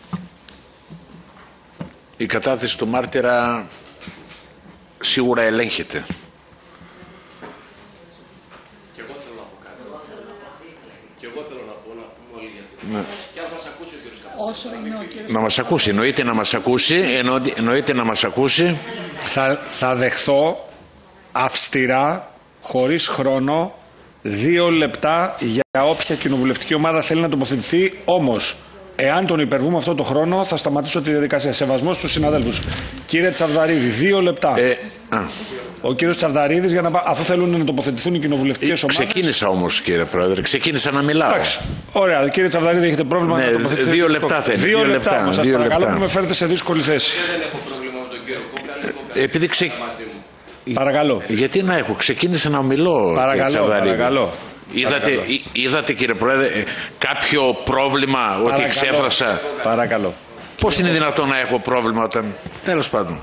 η κατάθεση του μάρτυρα σίγουρα ελέγχεται. Και εγώ θέλω να πω κάτι. Και εγώ θέλω να πω, να πούμε όλοι γιατί. Ναι. Και αν μας ακούσει ο κύριος Καποτόρτος. Όσο είναι ο κύριος... Να μας ακούσει, εννοείται να μας ακούσει, εννοείται να μας ακούσει. Θα, θα δεχθώ αυστηρά, χωρίς χρόνο, δύο λεπτά για όποια κοινοβουλευτική ομάδα θέλει να τοποθετηθεί. Όμως, εάν τον υπερβούμε αυτό το χρόνο, θα σταματήσω τη διαδικασία. Σεβασμός στους συναδέλφους. Κύριε Τσαβδαρίδη, δύο λεπτά. Ε, Ο κύριος Τσαβδαρίδης, για να... αφού θέλουν να τοποθετηθούν οι κοινοβουλευτικές ομάδες. Ξεκίνησα όμως, κύριε Πρόεδρε, ξεκίνησα να μιλάω. Εντάξει. Ωραία, κύριε Τσαβδαρίδη, έχετε πρόβλημα ναι, να τοποθετηθείτε. Δύο λεπτά θέλει. Δύο, δύο λεπτά, λεπτά όμως, σας παρακαλώ, που με φέρετε σε δύσκολη θέση. Δεν έχω πρόβλημα με τον κύριο Κόκαλη. Επειδή ξε... Παρακαλώ. Γιατί να έχω, ξεκίνησα να μιλώ. Παρακαλώ, παρακαλώ. Είδατε, είδατε κύριε Πρόεδρε κάποιο πρόβλημα παρακαλώ, ότι εξέφρασα. Παρακαλώ. Πώς είναι δυνατόν να έχω πρόβλημα όταν... Τέλος πάντων.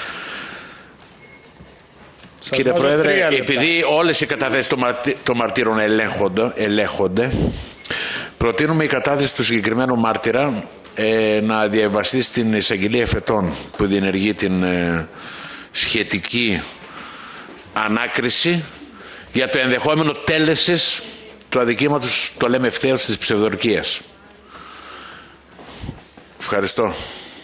Σας κύριε Πρόεδρε, επειδή όλες οι καταθέσεις των, μαρτι... των μαρτύρων ελέγχονται, ελέγχονται, προτείνουμε η κατάθεση του συγκεκριμένου μάρτυρα ε, να διαβαστεί στην εισαγγελία εφετών που διενεργεί την ε, σχετική ανάκριση για το ενδεχόμενο τέλεσης του αδικήματος, το λέμε ευθέως, της ψευδορκίας. Ευχαριστώ.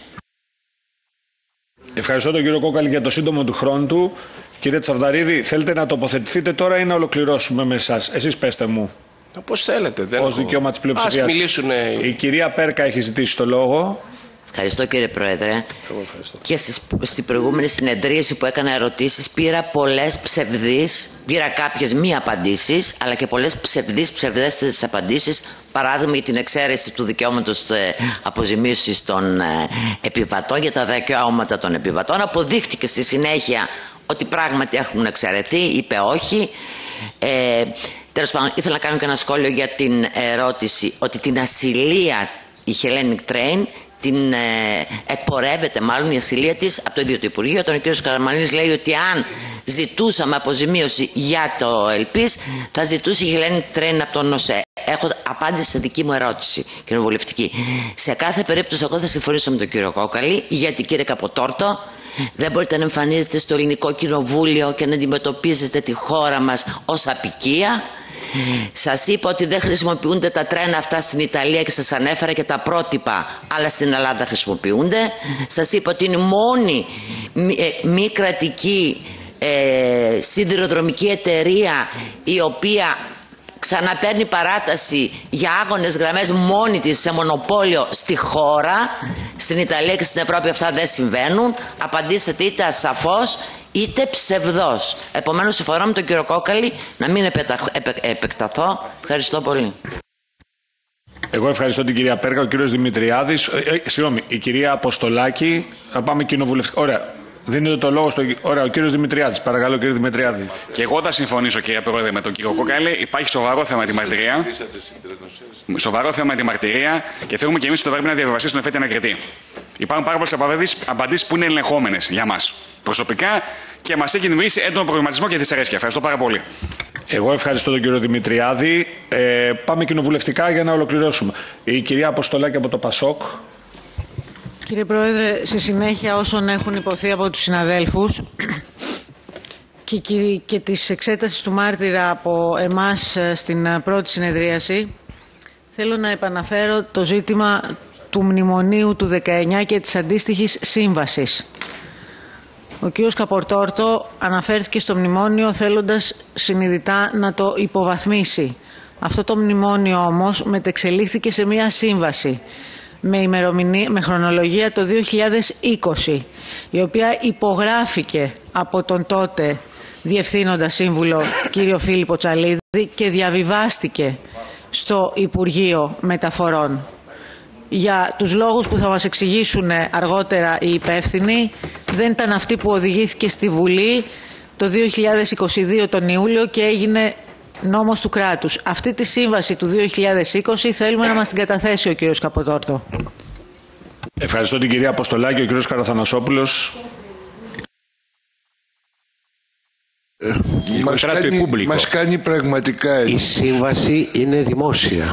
Ευχαριστώ τον κύριο Κόκαλη για το σύντομο του χρόνου του. Κύριε Τσαβδαρίδη, θέλετε να τοποθετηθείτε τώρα ή να ολοκληρώσουμε με εσάς? Εσείς πέστε μου. Πώς θέλετε. Δεν ως έχω... δικαίωμα της πλειοψηφίας. Ας μιλήσουν... Η κυρία Πέρκα έχει ζητήσει το λόγο. Ευχαριστώ κύριε Πρόεδρε. Και στις, στην προηγούμενη συνεδρίαση που έκανα ερωτήσεις πήρα πολλές ψευδείς, πήρα κάποιες μη απαντήσεις, αλλά και πολλές ψευδείς, ψευδέστατες απαντήσεις. Παράδειγμα για την εξαίρεση του δικαιώματος ε, αποζημίωσης των ε, επιβατών, για τα δικαιώματα των επιβατών. Αποδείχτηκε στη συνέχεια ότι πράγματι έχουν εξαιρεθεί, είπε όχι. Ε, τέλος πάντων, ήθελα να κάνω και ένα σχόλιο για την ερώτηση ότι την ασυλία η Hellenic Train την ε, εκπορεύεται μάλλον η ασυλία της από το ίδιο το Υπουργείο. Όταν ο κ. Καραμανλής λέει ότι αν ζητούσαμε αποζημίωση για το ΕΛΠΙΣ θα ζητούσε η Hellenic Train από τον ΟΣΕ. Έχω απάντηση σε δική μου ερώτηση κοινοβουλευτική. Σε κάθε περίπτωση εγώ θα συμφωνήσω με τον κύριο Κόκαλη, γιατί κύριε Καποτόρτο δεν μπορείτε να εμφανίζετε στο ελληνικό κοινοβούλιο και να αντιμετωπίζετε τη χώρα μας ως απικία. Σας είπα ότι δεν χρησιμοποιούνται τα τρένα αυτά στην Ιταλία και σας ανέφερα και τα πρότυπα, αλλά στην Ελλάδα χρησιμοποιούνται. Σας είπα ότι είναι η μόνη μη, ε, μη κρατική ε, σιδηροδρομική εταιρεία η οποία ξαναπαίρνει παράταση για άγονες γραμμές μόνη της σε μονοπόλιο στη χώρα. Στην Ιταλία και στην Ευρώπη αυτά δεν συμβαίνουν. Απαντήσατε είτε ασαφώς είτε ψευδός. Επομένως συμφωνώ με τον κύριο Κόκαλη να μην επεκταθώ. Ευχαριστώ πολύ. Εγώ ευχαριστώ την κυρία Πέργα, ο κύριος Δημητριάδης. Ε, ε, συγγνώμη, η κυρία Αποστολάκη. Θα πάμε κοινοβουλευτικά. Ωραία. Δίνετε το λόγο στο. Ωραία, ο κύριος Δημητριάδης. Παρακαλώ, κύριε Δημητριάδη. Και εγώ θα συμφωνήσω, κύριε Πρόεδρε, με τον κύριο Κόκαλη. Υπάρχει σοβαρό θέμα τη μαρτυρία. Σοβαρό θέμα τη μαρτυρία και θέλουμε και εμείς ότι θα πρέπει να διαβιβαστεί στον εφέτη ανακριτή. Υπάρχουν πάρα πολλές απαντήσεις που είναι ελεγχόμενες για μας προσωπικά και μας έχει δημιουργήσει έντονο προβληματισμό και δυσαρέσκεια. Ευχαριστώ πάρα πολύ. Εγώ ευχαριστώ τον κύριο Δημητριάδη. Ε, πάμε κοινοβουλευτικά για να ολοκληρώσουμε. Η κυρία Αποστολάκη από το ΠΑΣΟΚ. Κύριε Πρόεδρε, σε συνέχεια όσων έχουν υποθεί από τους συναδέλφους και, και της εξέτασης του μάρτυρα από εμάς στην πρώτη συνεδρίαση, Θέλω να επαναφέρω το ζήτημα του μνημονίου του δεκαεννιά και της αντίστοιχης σύμβασης. Ο κ. Καπορτόρτο αναφέρθηκε στο μνημόνιο θέλοντας συνειδητά να το υποβαθμίσει. Αυτό το μνημόνιο όμως μετεξελίχθηκε σε μια σύμβαση με, ημερομηνία, με χρονολογία το δύο χιλιάδες είκοσι, η οποία υπογράφηκε από τον τότε Διευθύνοντα Σύμβουλο κ. Φίλιππο Τσαλίδη και διαβιβάστηκε στο Υπουργείο Μεταφορών. Για τους λόγους που θα μας εξηγήσουν αργότερα οι υπεύθυνοι, δεν ήταν αυτή που οδηγήθηκε στη Βουλή το δύο χιλιάδες είκοσι δύο τον Ιούλιο και έγινε νόμος του κράτους. Αυτή τη σύμβαση του δύο χιλιάδες είκοσι θέλουμε να μας την καταθέσει ο κ. Καποτόρτο. Ευχαριστώ την κυρία Αποστολάκη. Ο κ. Καραθανασόπουλος. Ε, μας, κάνει, μας κάνει πραγματικά... Η σύμβαση είναι δημόσια.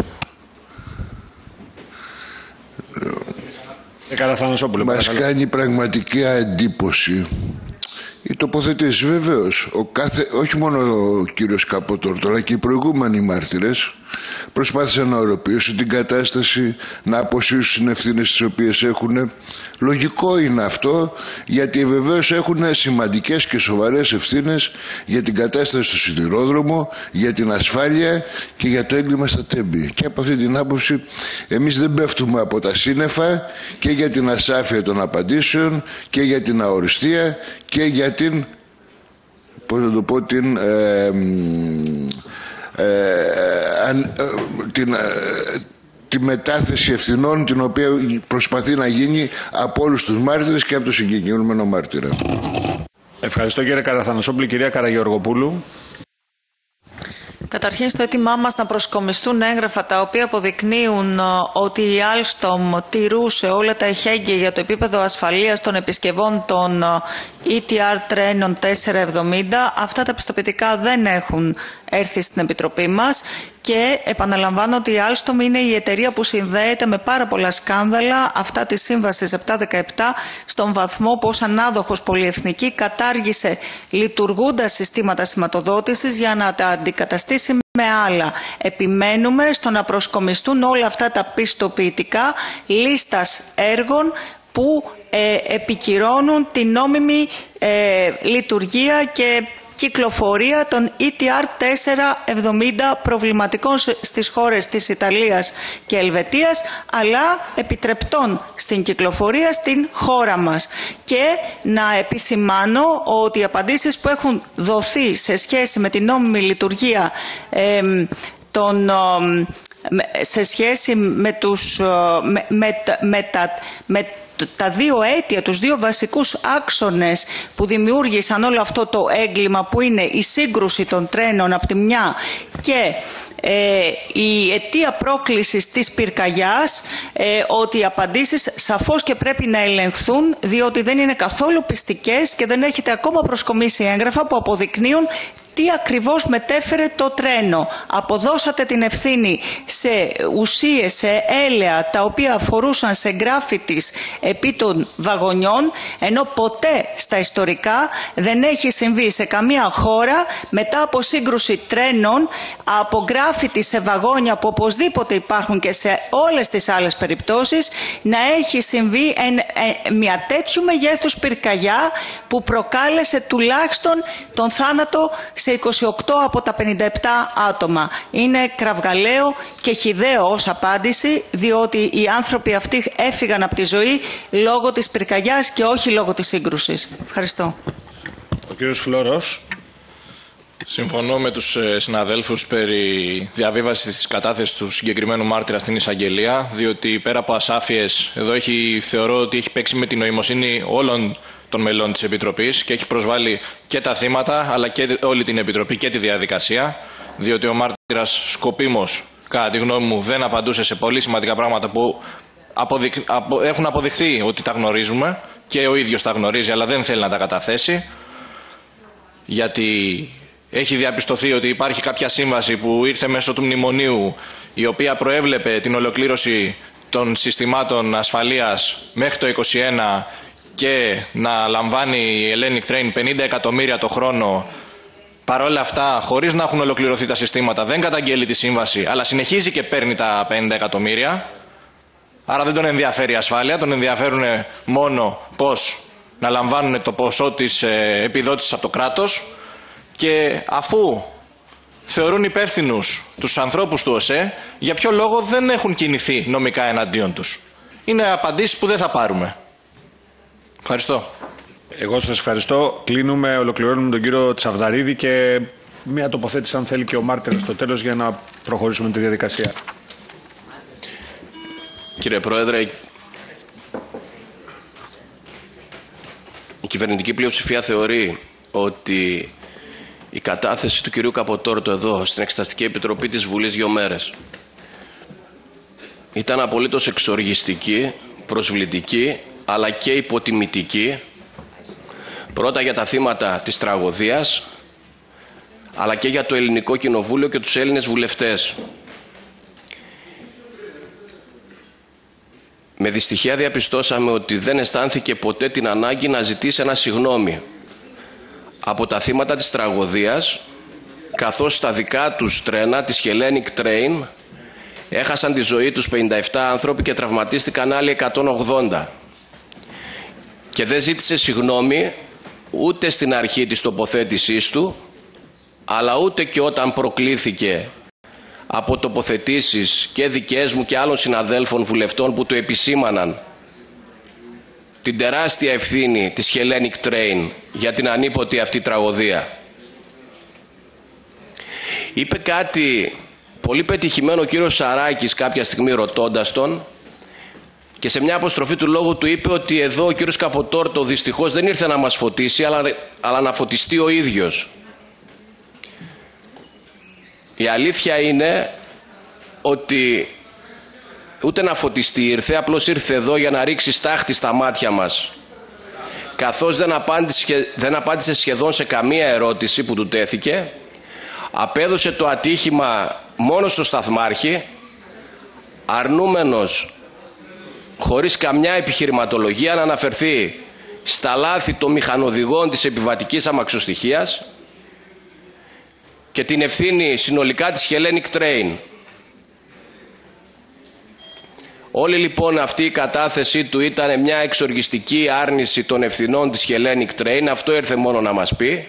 Ε, μας κάνει πραγματικά εντύπωση οι τοποθετήσεις. Βεβαίως, ο κάθε, όχι μόνο ο κύριος Καποτόρτο, αλλά και οι προηγούμενοι μάρτυρες προσπάθησαν να οροποιήσουν την κατάσταση, να αποσύρουν τις ευθύνες τις οποίες έχουν. Λογικό είναι αυτό, γιατί βεβαίως έχουν σημαντικές και σοβαρές ευθύνες για την κατάσταση στο σιδηρόδρομο, για την ασφάλεια και για το έγκλημα στα τέμπη. Και από αυτή την άποψη εμείς δεν πέφτουμε από τα σύννεφα και για την ασάφεια των απαντήσεων και για την αοριστία και για την, πώς να το πω, την... Ε, Ε, ε, την, ε, τη μετάθεση ευθυνών την οποία προσπαθεί να γίνει από όλους τους μάρτυρες και από το συγκεκριμένο μάρτυρα. Ευχαριστώ κύριε Καραθανασόπουλη. Κυρία Καραγεωργοπούλου. Καταρχήν στο αίτημά μας να προσκομιστούν έγγραφα τα οποία αποδεικνύουν ότι η Alstom τηρούσε όλα τα εχέγγυα για το επίπεδο ασφαλείας των επισκευών των ι τι αρ τρένων τετρακόσια εβδομήντα. Αυτά τα πιστοποιητικά δεν έχουν έρθει στην Επιτροπή μας και επαναλαμβάνω ότι η Alstom είναι η εταιρεία που συνδέεται με πάρα πολλά σκάνδαλα αυτά της Σύμβασης επτακόσια δεκαεπτά στον βαθμό που ως ανάδοχος πολυεθνική κατάργησε λειτουργούντα συστήματα σηματοδότησης για να τα αντικαταστήσει με άλλα. Επιμένουμε στο να προσκομιστούν όλα αυτά τα πιστοποιητικά λίστας έργων που ε, επικυρώνουν την νόμιμη ε, λειτουργία και κυκλοφορία των ι τι αρ τετρακόσια εβδομήντα προβληματικών στις χώρες της Ιταλίας και Ελβετίας, αλλά επιτρεπτών στην κυκλοφορία στην χώρα μας. Και να επισημάνω ότι οι απαντήσεις που έχουν δοθεί σε σχέση με την νόμιμη λειτουργία ε, των... σε σχέση με, τους, με, με, με, τα, με τα δύο αίτια, τους δύο βασικούς άξονες που δημιούργησαν όλο αυτό το έγκλημα, που είναι η σύγκρουση των τρένων από τη μια και ε, η αιτία πρόκλησης της πυρκαγιάς, ε, ότι οι απαντήσεις σαφώς και πρέπει να ελεγχθούν, διότι δεν είναι καθόλου πιστικές και δεν έχετε ακόμα προσκομίσει έγγραφα που αποδεικνύουν τι ακριβώς μετέφερε το τρένο. Αποδώσατε την ευθύνη σε ουσίες, σε έλαια τα οποία αφορούσαν σε γκράφιτις επί των βαγονιών, ενώ ποτέ στα ιστορικά δεν έχει συμβεί σε καμία χώρα μετά από σύγκρουση τρένων από γκράφιτι σε βαγόνια που οπωσδήποτε υπάρχουν και σε όλες τις άλλες περιπτώσεις, να έχει συμβεί εν, εν, μια τέτοιου μεγέθους πυρκαγιά που προκάλεσε τουλάχιστον τον θάνατο σε είκοσι οκτώ από τα πενήντα επτά άτομα. Είναι κραυγαλαίο και χυδαίο ως απάντηση, διότι οι άνθρωποι αυτοί έφυγαν από τη ζωή λόγω της πυρκαγιάς και όχι λόγω της σύγκρουσης. Ευχαριστώ. Ο κύριος Φλόρος. Συμφωνώ με τους συναδέλφους περί διαβίβασης της κατάθεσης του συγκεκριμένου μάρτυρα στην εισαγγελία, διότι πέρα από ασάφειες, εδώ έχει, θεωρώ ότι έχει παίξει με την νοημοσύνη όλων των μελών της Επιτροπής και έχει προσβάλει και τα θύματα αλλά και όλη την Επιτροπή και τη διαδικασία, διότι ο μάρτυρας σκοπίμως, κατά τη γνώμη μου, δεν απαντούσε σε πολύ σημαντικά πράγματα που αποδεικ... απο... έχουν αποδειχθεί ότι τα γνωρίζουμε και ο ίδιος τα γνωρίζει αλλά δεν θέλει να τα καταθέσει, γιατί έχει διαπιστωθεί ότι υπάρχει κάποια σύμβαση που ήρθε μέσω του μνημονίου, η οποία προέβλεπε την ολοκλήρωση των συστημάτων ασφαλείας μέχρι το είκοσι ένα και να λαμβάνει η Hellenic Train πενήντα εκατομμύρια το χρόνο Παρ' όλα αυτά, χωρίς να έχουν ολοκληρωθεί τα συστήματα, δεν καταγγέλει τη σύμβαση, αλλά συνεχίζει και παίρνει τα πενήντα εκατομμύρια. Άρα δεν τον ενδιαφέρει η ασφάλεια, τον ενδιαφέρουν μόνο πώς να λαμβάνουν το ποσό της ε, επιδότησης από το κράτος, και αφού θεωρούν υπεύθυνους τους ανθρώπους του ΟΣΕ, για ποιο λόγο δεν έχουν κινηθεί νομικά εναντίον τους. Είναι απαντήσεις που δεν θα πάρουμε. Ευχαριστώ. Εγώ σας ευχαριστώ. Κλείνουμε, ολοκληρώνουμε τον κύριο Τσαβδαρίδη και μια τοποθέτηση αν θέλει και ο μάρτυρας στο τέλος για να προχωρήσουμε τη διαδικασία. Κύριε Πρόεδρε, η κυβερνητική πλειοψηφία θεωρεί ότι η κατάθεση του κυρίου Καποτόρτο εδώ στην Εξεταστική Επιτροπή της Βουλής δύο μέρες ήταν απολύτως εξοργιστική, προσβλητική αλλά και υποτιμητική, πρώτα για τα θύματα της τραγωδίας αλλά και για το Ελληνικό Κοινοβούλιο και τους Έλληνες βουλευτές. Με δυστυχία διαπιστώσαμε ότι δεν αισθάνθηκε ποτέ την ανάγκη να ζητήσει ένα συγγνώμη από τα θύματα της τραγωδίας, καθώς στα δικά τους τρένα της Hellenic Train έχασαν τη ζωή τους πενήντα επτά άνθρωποι και τραυματίστηκαν άλλοι εκατόν ογδόντα. Και δεν ζήτησε συγγνώμη ούτε στην αρχή της τοποθέτησής του, αλλά ούτε και όταν προκλήθηκε από τοποθετήσεις και δικές μου και άλλων συναδέλφων βουλευτών που του επισήμαναν την τεράστια ευθύνη της Hellenic Train για την ανίποτη αυτή τραγωδία. Είπε κάτι πολύ πετυχημένο ο κύριος Σαράκης κάποια στιγμή ρωτώντας τον, και σε μια αποστροφή του λόγου του είπε ότι εδώ ο κύριος Καποτόρτο δυστυχώς δεν ήρθε να μας φωτίσει, αλλά, αλλά να φωτιστεί ο ίδιος. Η αλήθεια είναι ότι ούτε να φωτιστεί ήρθε, απλώς ήρθε εδώ για να ρίξει στάχτη στα μάτια μας. Καθώς δεν απάντησε, δεν απάντησε σχεδόν σε καμία ερώτηση που του τέθηκε, απέδωσε το ατύχημα μόνο στο σταθμάρχη, αρνούμενος χωρίς καμιά επιχειρηματολογία να αναφερθεί στα λάθη των μηχανοδηγών της επιβατικής αμαξοστοιχείας και την ευθύνη συνολικά της Hellenic Train. Όλη λοιπόν αυτή η κατάθεσή του ήταν μια εξοργιστική άρνηση των ευθυνών της Hellenic Train, αυτό ήρθε μόνο να μας πει,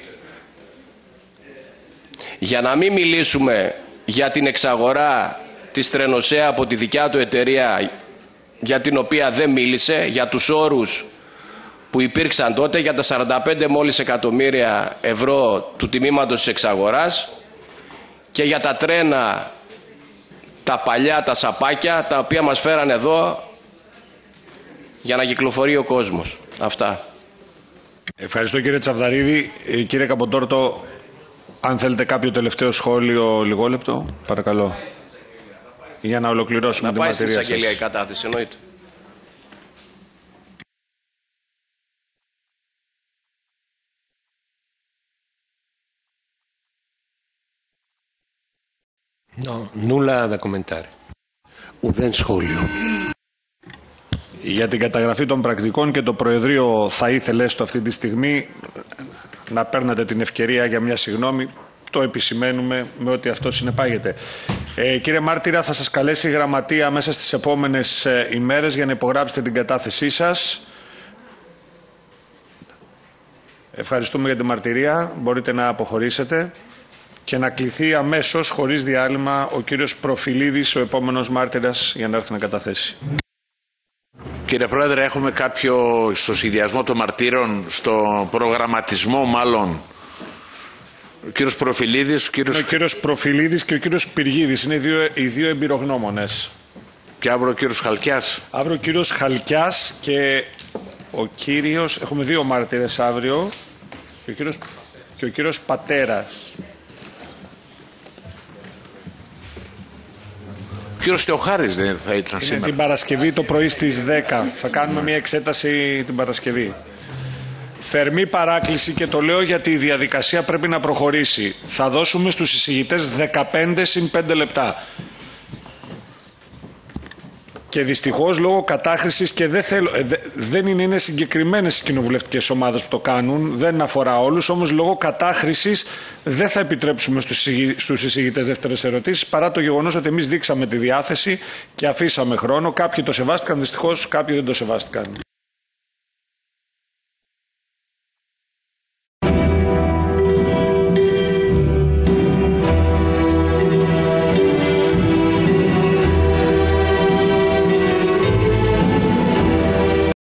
για να μην μιλήσουμε για την εξαγορά της Τρενοσέα από τη δικιά του εταιρεία, για την οποία δεν μίλησε, για τους όρους που υπήρξαν τότε, για τα σαράντα πέντε μόλις εκατομμύρια ευρώ του τιμήματος της εξαγοράς και για τα τρένα, τα παλιά, τα σαπάκια, τα οποία μας φέραν εδώ για να κυκλοφορεί ο κόσμος. Αυτά. Ευχαριστώ κύριε Τσαβδαρίδη. Ε, κύριε Καποτόρτο, αν θέλετε κάποιο τελευταίο σχόλιο, λιγόλεπτο, παρακαλώ. Για να ολοκληρώσουμε τη μαρτυρία σας. Να πάει στην εισαγγελία η κατάθεση, εννοείται. No, nulla da commentare. Ουδέν σχόλιο. Για την καταγραφή των πρακτικών και το Προεδρείο θα ήθελε στο αυτή τη στιγμή να παίρνετε την ευκαιρία για μια συγγνώμη. Το επισημαίνουμε με ό,τι αυτό συνεπάγεται. Ε, κύριε Μάρτυρα, θα σας καλέσει η Γραμματεία μέσα στις επόμενες ε, ημέρες για να υπογράψετε την κατάθεσή σας. Ευχαριστούμε για τη μαρτυρία. Μπορείτε να αποχωρήσετε και να κληθεί αμέσως, χωρίς διάλειμμα, ο κύριος Προφιλίδης, ο επόμενος μάρτυρας, για να έρθει να καταθέσει. Κύριε Πρόεδρε, έχουμε κάποιο στο συνδυασμό των μαρτύρων, στο προγραμματισμό μάλλον. Ο κύριος Προφιλίδης, ο κύριος... Ο κύριος Προφιλίδης και ο κύριος Πυργίδης είναι οι δύο, οι δύο εμπειρογνώμονες. Και αύριο ο κύριος Χαλκιάς. Αύριο ο κύριος Χαλκιάς και ο κύριος... Έχουμε δύο μάρτυρες αύριο και ο κύριος, και ο κύριος Πατέρας. Ο κύριος Θεοχάρης δεν θα ήταν είναι σήμερα. Την Παρασκευή το πρωί στις δέκα. Θα κάνουμε μια εξέταση την Παρασκευή. Θερμή παράκληση, και το λέω γιατί η διαδικασία πρέπει να προχωρήσει. Θα δώσουμε στους εισηγητές δεκαπέντε συν πέντε λεπτά. Και δυστυχώς λόγω κατάχρησης, και δεν, θέλω, ε, δε, δεν είναι, είναι συγκεκριμένες κοινοβουλευτικές ομάδες που το κάνουν, δεν αφορά όλους, όμως λόγω κατάχρησης δεν θα επιτρέψουμε στους, στους εισηγητές δεύτερες ερωτήσεις, παρά το γεγονός ότι εμείς δείξαμε τη διάθεση και αφήσαμε χρόνο. Κάποιοι το σεβάστηκαν, δυστυχώς κάποιοι δεν το σεβάστηκαν.